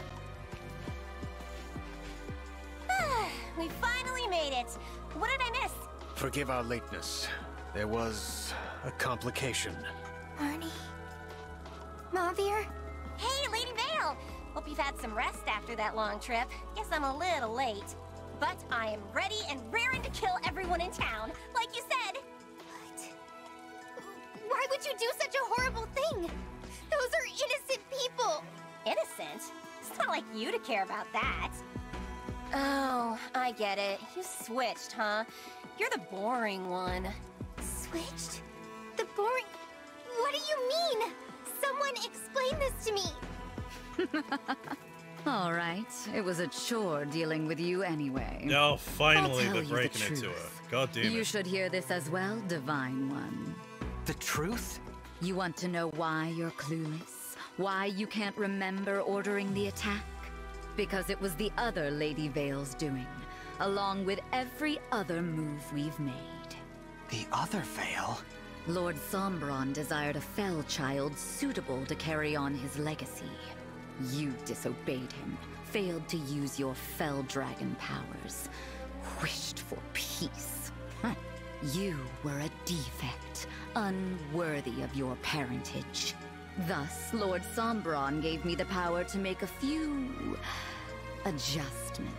We finally made it. What did I miss? Forgive our lateness. There was a complication. Marnie? Mauvier? Hey, Lady Vale! Hope you've had some rest after that long trip. Guess I'm a little late. But I am ready and raring to kill everyone in town, like you said. What? Why would you do such a horrible thing? Those are innocent people. Innocent? It's not like you to care about that. Oh, I get it. You switched, huh? You're the boring one. Switched? The boring... What do you mean? Someone explain this to me. All right, it was a chore dealing with you anyway. Oh, finally I'll they're tell you breaking the it to her. truth. God damn it. You should hear this as well, Divine One. The truth? You want to know why you're clueless? Why you can't remember ordering the attack? Because it was the other Lady Vale's doing, along with every other move we've made. The other Vale? Lord Sombron desired a fell child suitable to carry on his legacy. You disobeyed him, failed to use your fell dragon powers, wished for peace. You were a defect, unworthy of your parentage. Thus, Lord Sombron gave me the power to make a few... adjustments.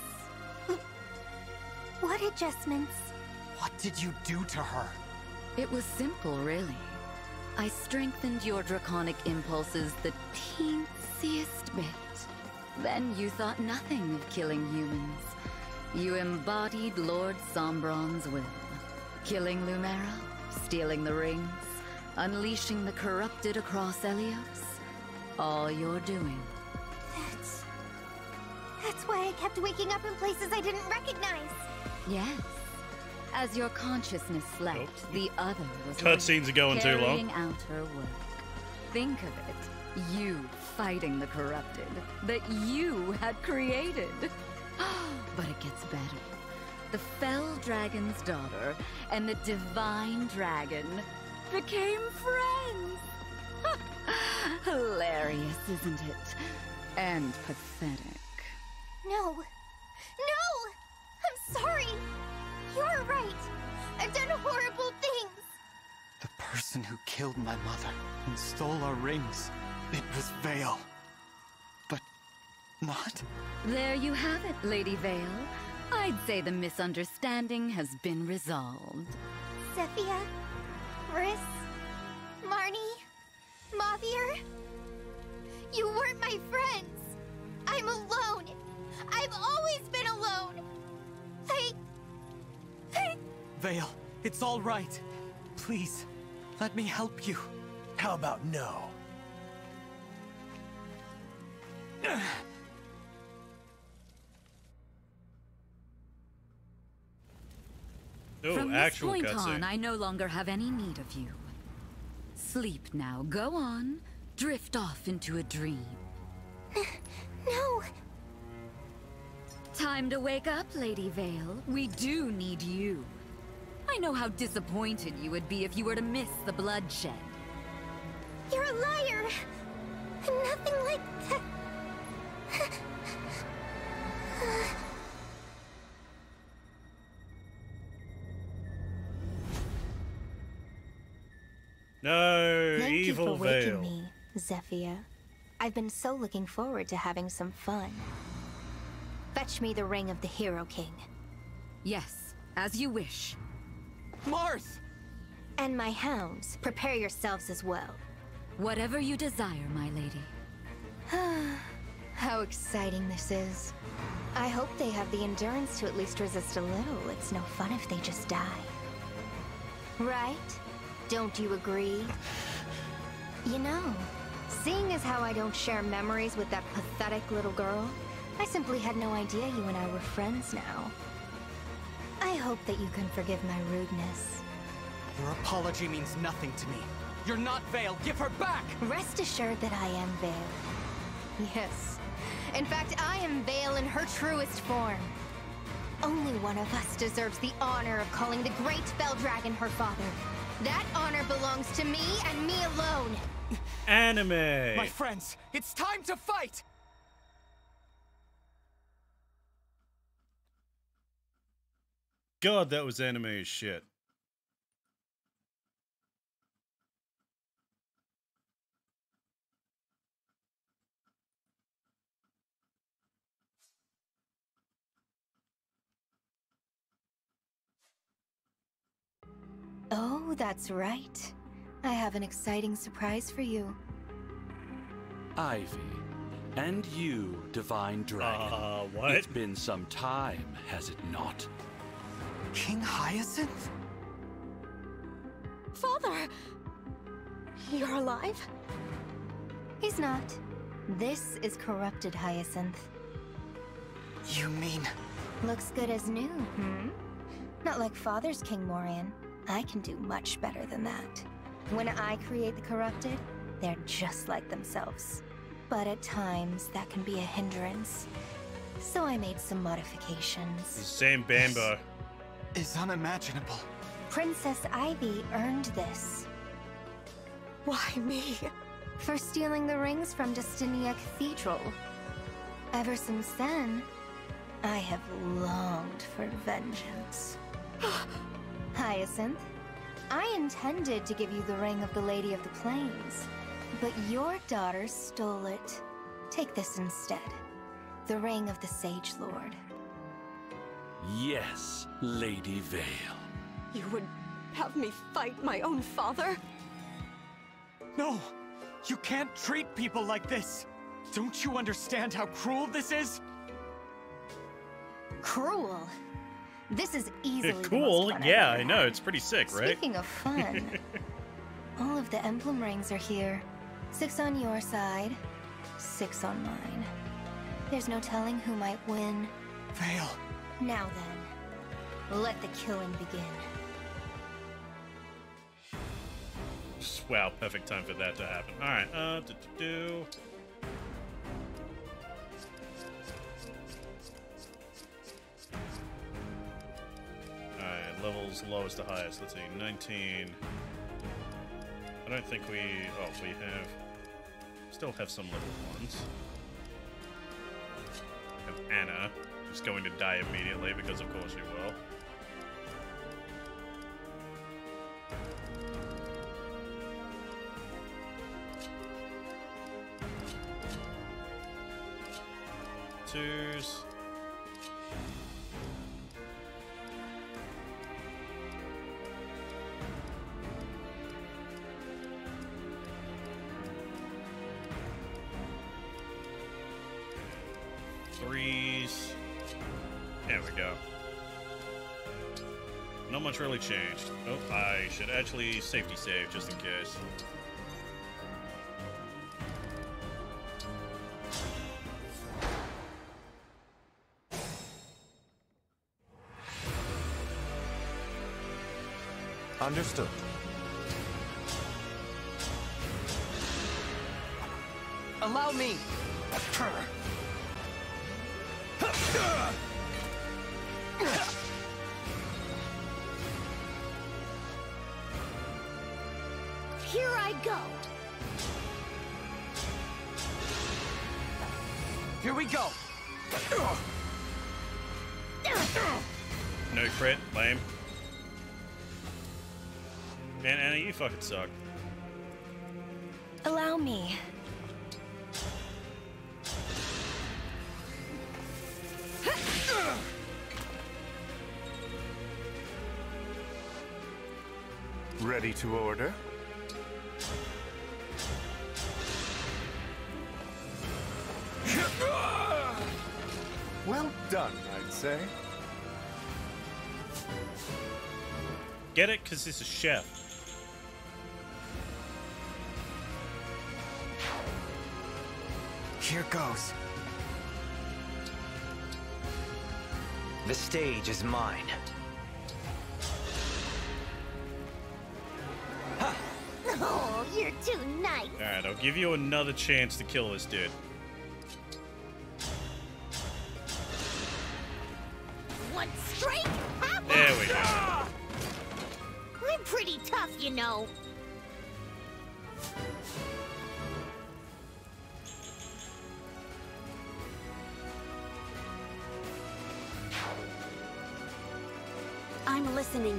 What adjustments? What did you do to her? It was simple, really. I strengthened your draconic impulses the teensiest bit. Then you thought nothing of killing humans. You embodied Lord Sombron's will. Killing Lumera, stealing the rings, unleashing the corrupted across Elyos. All you're doing. That's why I kept waking up in places I didn't recognize. Yes. As your consciousness slept, the other was Cutscenes are going too long. carrying out her work. Think of it. You fighting the corrupted that you had created. But it gets better. The Fell Dragon's daughter and the Divine Dragon became friends. Hilarious, isn't it? And pathetic. No. No! I'm sorry. You're right. I've done horrible things. The person who killed my mother and stole our rings. It was Vale. But not? There you have it, Lady Vale. I'd say the misunderstanding has been resolved. Zephyr, Gris, Marnie, Mauvier. You weren't my friends. I'm alone. I've always been alone. Vale, it's all right. Please, let me help you. How about no? From this point on, I no longer have any need of you. Sleep now. Go on. Drift off into a dream. No. Time to wake up, Lady Vale. We do need you. I know how disappointed you would be if you were to miss the bloodshed. You're a liar. Nothing like that. No, Thank evil you for waking Vale. me, Zephyr. I've been so looking forward to having some fun. Fetch me the Ring of the Hero King. Yes, as you wish. Marth! And my hounds, prepare yourselves as well. Whatever you desire, my lady. How exciting this is. I hope they have the endurance to at least resist a little. It's no fun if they just die. Right? Don't you agree? You know, seeing as how I don't share memories with that pathetic little girl, I simply had no idea you and I were friends now. I hope that you can forgive my rudeness. Your apology means nothing to me. You're not Vale. Give her back! Rest assured that I am Vale. Yes. In fact, I am Vale in her truest form. Only one of us deserves the honor of calling the great Bell Dragon her father. That honor belongs to me and me alone. Anime. My friends, it's time to fight! God, that was anime as shit. Oh, that's right. I have an exciting surprise for you. Ivy. And you, Divine Dragon. What? It's been some time, has it not? King Hyacinth? Father! You're alive? He's not. This is corrupted Hyacinth. You mean... Looks good as new, hmm? Not like Father's King Morian. I can do much better than that. When I create the corrupted, they're just like themselves. But at times, that can be a hindrance. So I made some modifications. Same Bambo. Is unimaginable. Princess Ivy earned this. Why me? For stealing the rings from Destinia Cathedral. Ever since then, I have longed for vengeance. Hyacinth, I intended to give you the ring of the Lady of the Plains, but your daughter stole it. Take this instead. The ring of the Sage Lord. Yes, Lady Vale. You would have me fight my own father? No! You can't treat people like this! Don't you understand how cruel this is? Cruel? This is easily the Cool, most fun yeah, I've I ever know, had. it's pretty sick, right? Speaking of fun, all of the emblem rings are here. 6 on your side, 6 on mine. There's no telling who might win. Vale. Now then, let the killing begin. Wow, perfect time for that to happen. Alright, Alright, levels lowest to highest. Let's see, 19. I don't think we... Oh, we have... Still have some level 1s. And Anna, who's going to die immediately, because of course she will. Twos. Threes. There we go. Not much really changed. Oh, I should actually safety save just in case. Understood. Allow me! Here I go! Here we go! No crit, lame. Man, Anna, you fucking suck. Allow me. Ready to order? Well done, I'd say. Get it? Because he's a chef. Here goes. The stage is mine. Oh, you're too nice. Alright, I'll give you another chance to kill this dude. One strike? There we go. I'm pretty tough, you know. I'm listening.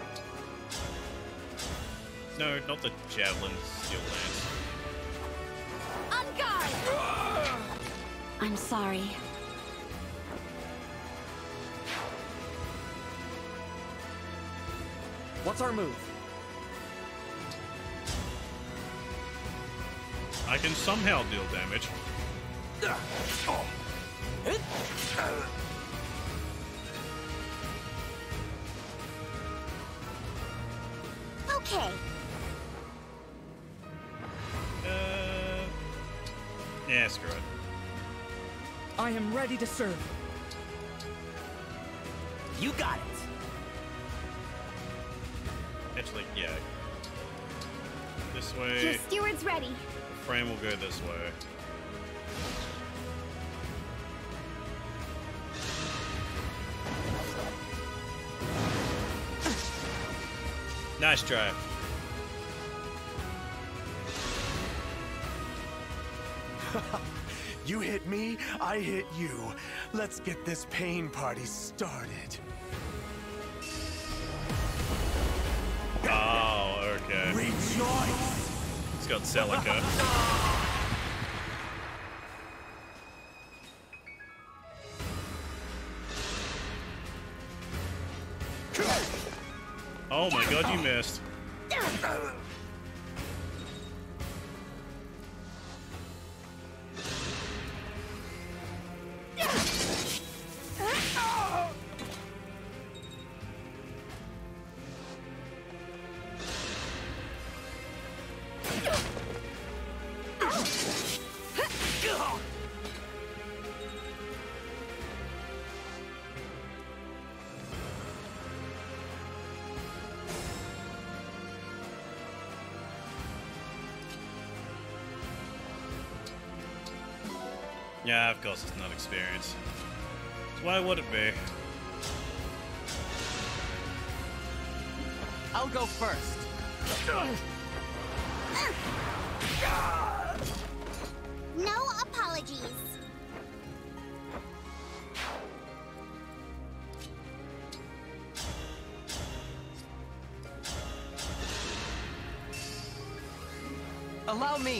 No, not the javelin, steel lance. On guard! I'm sorry. What's our move? I can somehow deal damage. Okay. Yeah, screw it. I am ready to serve. You got it. Actually, yeah. This way. Your steward's ready. Frame will go this way. Nice try. You hit me, I hit you. Let's get this pain party started. Oh, okay. Rejoice! It's got Celica. Oh my god, you missed. Yeah, of course it's not experience. So why would it be? I'll go first. No apologies. Allow me.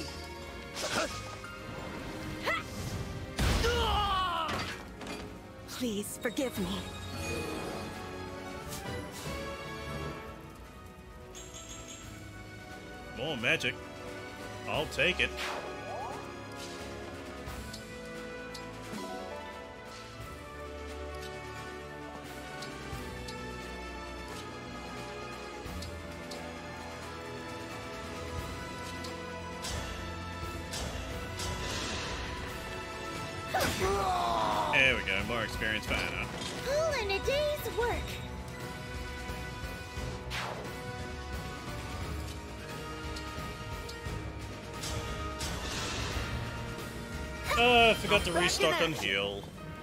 Please forgive me. More magic. I'll take it. There we go, more experience for Anna. All in a day's work. I forgot to restock on heal.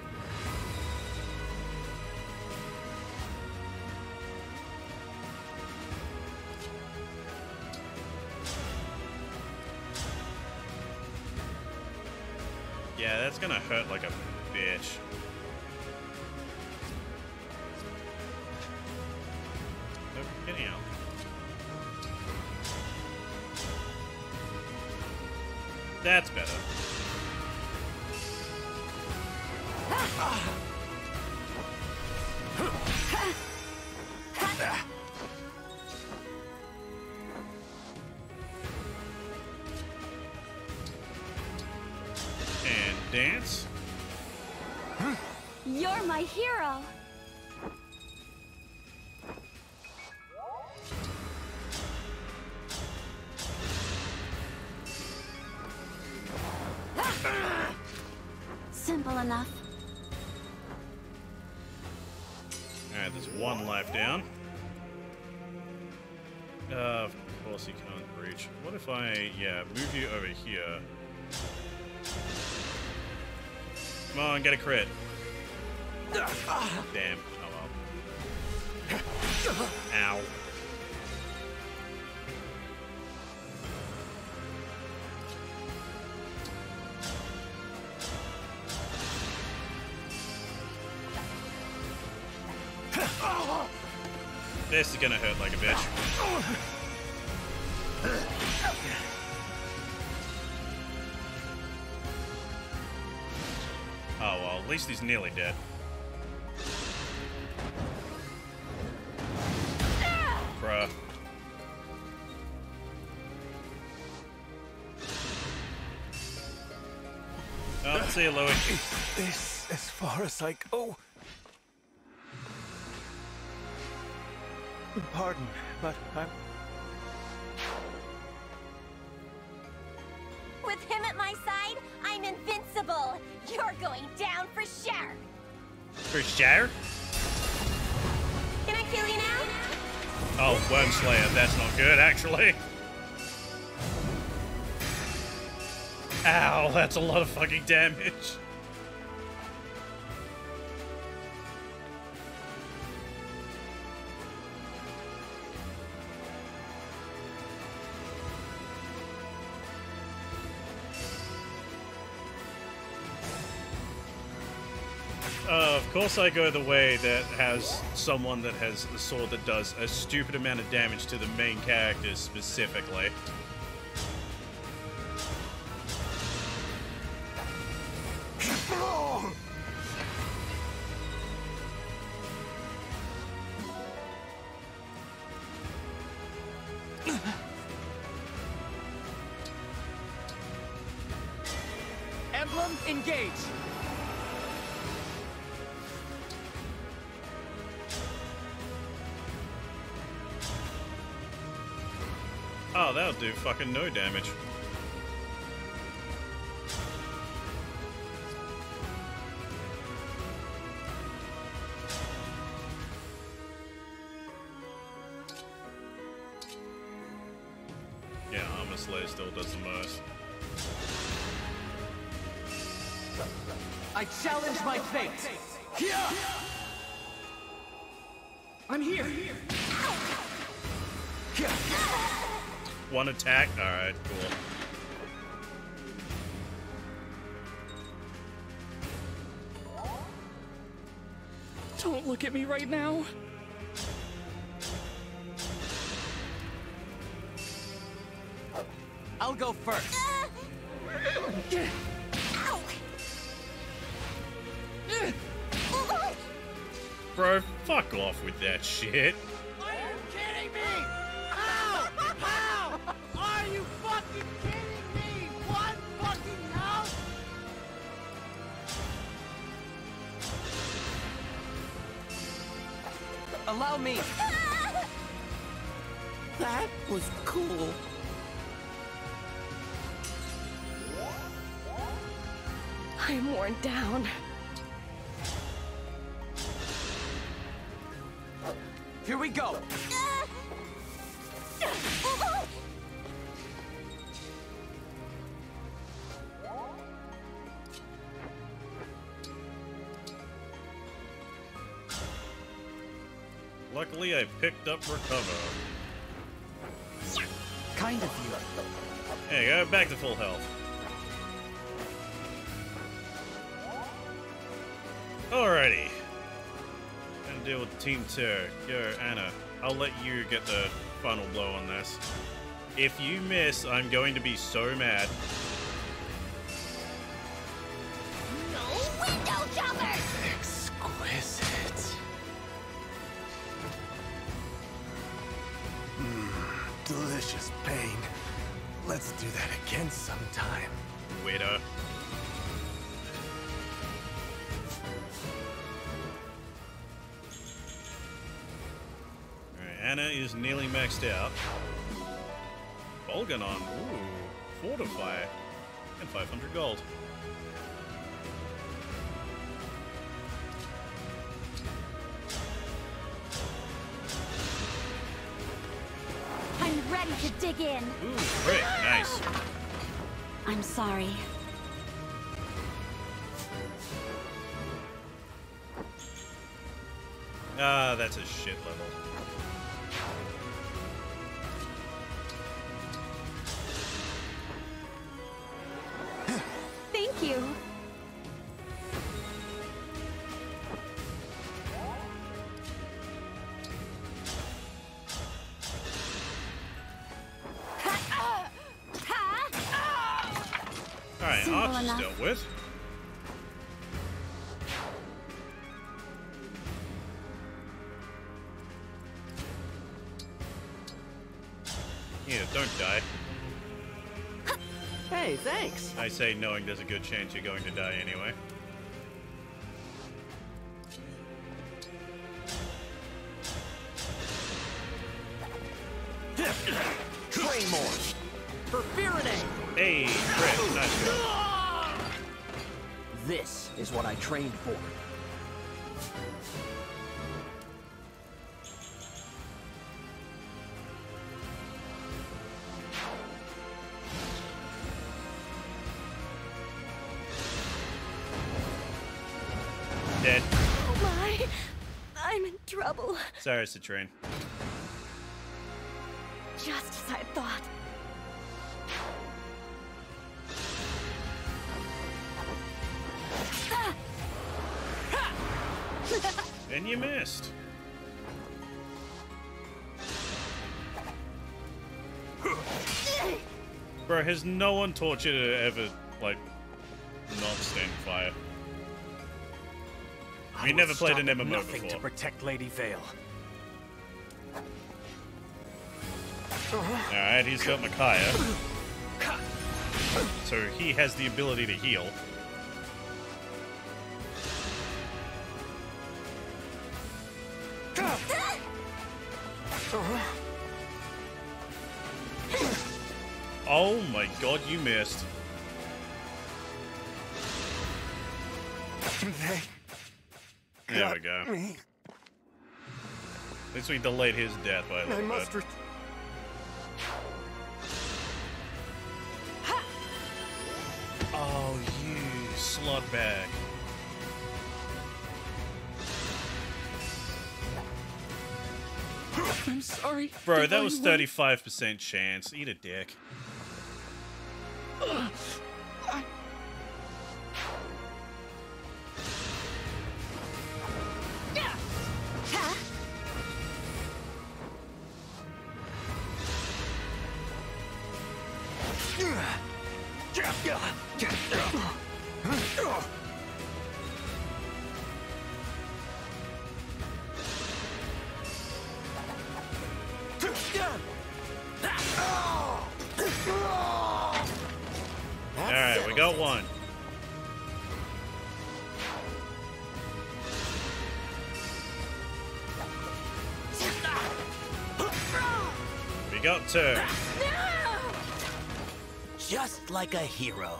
Yeah, that's gonna hurt like a bitch. Nope, getting out. That's better. And dance. You're my hero. Simple enough. Alright, there's one life down. Of course you can't reach. What if I, move you over here? Come on, get a crit. Damn. Oh well. Ow. This is gonna hurt like a bitch. Oh well, at least he's nearly dead. Bruh. Oh, see you, Louie. Is this as far as I go? Pardon, but I'm... With him at my side, I'm invincible. You're going down for sure. For sure? Can I kill you now? Oh, Wormslayer, that's not good, actually. Ow, that's a lot of fucking damage. Of course I go the way that has someone that has a sword that does a stupid amount of damage to the main characters specifically. Emblem, engage! Oh, that'll do fucking no damage. Yeah, Armor Slayer still does the most. I challenge my fate! Here! I'm here! One attack? Alright, cool. Don't look at me right now. I'll go first. Bro, fuck off with that shit. Are you kidding me? How? How? Are you fucking kidding me? What fucking hell? Allow me. That was cool. I'm worn down. Here we go. Luckily, I picked up Recover. Kind of you. There you go, back to full health. Alrighty. Gonna deal with Team 2. Go, Anna. I'll let you get the final blow on this. If you miss, I'm going to be so mad. delicious pain. Let's do that again sometime. Waiter. Alright, Anna is nearly maxed out. Bolganon, ooh, Fortify, and 500 gold. I'm ready to dig in. Ooh, great, nice. I'm sorry. Ah, that's a shit level. Thank you. Alright, Simple Arch is enough. dealt with. Yeah, don't die. Hey, thanks. I say knowing there's a good chance you're going to die anyway. Claymore. For Firaday. Hey, crit, nice go. This is what I trained for. Dead. Oh my! I'm in trouble. Sorry, Citrine. Just as I thought. And you missed. Bro, has no one taught you to ever, like, not stand fire? I You will never played an stop at MMO nothing before. to protect Lady Vale. Alright, he's got Micaiah. So he has the ability to heal. Oh my god, you missed. There we go. At least we delayed his death by a little bit. Oh, you slot bag. I'm sorry. Bro, that was 35% chance. Eat a dick. Alright, we got one. We got two. Just like a hero.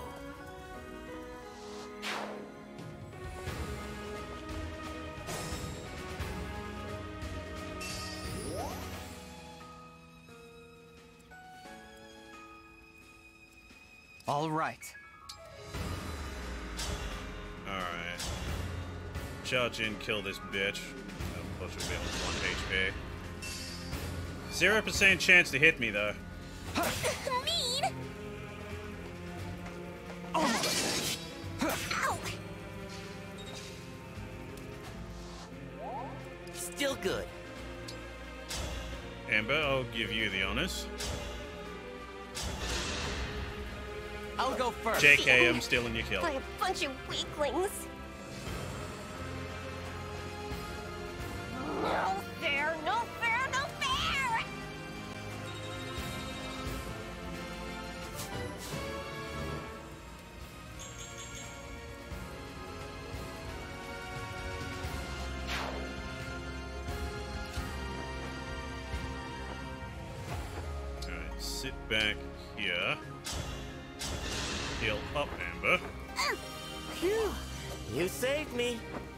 All right. Alright. Charge in, kill this bitch. Unfortunately, be on 1 HP. 0% chance to hit me, though. Mean! Ow! Still good. Amber, I'll give you the honors. I'll go first. JK, I'm stealing your kill. By a bunch of weaklings. No fair, no fair, no fair! sit back here. Heal up, Amber. Phew! You saved me.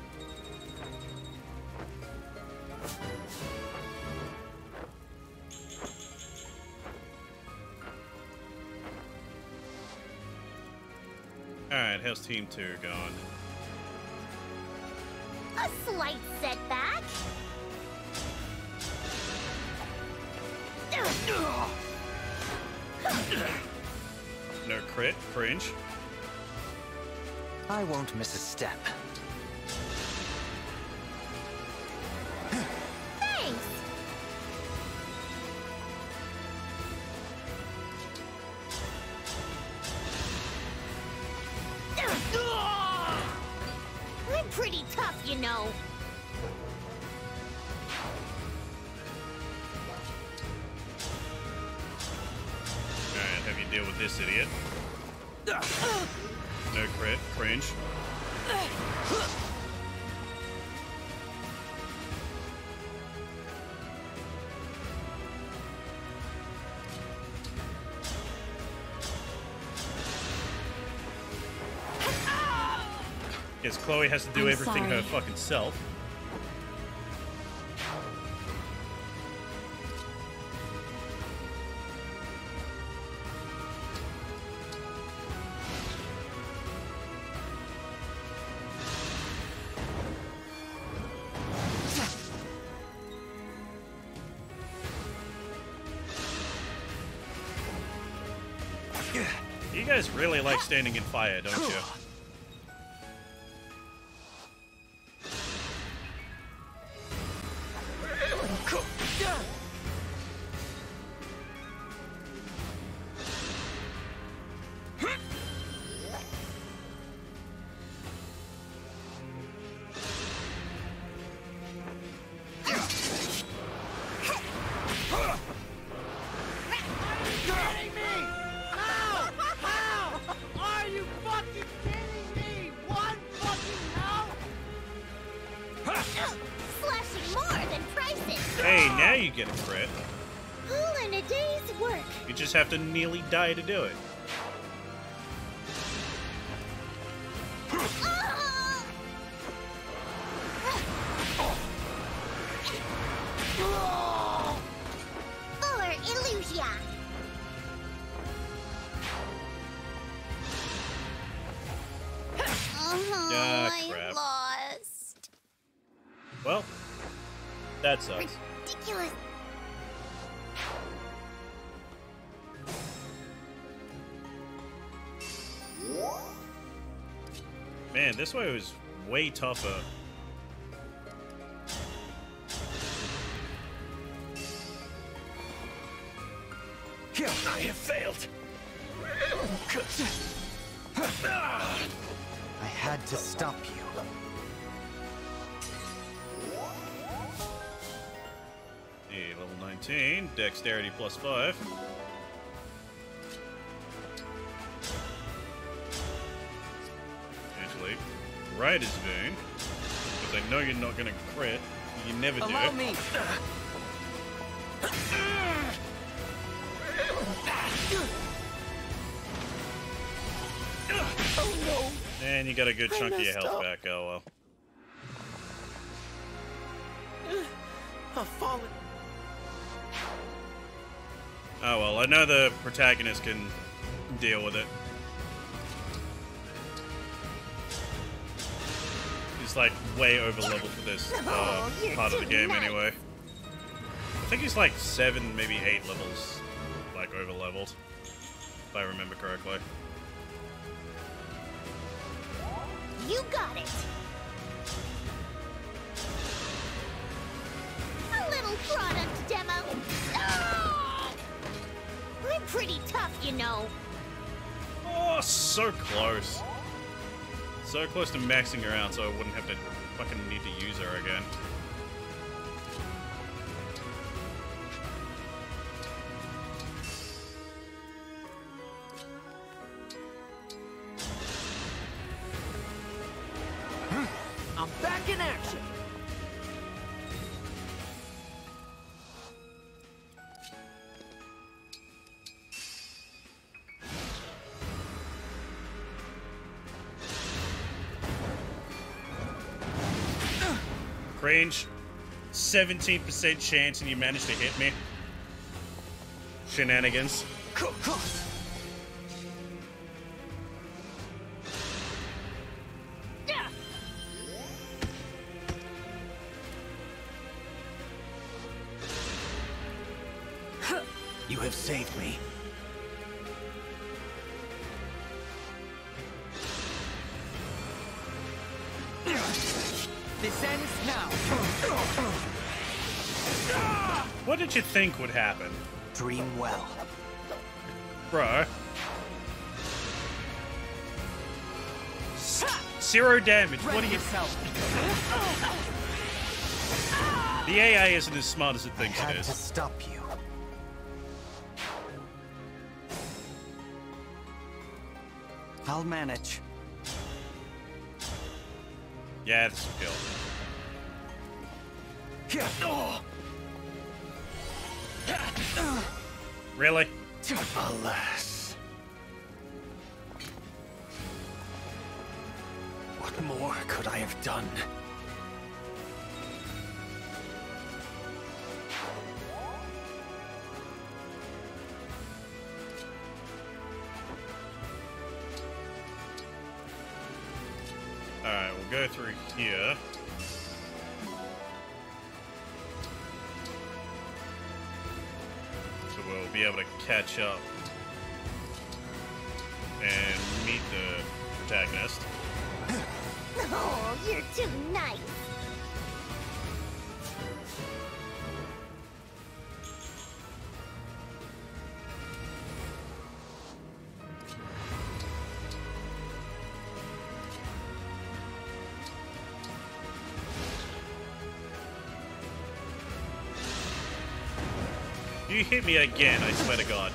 Alright, how's Team 2 going? A slight setback. No crit, cringe. I won't miss a step. Thanks. I'm pretty tough, you know. Alright, have you deal with this idiot. No crit, cringe. Guess Chloe has to do everything her fucking self. You guys really like standing in fire, don't you? Slashing more than prices. Hey, now you get a crit. All in a day's work. You just have to nearly die to do it. Or Illusia. Ah, crap. Lost. Well, that sucks. Ridiculous. Man, this way was way tougher. I have failed. I had to stop you. Hey, level 19, dexterity +5. Actually, Rider's Boon, because I know you're not gonna crit. You never do. Allow me. Oh no. And you got a good I chunk of your messed health up. back, oh well. I've fallen. Oh well, I know the protagonist can deal with it. He's like way over leveled for this you're part of the too game nice. anyway. I think he's like 7, maybe 8 levels, like over leveled, if I remember correctly. You got it. A little product demo. Ah! I'm pretty tough, you know. Oh, so close. So close to maxing her out so I wouldn't have to fucking need to use her again. I'm back in action. Cringe. 17% chance and you managed to hit me. Shenanigans. You have saved me. This ends now. What did you think would happen? Dream well. Bro. 0 damage. What do you... The AA isn't as smart as it thinks it is. To stop you. I'll manage. Yeah, this will kill. Really? Alas. What more could I have done? Alright, we'll go through here. So we'll be able to catch up and meet the protagonist. Oh, you're too nice. You hit me again, I swear to God.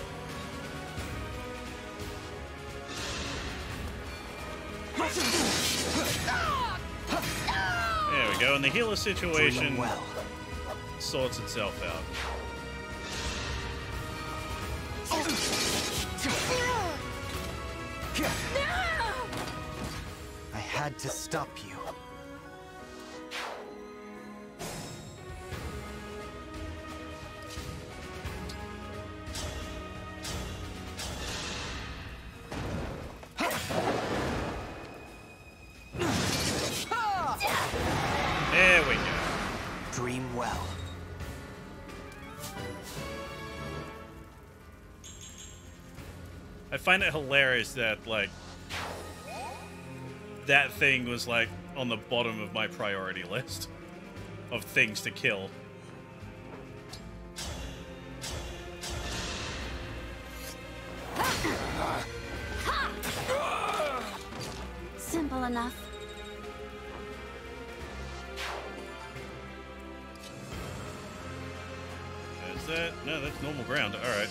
There we go, and the healer situation sorts itself out. I had to stop you. There we go. Dream well. I find it hilarious that, like, that thing was, like, on the bottom of my priority list of things to kill. Simple enough. Is that? No, that's normal ground. Alright.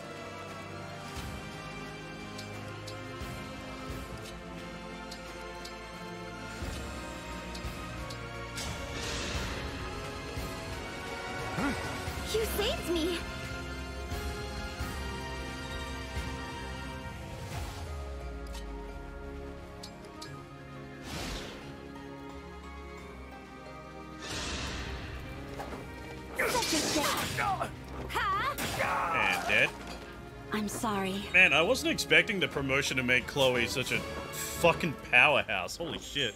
You saved me. And dead. I'm sorry. Man, I wasn't expecting the promotion to make Chloe such a fucking powerhouse. Holy shit.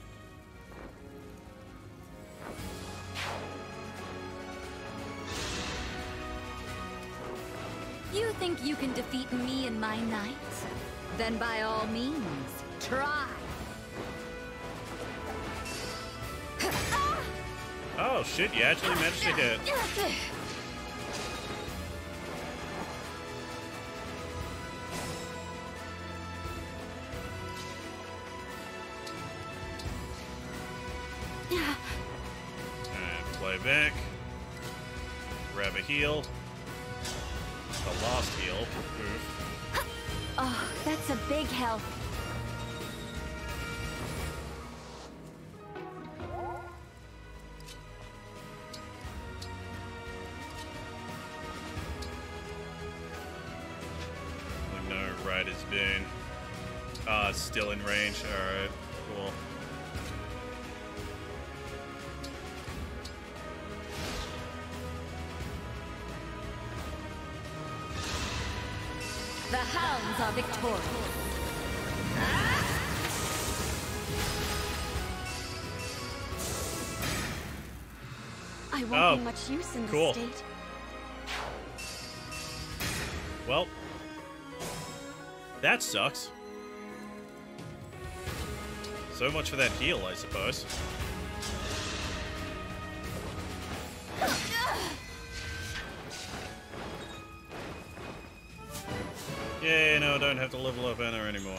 You think you can defeat me and my knights? Then by all means, try. Oh shit, you actually managed to hit. And play back. Grab a heal. The last heal. Oof. Oh, that's a big help. No Rider's Boon. It's still in range. Alright, cool. hounds are victorious. I won't be much use in this state. Well, that sucks. So much for that heal, I suppose. Yeah, no, I don't have to level up Anna anymore.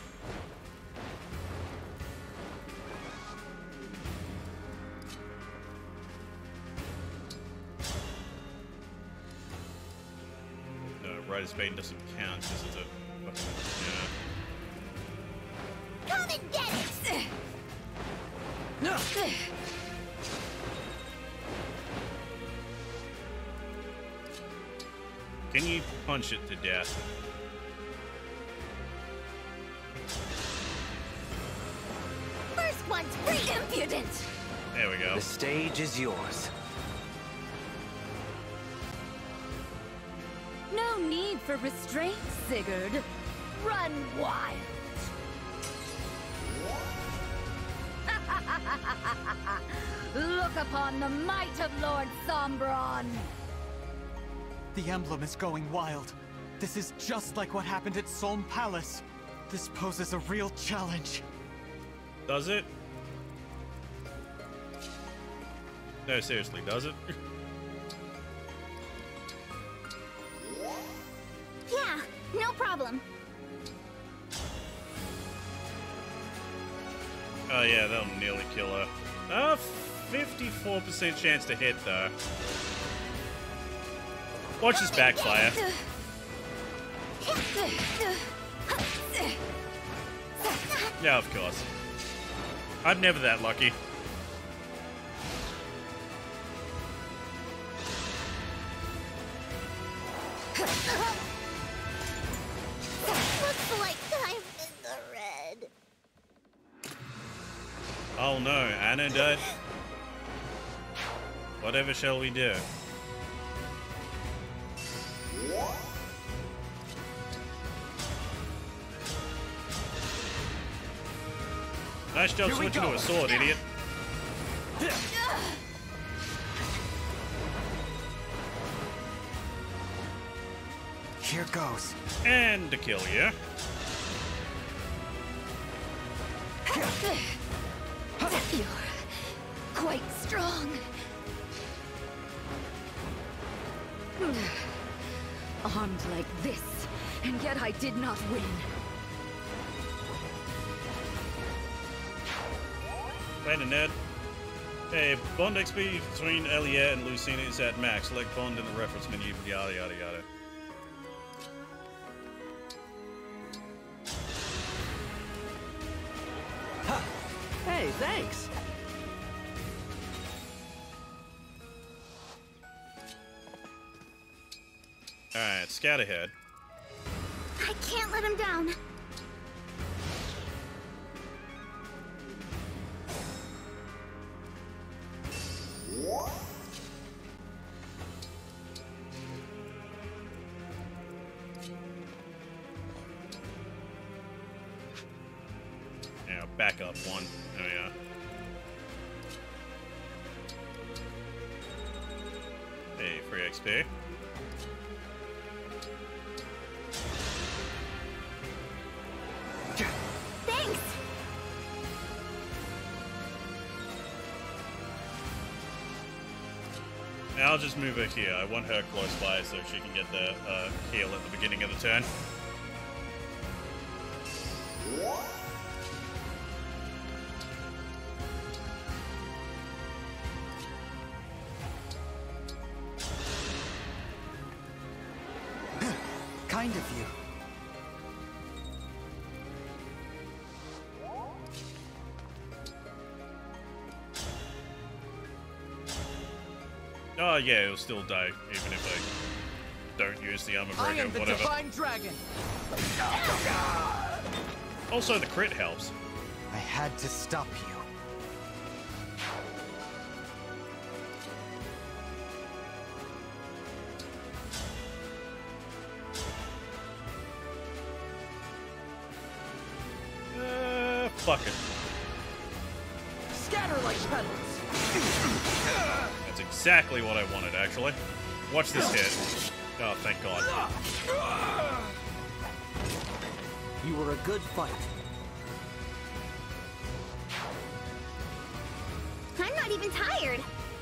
No, Rider's Bane doesn't count because it's a fucking, Come and get it! No. Can you punch it to death? First one's free! Impudent! There we go. The stage is yours. No need for restraint, Sigurd. Run wild. Look upon the might of Lord Sombron. The emblem is going wild. This is just like what happened at Solm Palace. This poses a real challenge. Does it? No, seriously, does it? Yeah, no problem. Oh yeah, that'll nearly kill her. 54% chance to hit though. Watch this backfire. Yeah, of course. I'm never that lucky. Looks like I'm in the red. Oh no, Anna died. Whatever shall we do? Nice job switching to a sword, idiot. Here goes. And to kill you. You're quite strong. Armed like this, and yet I did not win. Wait a minute. Hey, Bond XP between Elliot and Lucina is at max. Select Bond in the reference menu, yada yada yada. Hey, thanks. Alright, scout ahead. I can't let him down. Yeah, back up one. Oh yeah. Hey, free XP. Thanks. Now I'll just move her here. I want her close by so she can get the heal at the beginning of the turn. Kind of you. Oh yeah, it'll still die even if I don't use the armor I breaker, am the whatever. Divine Dragon. Also, the crit helps. I had to stop you. motherfucker. Scatter like petals. That's exactly what I wanted, actually. Watch this hit. Oh, thank God. You were a good fight. I'm not even tired.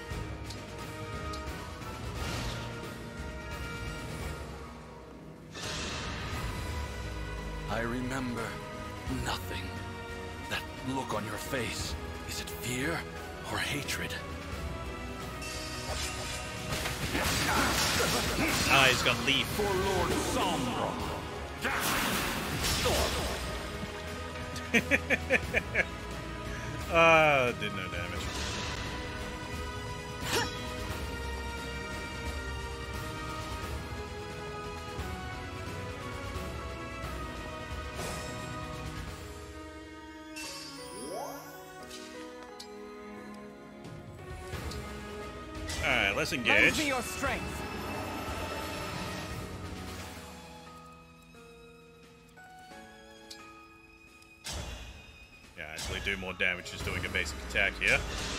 I remember nothing. That look on your face. Is it fear or hatred? Ah, he's got leaf. For Lord Sombra. Did no damage. Alright, let's engage. Lend me your strength. Yeah, actually do more damage just doing a basic attack here.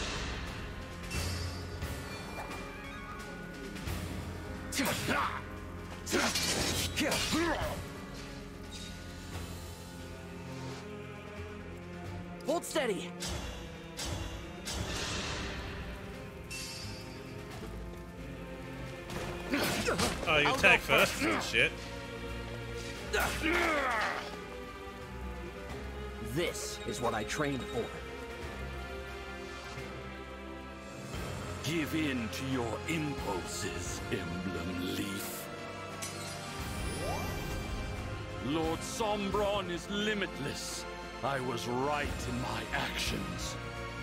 Hold steady. Oh, you attack first? Shit. This is what I trained for. Give in to your impulses, Emblem Leaf. Lord Sombron is limitless. I was right in my actions.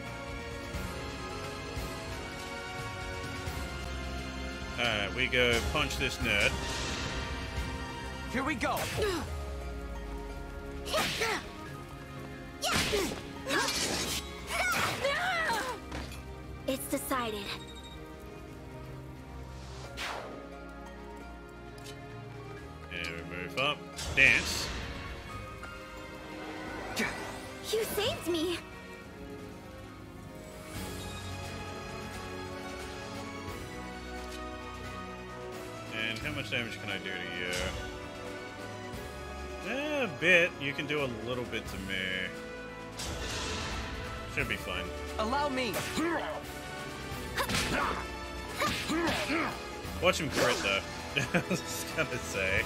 Alright, we go punch this nerd. Here we go. It's decided. And we move up. Dance. You saved me. And how much damage can I do to you? A bit. You can do a little bit to me. Should be fine. Allow me. Watch him crit though. I was gonna say.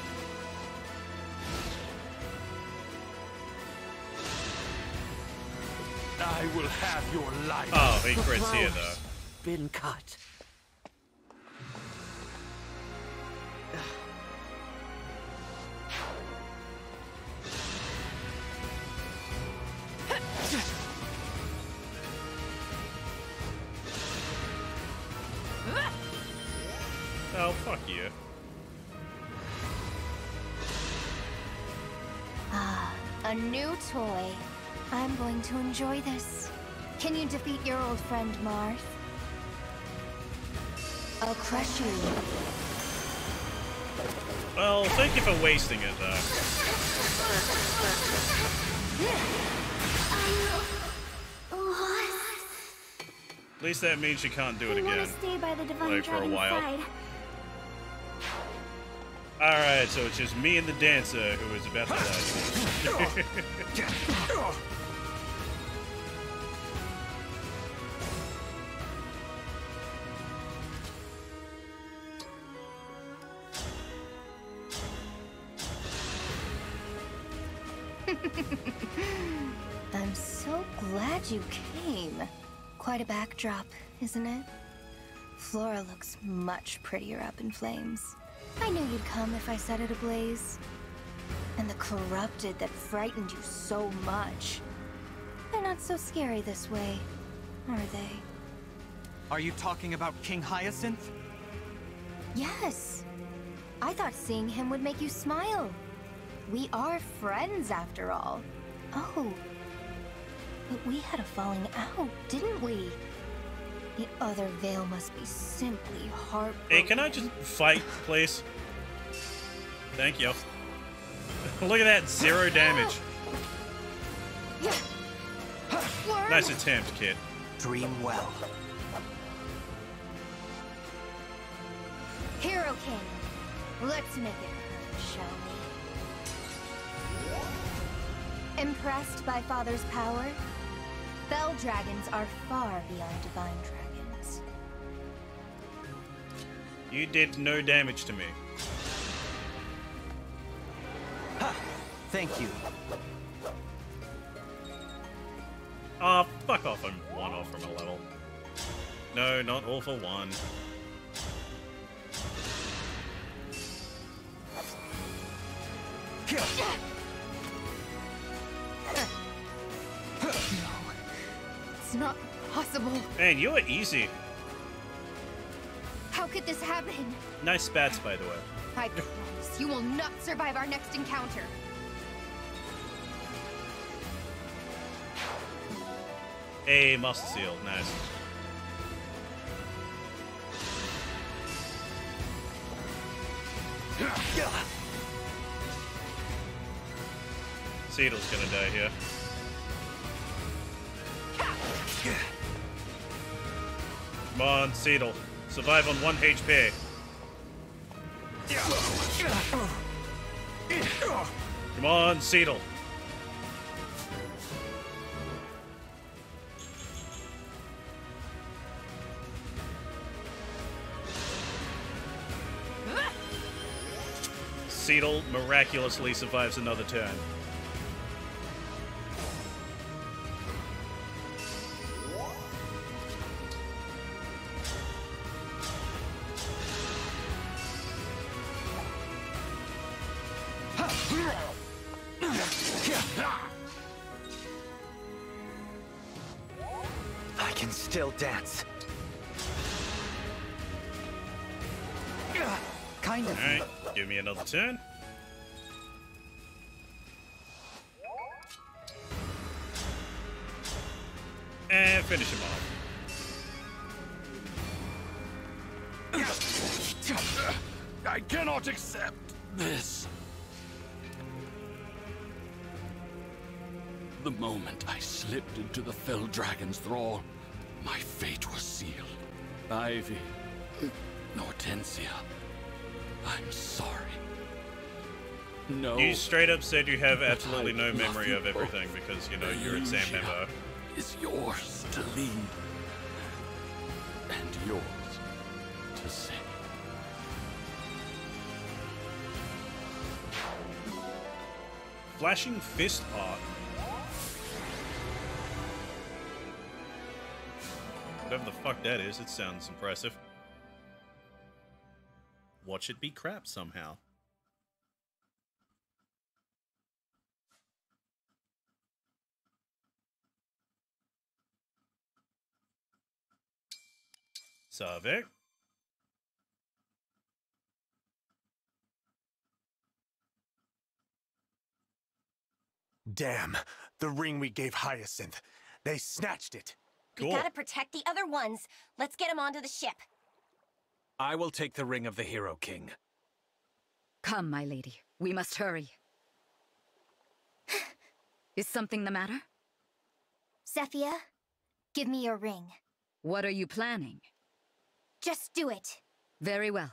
I will have your life. Oh, he crits here though. Been cut. Oh, fuck you. Ah, a new toy. I'm going to enjoy this. Can you defeat your old friend, Marth? I'll crush you. Well, thank you for wasting it, though. At least that means you can't do it again. Stay by the divine Like, for a while. side. Alright, so it's just me and the dancer who is about to die. I'm so glad you came. Quite a backdrop, isn't it? Flora looks much prettier up in flames. I knew you'd come if I set it ablaze. And the corrupted that frightened you so much. They're not so scary this way, are they? Are you talking about King Hyacinth? Yes. I thought seeing him would make you smile. We are friends after all. Oh. But we had a falling out, didn't we? The other veil must be simply heartbroken. Hey, can I just fight, please? Thank you. Look at that, 0 damage. Yeah. Nice attempt, kid. Dream well. Hero King, let's make it hurt, shall we? Impressed by Father's power? Fell dragons are far beyond divine dragons. You did no damage to me. Ha! Thank you. Ah, fuck off, I'm one off from a level. No, not all for one. It's not possible. Man, you were easy. How could this happen? Nice spats, by the way. I promise you will not survive our next encounter. Hey, Master Seal, nice. Seedle's gonna die here. Come on, Seedle. Survive on 1 HP. Come on, Seedle. Seedle miraculously survives another turn. I can still dance. Kind of. Alright, give me another turn. And finish him off. I cannot accept this. The moment I slipped into the Fell Dragon's thrall, my fate was sealed. Ivy, Hortensia, I'm sorry. No. You straight up said you have absolutely no memory of everything because, you know, you're an exam member. Is yours to lead and yours to sing. Flashing Fist art. Whatever the fuck that is, it sounds impressive. Watch it be crap somehow. Savik. Damn, the ring we gave Hyacinth. They snatched it. We gotta protect the other ones. Let's get them onto the ship. I will take the Ring of the Hero King. Come, my lady. We must hurry. Is something the matter? Zephia, give me your ring. What are you planning? Just do it. Very well.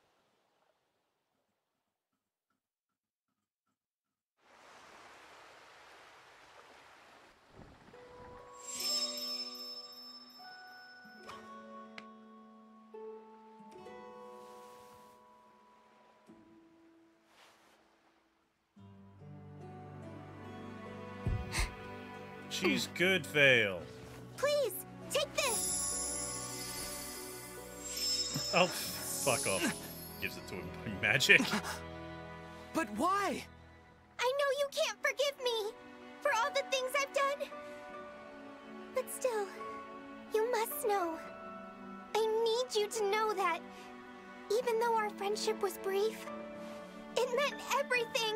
She's good, Vale. Please, take this. Oh, fuck off. Gives it to him by magic. But why? I know you can't forgive me for all the things I've done. But still, you must know. I need you to know that even though our friendship was brief, it meant everything.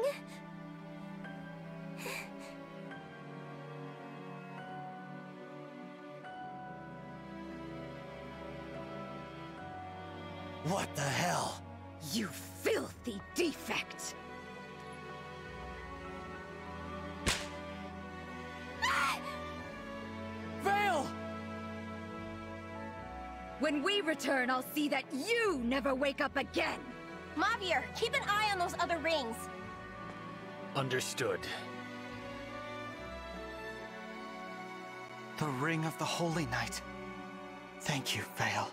What the hell? You filthy defect! When we return, I'll see that you never wake up again! Mavir, keep an eye on those other rings. Understood. The Ring of the Holy Knight. Thank you, Vale.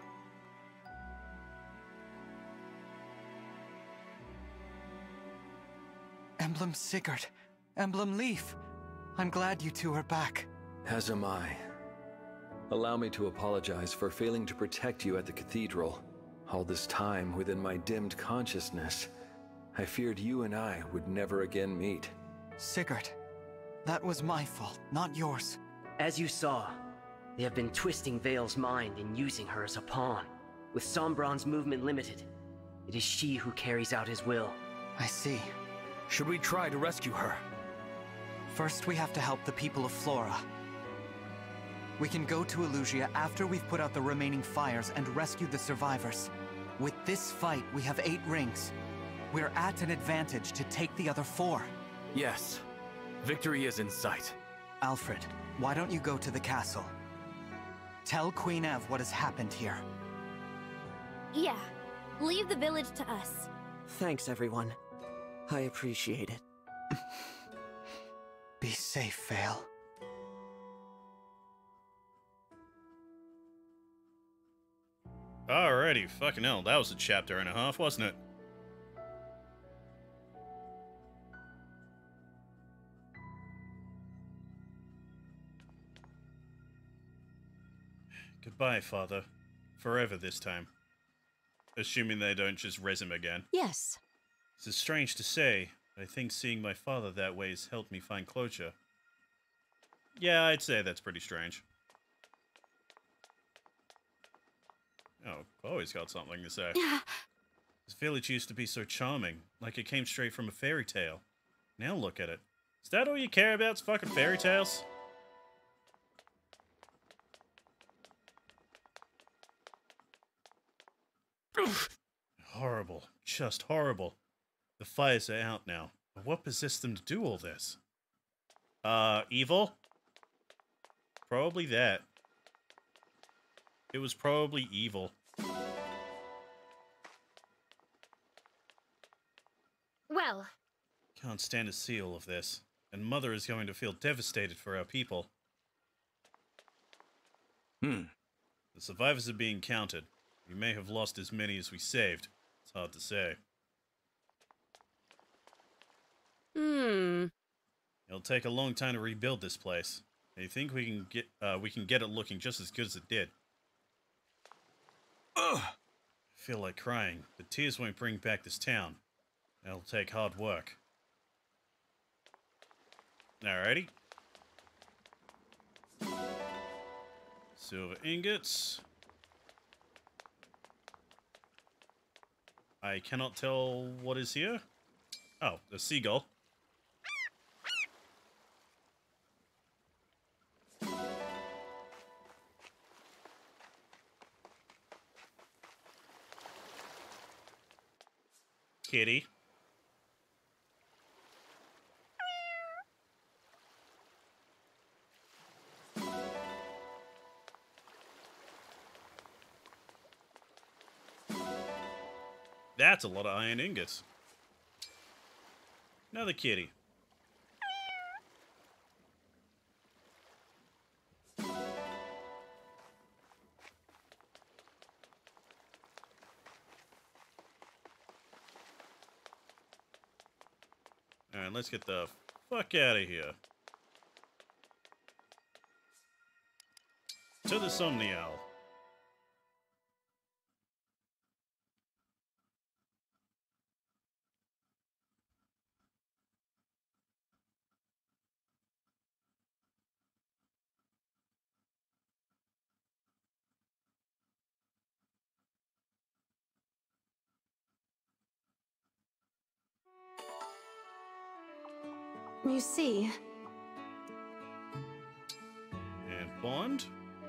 Emblem Sigurd, Emblem Leif. I'm glad you two are back. As am I. Allow me to apologize for failing to protect you at the cathedral. All this time within my dimmed consciousness, I feared you and I would never again meet. Sigurd, that was my fault, not yours. As you saw, they have been twisting Vale's mind and using her as a pawn. With Sombron's movement limited, it is she who carries out his will. I see. Should we try to rescue her? First, we have to help the people of Flora. We can go to Elusia after we've put out the remaining fires and rescued the survivors. With this fight, we have 8 rings. We're at an advantage to take the other 4. Yes. Victory is in sight. Alfred, why don't you go to the castle? Tell Queen Ev what has happened here. Yeah. Leave the village to us. Thanks, everyone. I appreciate it. Be safe, Vale. Alrighty, fucking hell, that was a chapter and a half, wasn't it? Goodbye, Father. Forever this time. Assuming they don't just res him again. Yes. This is strange to say, but I think seeing my father that way has helped me find closure. Yeah, I'd say that's pretty strange. Oh, Chloe's got something to say. This village used to be so charming, like it came straight from a fairy tale. Now look at it. Is that all you care about? Is fucking fairy tales? Horrible. Just horrible. The fires are out now. But what possessed them to do all this? Evil? Probably that. It was probably evil. Well. Can't stand to see all of this. And Mother is going to feel devastated for our people. The survivors are being counted. We may have lost as many as we saved. It's hard to say. It'll take a long time to rebuild this place. I think we can get it looking just as good as it did. I feel like crying, but tears won't bring back this town. It'll take hard work. Alrighty. Silver ingots. I cannot tell what is here. Oh, a seagull. Kitty. That's a lot of iron ingots. Another kitty. Alright, let's get the fuck out of here. To the Somnial. You see. And Bond?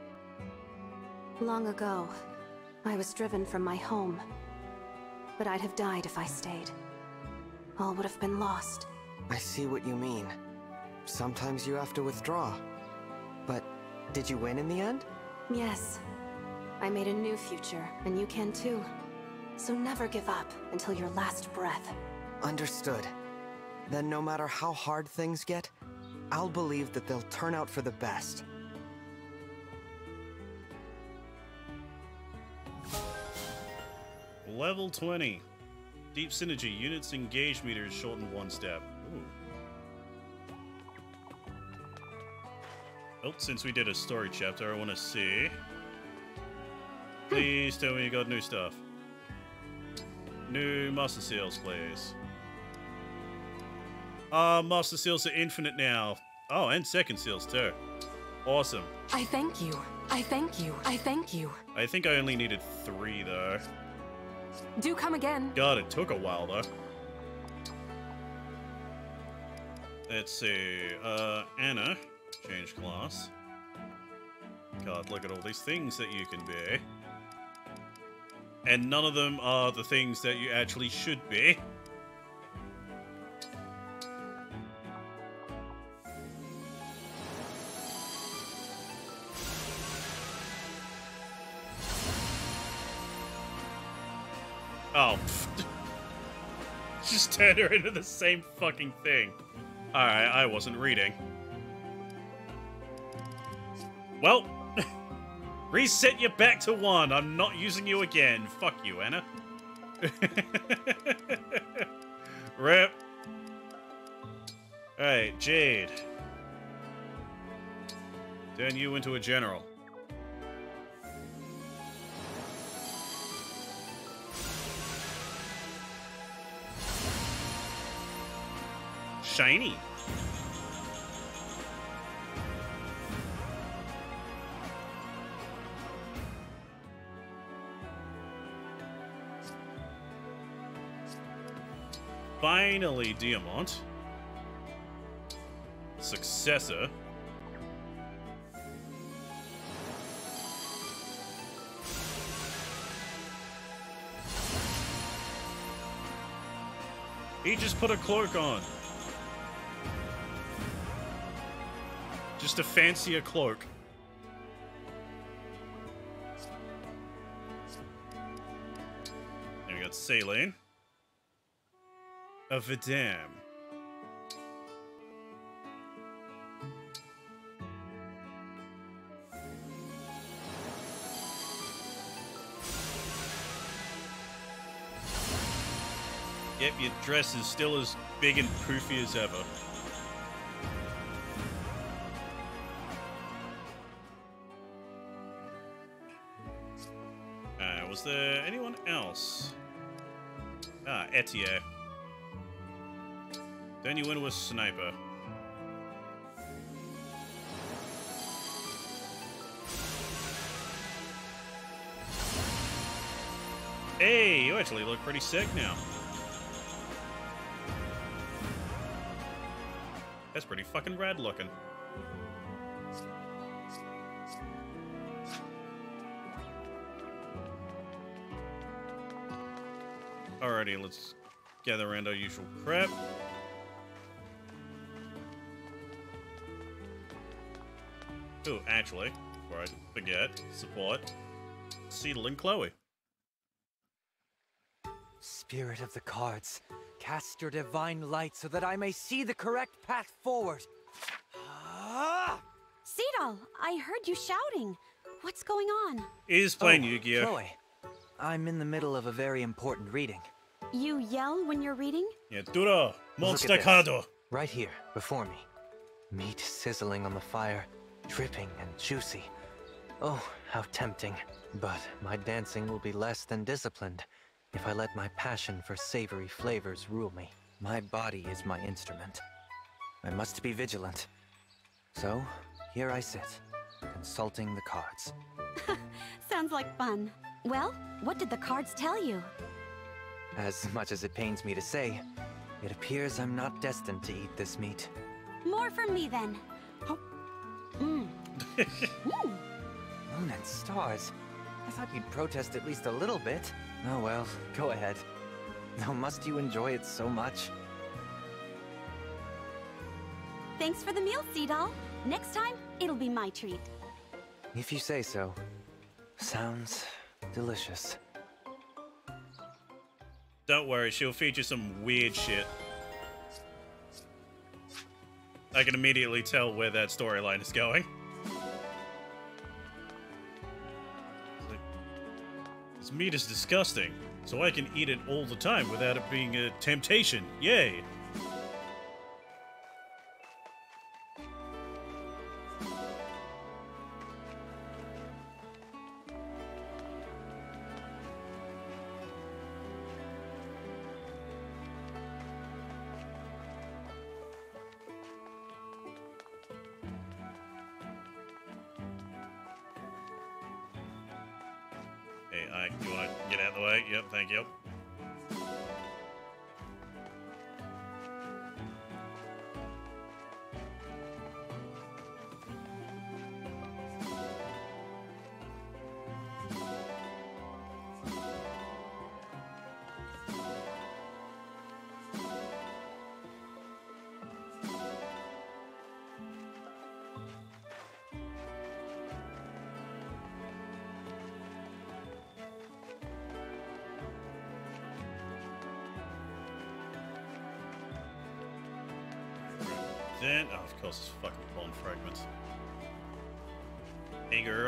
Long ago, I was driven from my home. But I'd have died if I stayed. All would have been lost. I see what you mean. Sometimes you have to withdraw. But did you win in the end? Yes. I made a new future, and you can too. So never give up until your last breath. Understood. Then no matter how hard things get, I'll believe that they'll turn out for the best. Level 20. Deep Synergy. Units engaged meter is shortened 1 step. Ooh. Oh, since we did a story chapter, I want to see. Please tell me you got new stuff. New Master Seals, please. Master Seals are infinite now. Oh, and second seals too. Awesome. I thank you. I thank you. I thank you. I think I only needed 3 though. Do come again. God, it took a while though. Let's see. Anna. Change class. God, look at all these things that you can be. And none of them are the things that you actually should be. Oh, just turned her into the same fucking thing. Alright, I wasn't reading. Well, reset you back to 1. I'm not using you again. Fuck you, Anna. Rip. Alright, Jade. Turn you into a general. Shiny. Finally, Diamant. Successor. He just put a cloak on. Just a fancier cloak. And we got Saline. A Vidam. Yep, your dress is still as big and poofy as ever. Was there anyone else? Ah, Etier. Then you win with Sniper. Hey, you actually look pretty sick now. That's pretty fucking rad looking. Alrighty, let's gather around our usual crap. Oh, actually, before I forget, support Seedle and Chloe. Spirit of the cards, cast your divine light so that I may see the correct path forward. Seedle, I heard you shouting. What's going on? He's playing Yu-Gi-Oh! Chloe, I'm in the middle of a very important reading. You yell when you're reading? Yeah, Duro, Monster Cardo. Right here, before me. Meat sizzling on the fire, dripping and juicy. Oh, how tempting. But my dancing will be less than disciplined if I let my passion for savory flavors rule me. My body is my instrument. I must be vigilant. So, here I sit, consulting the cards. Sounds like fun. Well, what did the cards tell you? As much as it pains me to say, it appears I'm not destined to eat this meat. More from me, then. Oh. Moon and stars. I thought you'd protest at least a little bit. Oh well, go ahead. Though must you enjoy it so much? Thanks for the meal, Seedle. Next time, it'll be my treat. If you say so. Sounds delicious. Don't worry, she'll feature some weird shit. I can immediately tell where that storyline is going. This meat is disgusting, so I can eat it all the time without it being a temptation. Yay! Hey, you want to get out of the way? Yep, thank you. Then, oh, of course, it's fucking bone fragments. Hey, girl.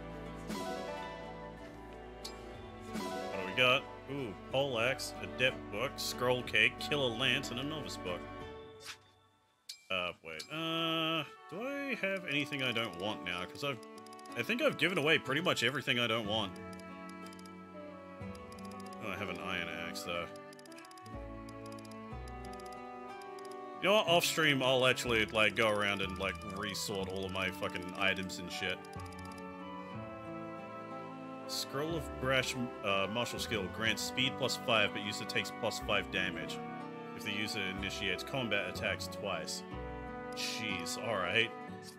What do we got? Ooh, poleaxe, adept book, scroll cake, killer lance, and a novice book. Wait. Do I have anything I don't want now? Because I think I've given away pretty much everything I don't want. Oh, I have an iron axe though. You know what, off stream, I'll actually, like, go around and, like, resort all of my fucking items and shit. Scroll of Brash martial skill grants speed +5, but user takes +5 damage if the user initiates combat attacks twice. Jeez, alright.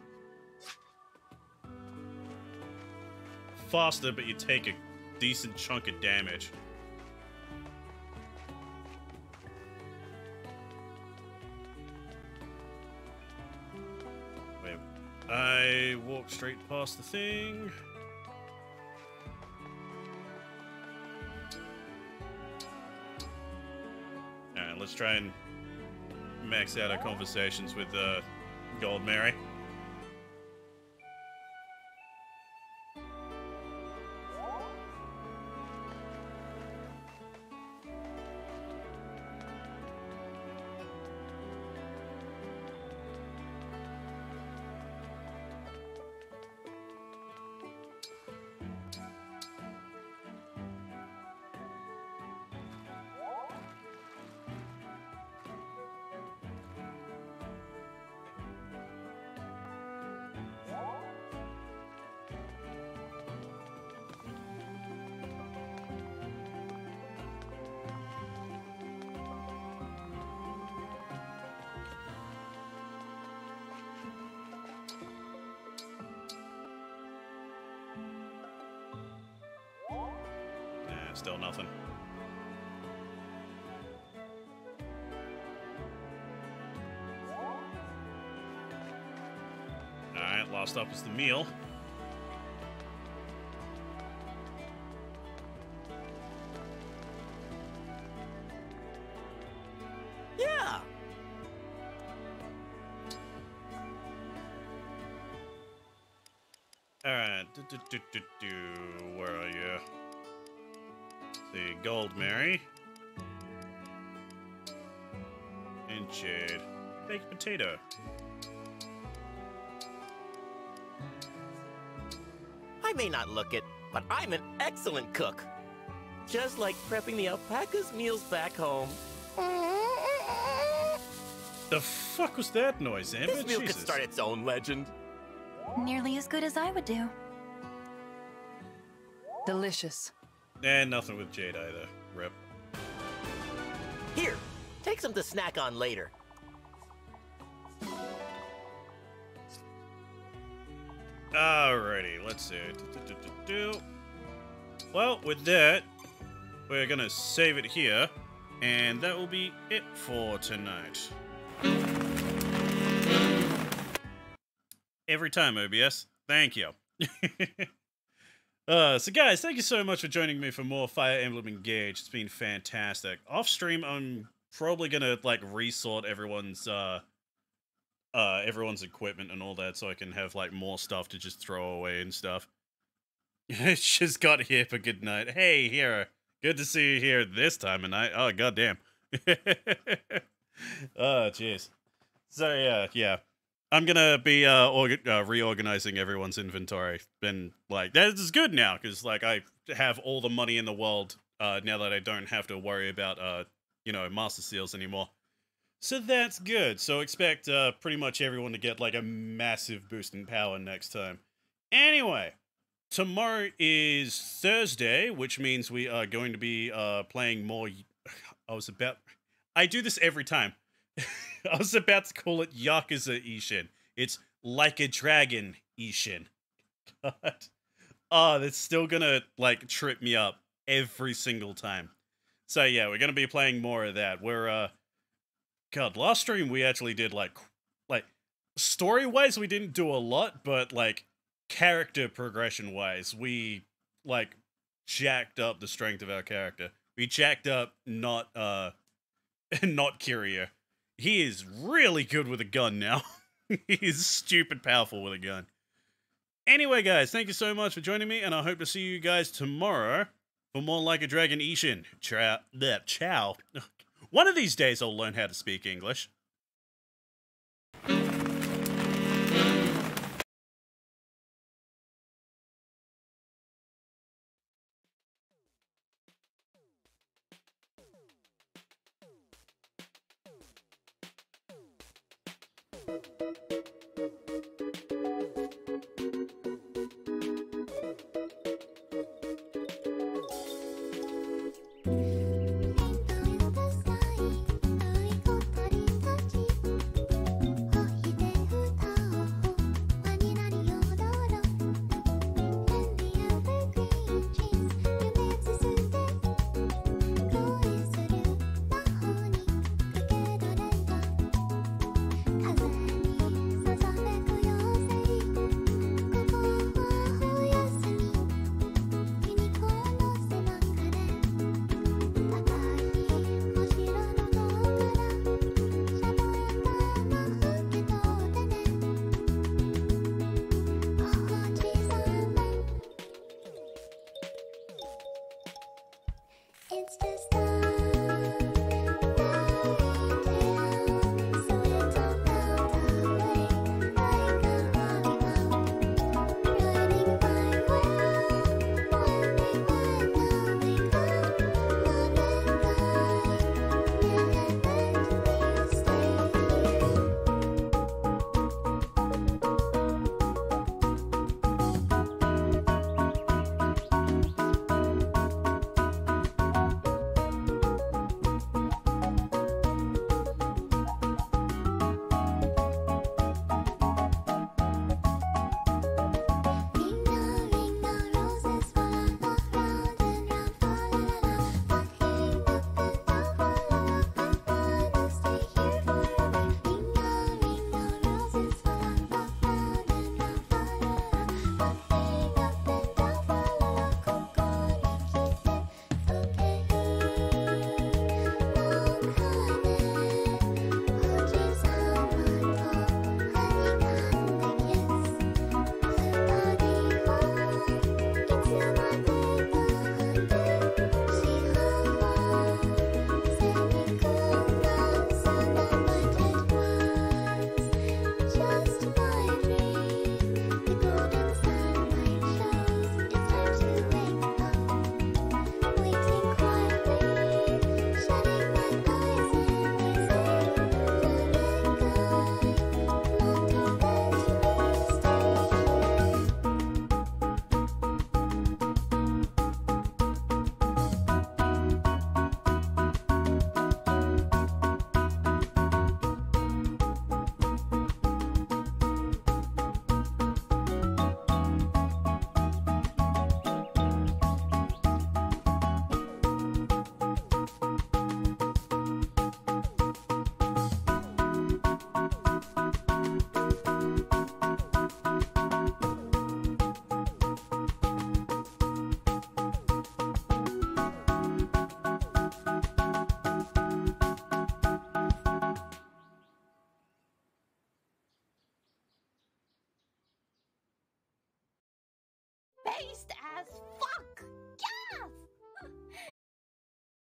Faster, but you take a decent chunk of damage. I walk straight past the thing. Alright, let's try and max out our conversations with Gold Mary. Still nothing. Alright, last up is the meal. Yeah! Alright, where are you? The Gold Mary and Jade. Baked potato. I may not look it, but I'm an excellent cook. Just like prepping the alpaca's meals back home. The fuck was that noise, Amber? This meal could start its own legend. Nearly as good as I would do. Delicious. And nothing with Jade either. Rip. Here, take some to snack on later. Alrighty, let's see. Well, with that, we're gonna save it here, and that will be it for tonight. Every time, OBS. Thank you. So guys, thank you so much for joining me for more Fire Emblem Engage. It's been fantastic. Off stream, I'm probably gonna like resort everyone's equipment and all that, so I can have like more stuff to just throw away and stuff. Just got here for good night. Hey, Hero, good to see you here this time of night. Oh goddamn. Oh jeez. So yeah. I'm gonna be reorganizing everyone's inventory, and like that is good now because like I have all the money in the world now that I don't have to worry about you know, Master Seals anymore. So that's good. So expect pretty much everyone to get like a massive boost in power next time. Anyway, tomorrow is Thursday, which means we are going to be playing more. I do this every time. I was about to call it Yakuza Ishin. It's Like a Dragon Ishin. God. Oh, that's still gonna, like, trip me up every single time. So, yeah, we're gonna be playing more of that. We're, God, last stream we actually did, like, story-wise we didn't do a lot, but, like, character progression-wise, we, like, jacked up the strength of our character. We jacked up not Kiryu. He is really good with a gun now. He is stupid powerful with a gun. Anyway, guys, thank you so much for joining me, and I hope to see you guys tomorrow for more Like a Dragon Ishin. Ciao. One of these days I'll learn how to speak English. taste as fuck! Yes!